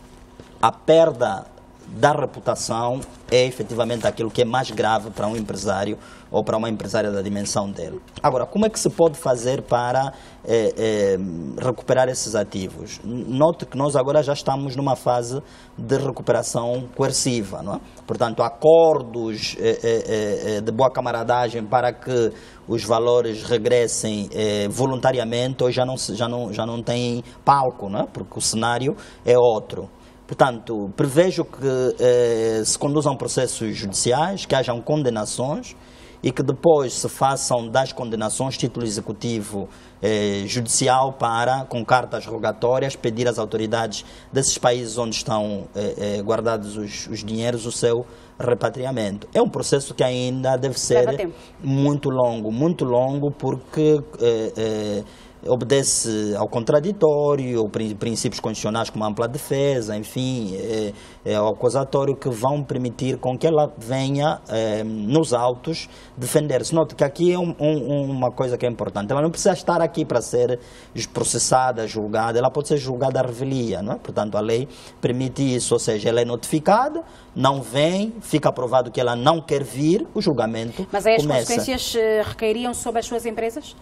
A perda da reputação é efetivamente aquilo que é mais grave para um empresário ou para uma empresária da dimensão dele. Agora, como é que se pode fazer para é, é, recuperar esses ativos? Note que nós agora já estamos numa fase de recuperação coerciva, não é? Portanto, acordos é, é, é, de boa camaradagem para que os valores regressem é, voluntariamente hoje já não, já, não, já não tem palco, não é? Porque o cenário é outro. Portanto, prevejo que eh, se conduzam processos judiciais, que hajam condenações e que depois se façam das condenações título executivo eh, judicial para, com cartas rogatórias, pedir às autoridades desses países onde estão eh, eh, guardados os, os dinheiros o seu repatriamento. É um processo que ainda deve ser muito longo, muito longo, porque eh, eh, obedece ao contraditório, ou princípios constitucionais como a ampla defesa, enfim, é, é ao acusatório, que vão permitir com que ela venha é, nos autos defender-se. Note que aqui é um, um, uma coisa que é importante, ela não precisa estar aqui para ser processada, julgada, ela pode ser julgada à revelia, não é? Portanto, a lei permite isso, ou seja, ela é notificada, não vem, fica aprovado que ela não quer vir, o julgamento Mas aí as começa. consequências recairiam sobre as suas empresas?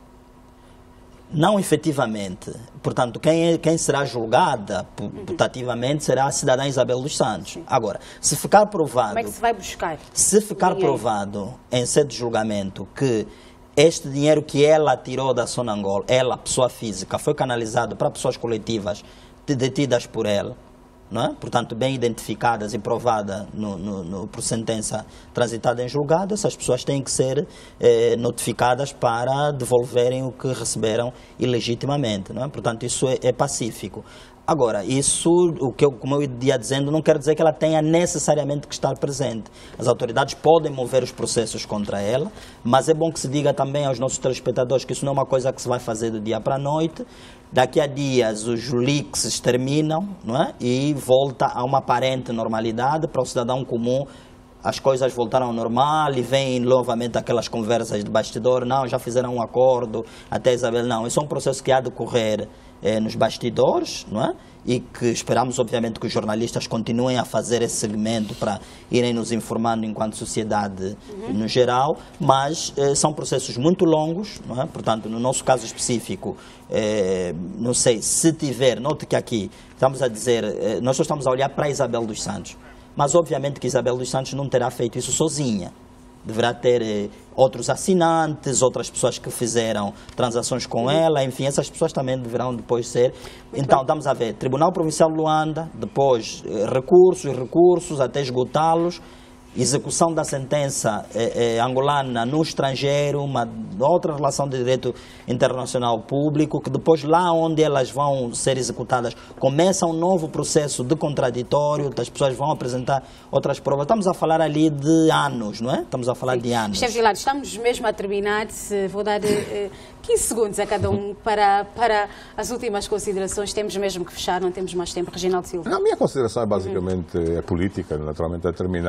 Não efetivamente. Portanto, quem, é, quem será julgada putativamente será a cidadã Isabel dos Santos. Sim. Agora, se ficar provado... Como é que se vai buscar? Se ficar provado em sede de julgamento que este dinheiro que ela tirou da Sonangol, ela, pessoa física, foi canalizado para pessoas coletivas detidas por ela, não é? Portanto, bem identificadas e provadas no, no, no, por sentença transitada em julgado, essas pessoas têm que ser eh, notificadas para devolverem o que receberam ilegitimamente, não é? Portanto, isso é, é pacífico. Agora, isso, o que eu, como eu ia dizendo, não quer dizer que ela tenha necessariamente que estar presente. As autoridades podem mover os processos contra ela, mas é bom que se diga também aos nossos telespectadores que isso não é uma coisa que se vai fazer do dia para a noite. Daqui a dias os leaks terminam, não é? E volta a uma aparente normalidade para o cidadão comum. As coisas voltaram ao normal e vêm novamente aquelas conversas de bastidor. Não, já fizeram um acordo, até Isabel, não. Isso é um processo que há de correr eh, nos bastidores, não é? E que esperamos, obviamente, que os jornalistas continuem a fazer esse segmento para irem nos informando enquanto sociedade uhum. no geral, mas eh, são processos muito longos, não é? Portanto, no nosso caso específico, eh, não sei, se tiver, note que aqui estamos a dizer, eh, nós só estamos a olhar para Isabel dos Santos, mas obviamente que Isabel dos Santos não terá feito isso sozinha. Deverá ter eh, outros assinantes, outras pessoas que fizeram transações com uhum. ela, enfim, essas pessoas também deverão depois ser. Muito então, bem. Estamos a ver Tribunal Provincial de Luanda, depois eh, recursos, recursos, até esgotá-los, execução da sentença eh, eh, angolana no estrangeiro, uma outra relação de direito internacional público, que depois lá onde elas vão ser executadas começa um novo processo de contraditório, as pessoas vão apresentar outras provas. Estamos a falar ali de anos, não é? Estamos a falar Sim. de anos. Chefe Hilário, estamos mesmo a terminar, vou dar eh, quinze segundos a cada um para, para as últimas considerações. Temos mesmo que fechar, não temos mais tempo. Reginaldo Silva. A minha consideração é basicamente uhum. é política, naturalmente, a terminar. De facto,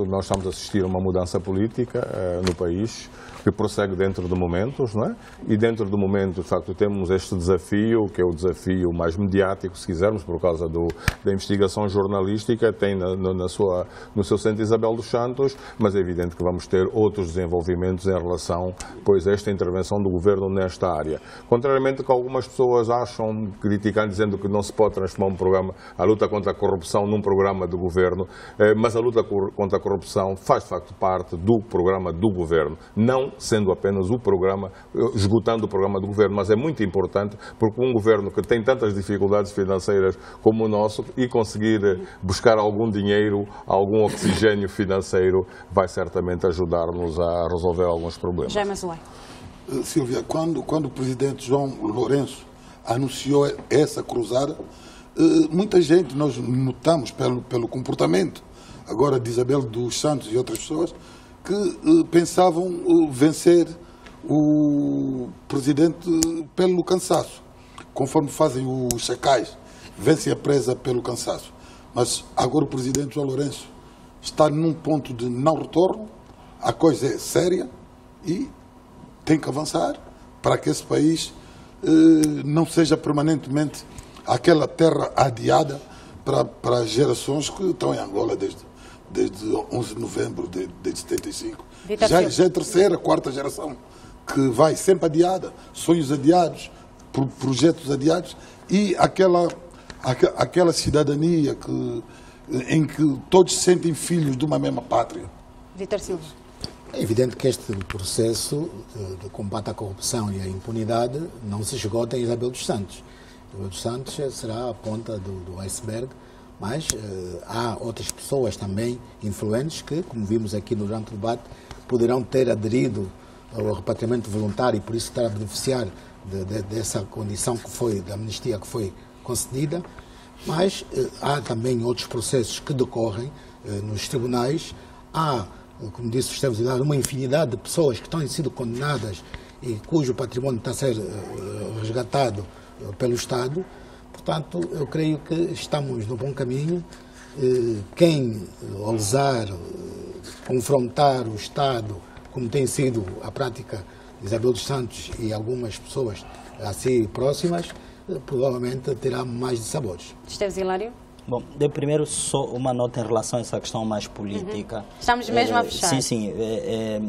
nós estamos a assistir a uma mudança política uh, no país, que prossegue dentro de momentos, não é? E dentro de momentos, de facto, temos este desafio, que é o desafio mais mediático, se quisermos, por causa do, da investigação jornalística, tem na, na sua, no seu centro Isabel dos Santos, mas é evidente que vamos ter outros desenvolvimentos em relação, pois, a esta intervenção do Governo nesta área. Contrariamente ao que algumas pessoas acham, criticando, dizendo que não se pode transformar um programa, a luta contra a corrupção num programa do Governo, eh, mas a luta contra a corrupção faz, de facto, parte do programa do Governo, não sendo apenas o programa, esgotando o programa do Governo, mas é muito importante porque um Governo que tem tantas dificuldades financeiras como o nosso e conseguir buscar algum dinheiro, algum oxigênio financeiro, vai certamente ajudar-nos a resolver alguns problemas. Jaime Azulay. Silvia, quando, quando o presidente João Lourenço anunciou essa cruzada, muita gente, nós notamos pelo, pelo comportamento agora de Isabel dos Santos e outras pessoas, que uh, pensavam uh, vencer o presidente pelo cansaço, conforme fazem os chacais, vencem a presa pelo cansaço. Mas agora o presidente João Lourenço está num ponto de não retorno, a coisa é séria e tem que avançar para que esse país uh, não seja permanentemente aquela terra adiada para, para as gerações que estão em Angola desde desde onze de novembro de, de setenta e cinco. Já, já é a terceira, quarta geração que vai sempre adiada, sonhos adiados, pro, projetos adiados e aquela, aqua, aquela cidadania que, em que todos se sentem filhos de uma mesma pátria. Vítor Silva. É evidente que este processo de, de combate à corrupção e à impunidade não se esgota em Isabel dos Santos. Isabel dos Santos será a ponta do, do iceberg. Mas uh, há outras pessoas também influentes que, como vimos aqui durante o debate, poderão ter aderido ao repatriamento voluntário e por isso estar a beneficiar de, de, dessa condição que foi, da amnistia que foi concedida. Mas uh, há também outros processos que decorrem uh, nos tribunais. Há, como disse o Esteves Hilário, uma infinidade de pessoas que estão sido condenadas e cujo património está a ser uh, resgatado uh, pelo Estado. Portanto, eu creio que estamos no bom caminho. Quem ousar confrontar o Estado, como tem sido a prática de Isabel dos Santos e algumas pessoas assim próximas, provavelmente terá mais dissabores. Esteves Hilário? Bom, de primeiro só uma nota em relação a essa questão mais política. Uhum. Estamos mesmo é, a fechar. Sim, sim. É, é,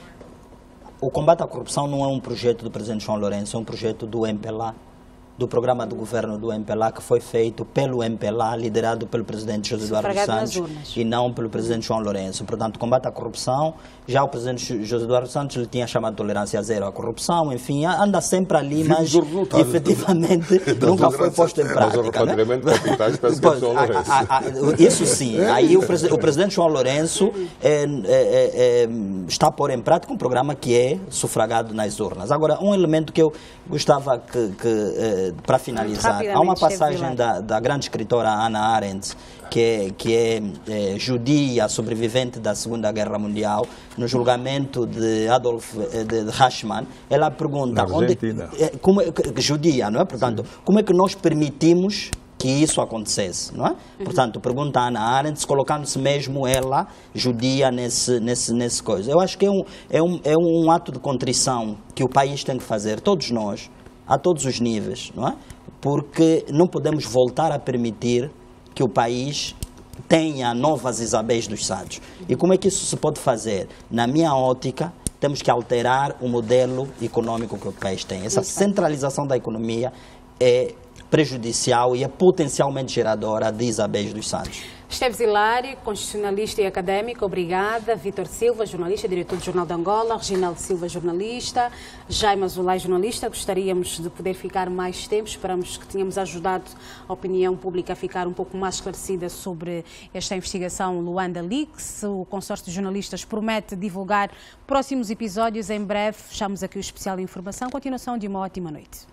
o combate à corrupção não é um projeto do presidente João Lourenço, é um projeto do M P L A, do programa do governo do M P L A, que foi feito pelo M P L A, liderado pelo presidente José Eduardo Santos e não pelo presidente João Lourenço. Portanto, combate à corrupção, já o presidente José Eduardo Santos ele tinha chamado tolerância zero à corrupção, enfim, anda sempre ali, mas efetivamente nunca foi posto em prática. Né? Pois, a, a, a, isso sim, aí o, o presidente João Lourenço é, é, é, está a pôr em prática um programa que é sufragado nas urnas. Agora, um elemento que eu gostava que, que para finalizar, há uma passagem da, da grande escritora Hannah Arendt, que é, que é, é judia, sobrevivente da Segunda Guerra Mundial, no julgamento de Adolf de, de Eichmann. Ela pergunta, onde, como é, judia, não é? Portanto, como é que nós permitimos que isso acontecesse, não é? Portanto, pergunta a Hannah Arendt, colocando-se mesmo ela, judia, nesse, nesse, nesse coisa. Eu acho que é um, é, um, é um ato de contrição que o país tem que fazer, todos nós, a todos os níveis, não é? Porque não podemos voltar a permitir que o país tenha novas Isabéis dos Santos. E como é que isso se pode fazer? Na minha ótica, temos que alterar o modelo econômico que o país tem. Essa centralização da economia é prejudicial e é potencialmente geradora de Isabéis dos Santos. Esteves Hilário, constitucionalista e académico, obrigada. Vítor Silva, jornalista, diretor do Jornal de Angola. Reginaldo Silva, jornalista. Jaime Azulay, jornalista. Gostaríamos de poder ficar mais tempo. Esperamos que tenhamos ajudado a opinião pública a ficar um pouco mais esclarecida sobre esta investigação Luanda Leaks. O consórcio de jornalistas promete divulgar próximos episódios em breve. Fechamos aqui o especial de informação. Continuação de uma ótima noite.